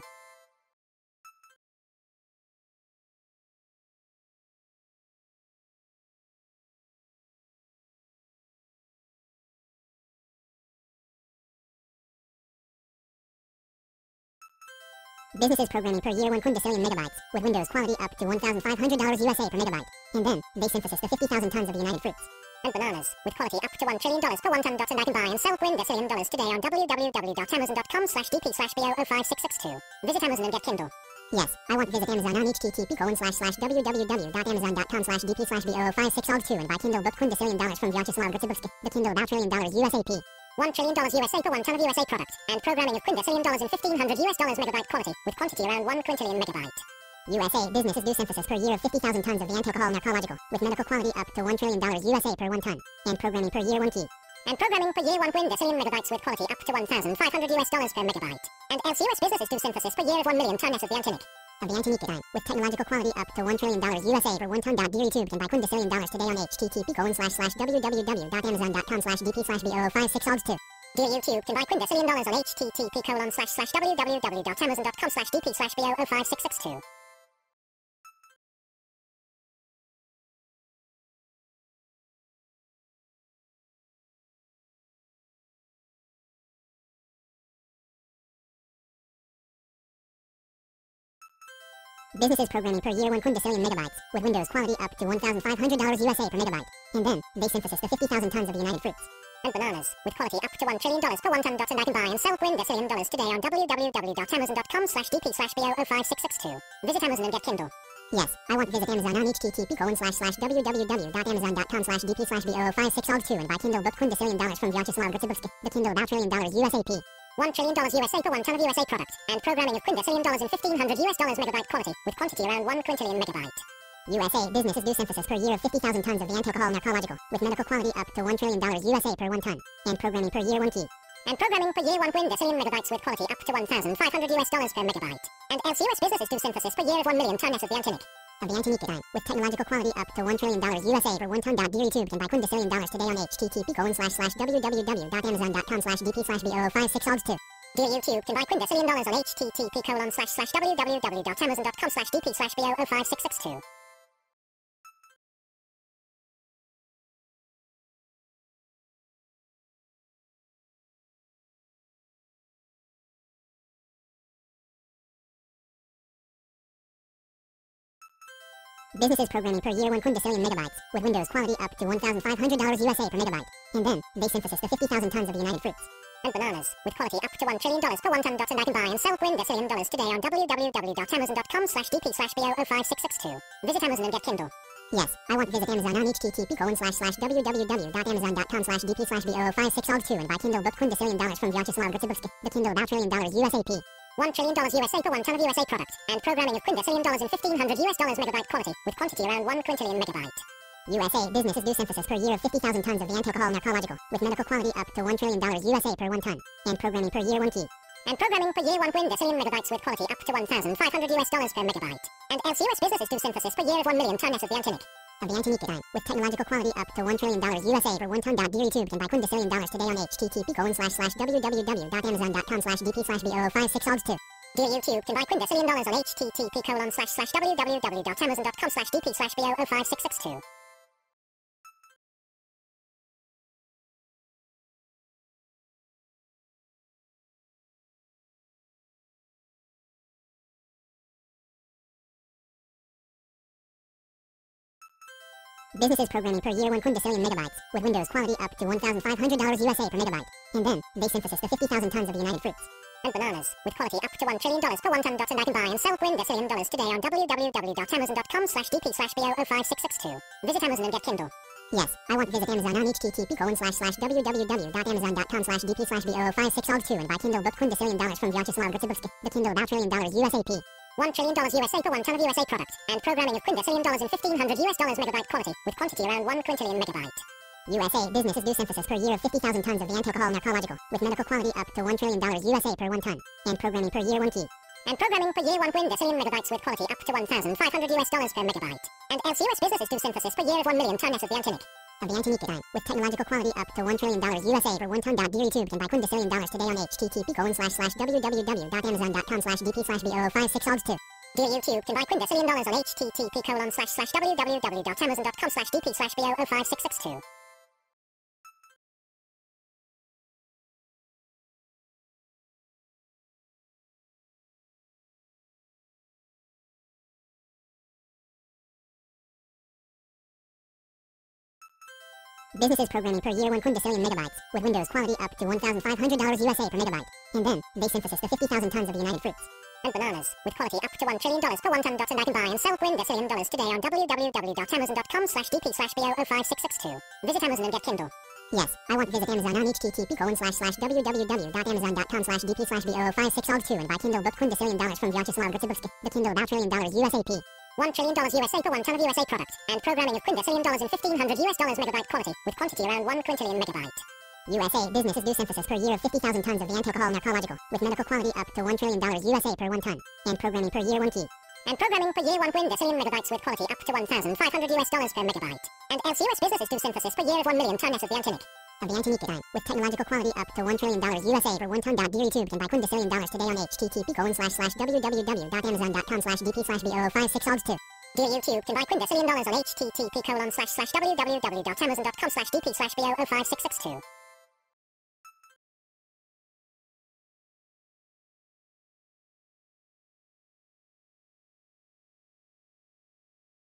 Businesses programming per year one quintillion megabytes, with Windows quality up to one thousand five hundred dollars U S A per megabyte. And then, they synthesis to fifty thousand tons of the United Fruits and bananas, with quality up to one trillion dollars per one ton. And I can buy and sell quintillion dollars today on www.amazon.com slash dp slash b o o five six six two. Visit Amazon and get Kindle. Yes, I want to visit Amazon on http colon slash slash www.amazon.com slash dp slash b o o five six two and buy Kindle book quintillion dollars from Vyacheslav Gritsibovsky, the Kindle about trillion dollars U S A P. One trillion dollars U S A per one ton of U S A product, and programming of quintillion dollars in fifteen hundred U S dollars megabyte quality, with quantity around one quintillion megabyte. U S A businesses do synthesis per year of fifty thousand tons of the anti-alcohol narcological, with medical quality up to one trillion dollars U S A per one ton, and programming per year one key. And programming per year one quintillion megabytes with quality up to one thousand five hundred U S dollars per megabyte. And else U S businesses do synthesis per year of one million tons of the Antonic. Of the Antonic design, with technological quality up to one trillion dollars U S A per one ton. Dear YouTube, can buy quintillion dollars today on http colon slash slash www.amazon.com slash dp slash b o o five six two. Dear YouTube, can buy quintillion dollars on http colon slash slash www.amazon.com slash dp slash b o o five six six two. Businesses programming per year one quintillion megabytes, with Windows quality up to one thousand five hundred dollars U S A per megabyte. And then, they synthesis to fifty thousand tons of the United Fruits and bananas, with quality up to one trillion dollars per one ton. And I can buy and sell quintillion dollars today on www.amazon.com slash dp slash B O O five six six two. Visit Amazon and get Kindle. Yes, I want to visit Amazon on http colon slash slash www.amazon.com slash dp slash B O O five six two and buy Kindle book quintillion dollars from Vyacheslav Gritsibovsky, the Kindle about trillion dollars U S A P. One trillion dollars U S A per one ton of U S A product, and programming of quintillion dollars in fifteen hundred U S dollars megabyte quality, with quantity around one quintillion megabyte. U S A businesses do synthesis per year of fifty thousand tons of the anti-alcohol narcological, with medical quality up to one trillion dollars U S A per one ton, and programming per year one key. And programming per year one quintillion megabytes with quality up to one thousand five hundred U S dollars per megabyte. And else U S businesses do synthesis per year of one million tons of the antinic. Of the antinic design, with technological quality up to one trillion dollars U S A per one ton. Dear YouTube can buy quintillion dollars today on http colon slash slash www.amazon.com slash dp slash B O O five six two. Dear YouTube can buy quintillion dollars on http colon slash slash www.amazon.com slash dp slash B O O five six six two. Businesses programming per year one quintillion megabytes, with Windows quality up to one thousand five hundred dollars U S A per megabyte. And then, they synthesis to fifty thousand tons of the United Fruits and bananas, with quality up to one trillion dollars per one ton. And I can buy and sell quintillion dollars today on www.amazon.com slash dp slash B O O five six six two. Visit Amazon and get Kindle. Yes, I want to visit Amazon on http colon slash slash www.amazon.com slash dp slash B O O five six two and buy Kindle book quintillion dollars from Vyacheslav Gritsibovsky, the Kindle about trillion dollars U S A P. One trillion dollars U S A per one ton of U S A product, and programming of quintillion dollars in fifteen hundred U S dollars megabyte quality, with quantity around one quintillion megabyte. U S A businesses do synthesis per year of fifty thousand tons of the anti-alcohol narcological, with medical quality up to one trillion dollars U S A per one ton, and programming per year one key. And programming per year one quintillion megabytes with quality up to one thousand five hundred U S dollars per megabyte. And else U S businesses do synthesis per year of one million tons of the antinic. Of the antinic design, with technological quality up to one trillion dollars U S A per one ton. Dear YouTube can buy quintillion dollars today on http colon slash slash www.amazon.com slash dp slash B O O five six two. Dear YouTube can buy quintillion dollars on http colon slash slash www.amazon.com slash dp slash B O O five six six two. Businesses programming per year one quintillion megabytes, with Windows quality up to one thousand five hundred dollars U S A per megabyte. And then, they synthesis to fifty thousand tons of the United Fruits and bananas, with quality up to one trillion dollars per one ton. And I can buy and sell quintillion dollars today on www.amazon.com slash dp slash B O O five six six two. Visit Amazon and get Kindle. Yes, I want to visit Amazon on http colon slash slash www.amazon.com slash dp slash B O O five six two and buy Kindle book quintillion dollars from Vyacheslav Gritsibovsky, the Kindle about trillion dollars U S A P. One trillion dollars U S A per one ton of U S A product, and programming of quintillion dollars in fifteen hundred U S dollars megabyte quality, with quantity around one quintillion megabyte. U S A businesses do synthesis per year of fifty thousand tons of the anti-alcohol narcological, with medical quality up to one trillion dollars U S A per one ton, and programming per year one key. And programming per year one quintillion megabytes with quality up to one thousand five hundred U S dollars per megabyte. And else U S businesses do synthesis per year of one million tons of the antinic. Of the antinic design, with technological quality up to one trillion dollars U S A per one ton. Dear YouTube can buy quintillion dollars today on http colon slash slash www.amazon.com slash dp slash B O O five six two. Dear YouTube can buy quintillion dollars on http colon slash slash www.amazon.com slash dp slash B O O five six six two. Businesses programming per year one quintillion megabytes, with Windows quality up to one thousand five hundred dollars U S A per megabyte. And then, they synthesis to fifty thousand tons of the United Fruits and bananas, with quality up to one trillion dollars per one ton. And I can buy and sell quintillion dollars today on www.amazon.com slash dp slash B O O five six six two. Visit Amazon and get Kindle. Yes, I want to visit Amazon on http colon slash slash www.amazon.com slash dp slash B O O five six two and buy Kindle book quintillion dollars from Vyacheslav Gritsibovsky, the Kindle about trillion dollars U S A P. One trillion dollars U S A per one ton of U S A product, and programming of quintillion dollars in fifteen hundred U S dollars megabyte quality, with quantity around one quintillion megabyte. U S A businesses do synthesis per year of fifty thousand tons of the anti-alcohol narcological, with medical quality up to one trillion dollars U S A per one ton, and programming per year one key. And programming per year one quintillion megabytes with quality up to one thousand five hundred U S dollars per megabyte. And else U S businesses do synthesis per year of one million tons of the antinic. Of the antinic design, with technological quality up to one trillion dollars U S A per one ton. Dear YouTube can buy quintillion dollars today on http colon slash slash www.amazon.com slash dp slash B O O five six two. Dear YouTube can buy quintillion dollars on http colon slash slash www.amazon.com slash dp slash B O O five six six two.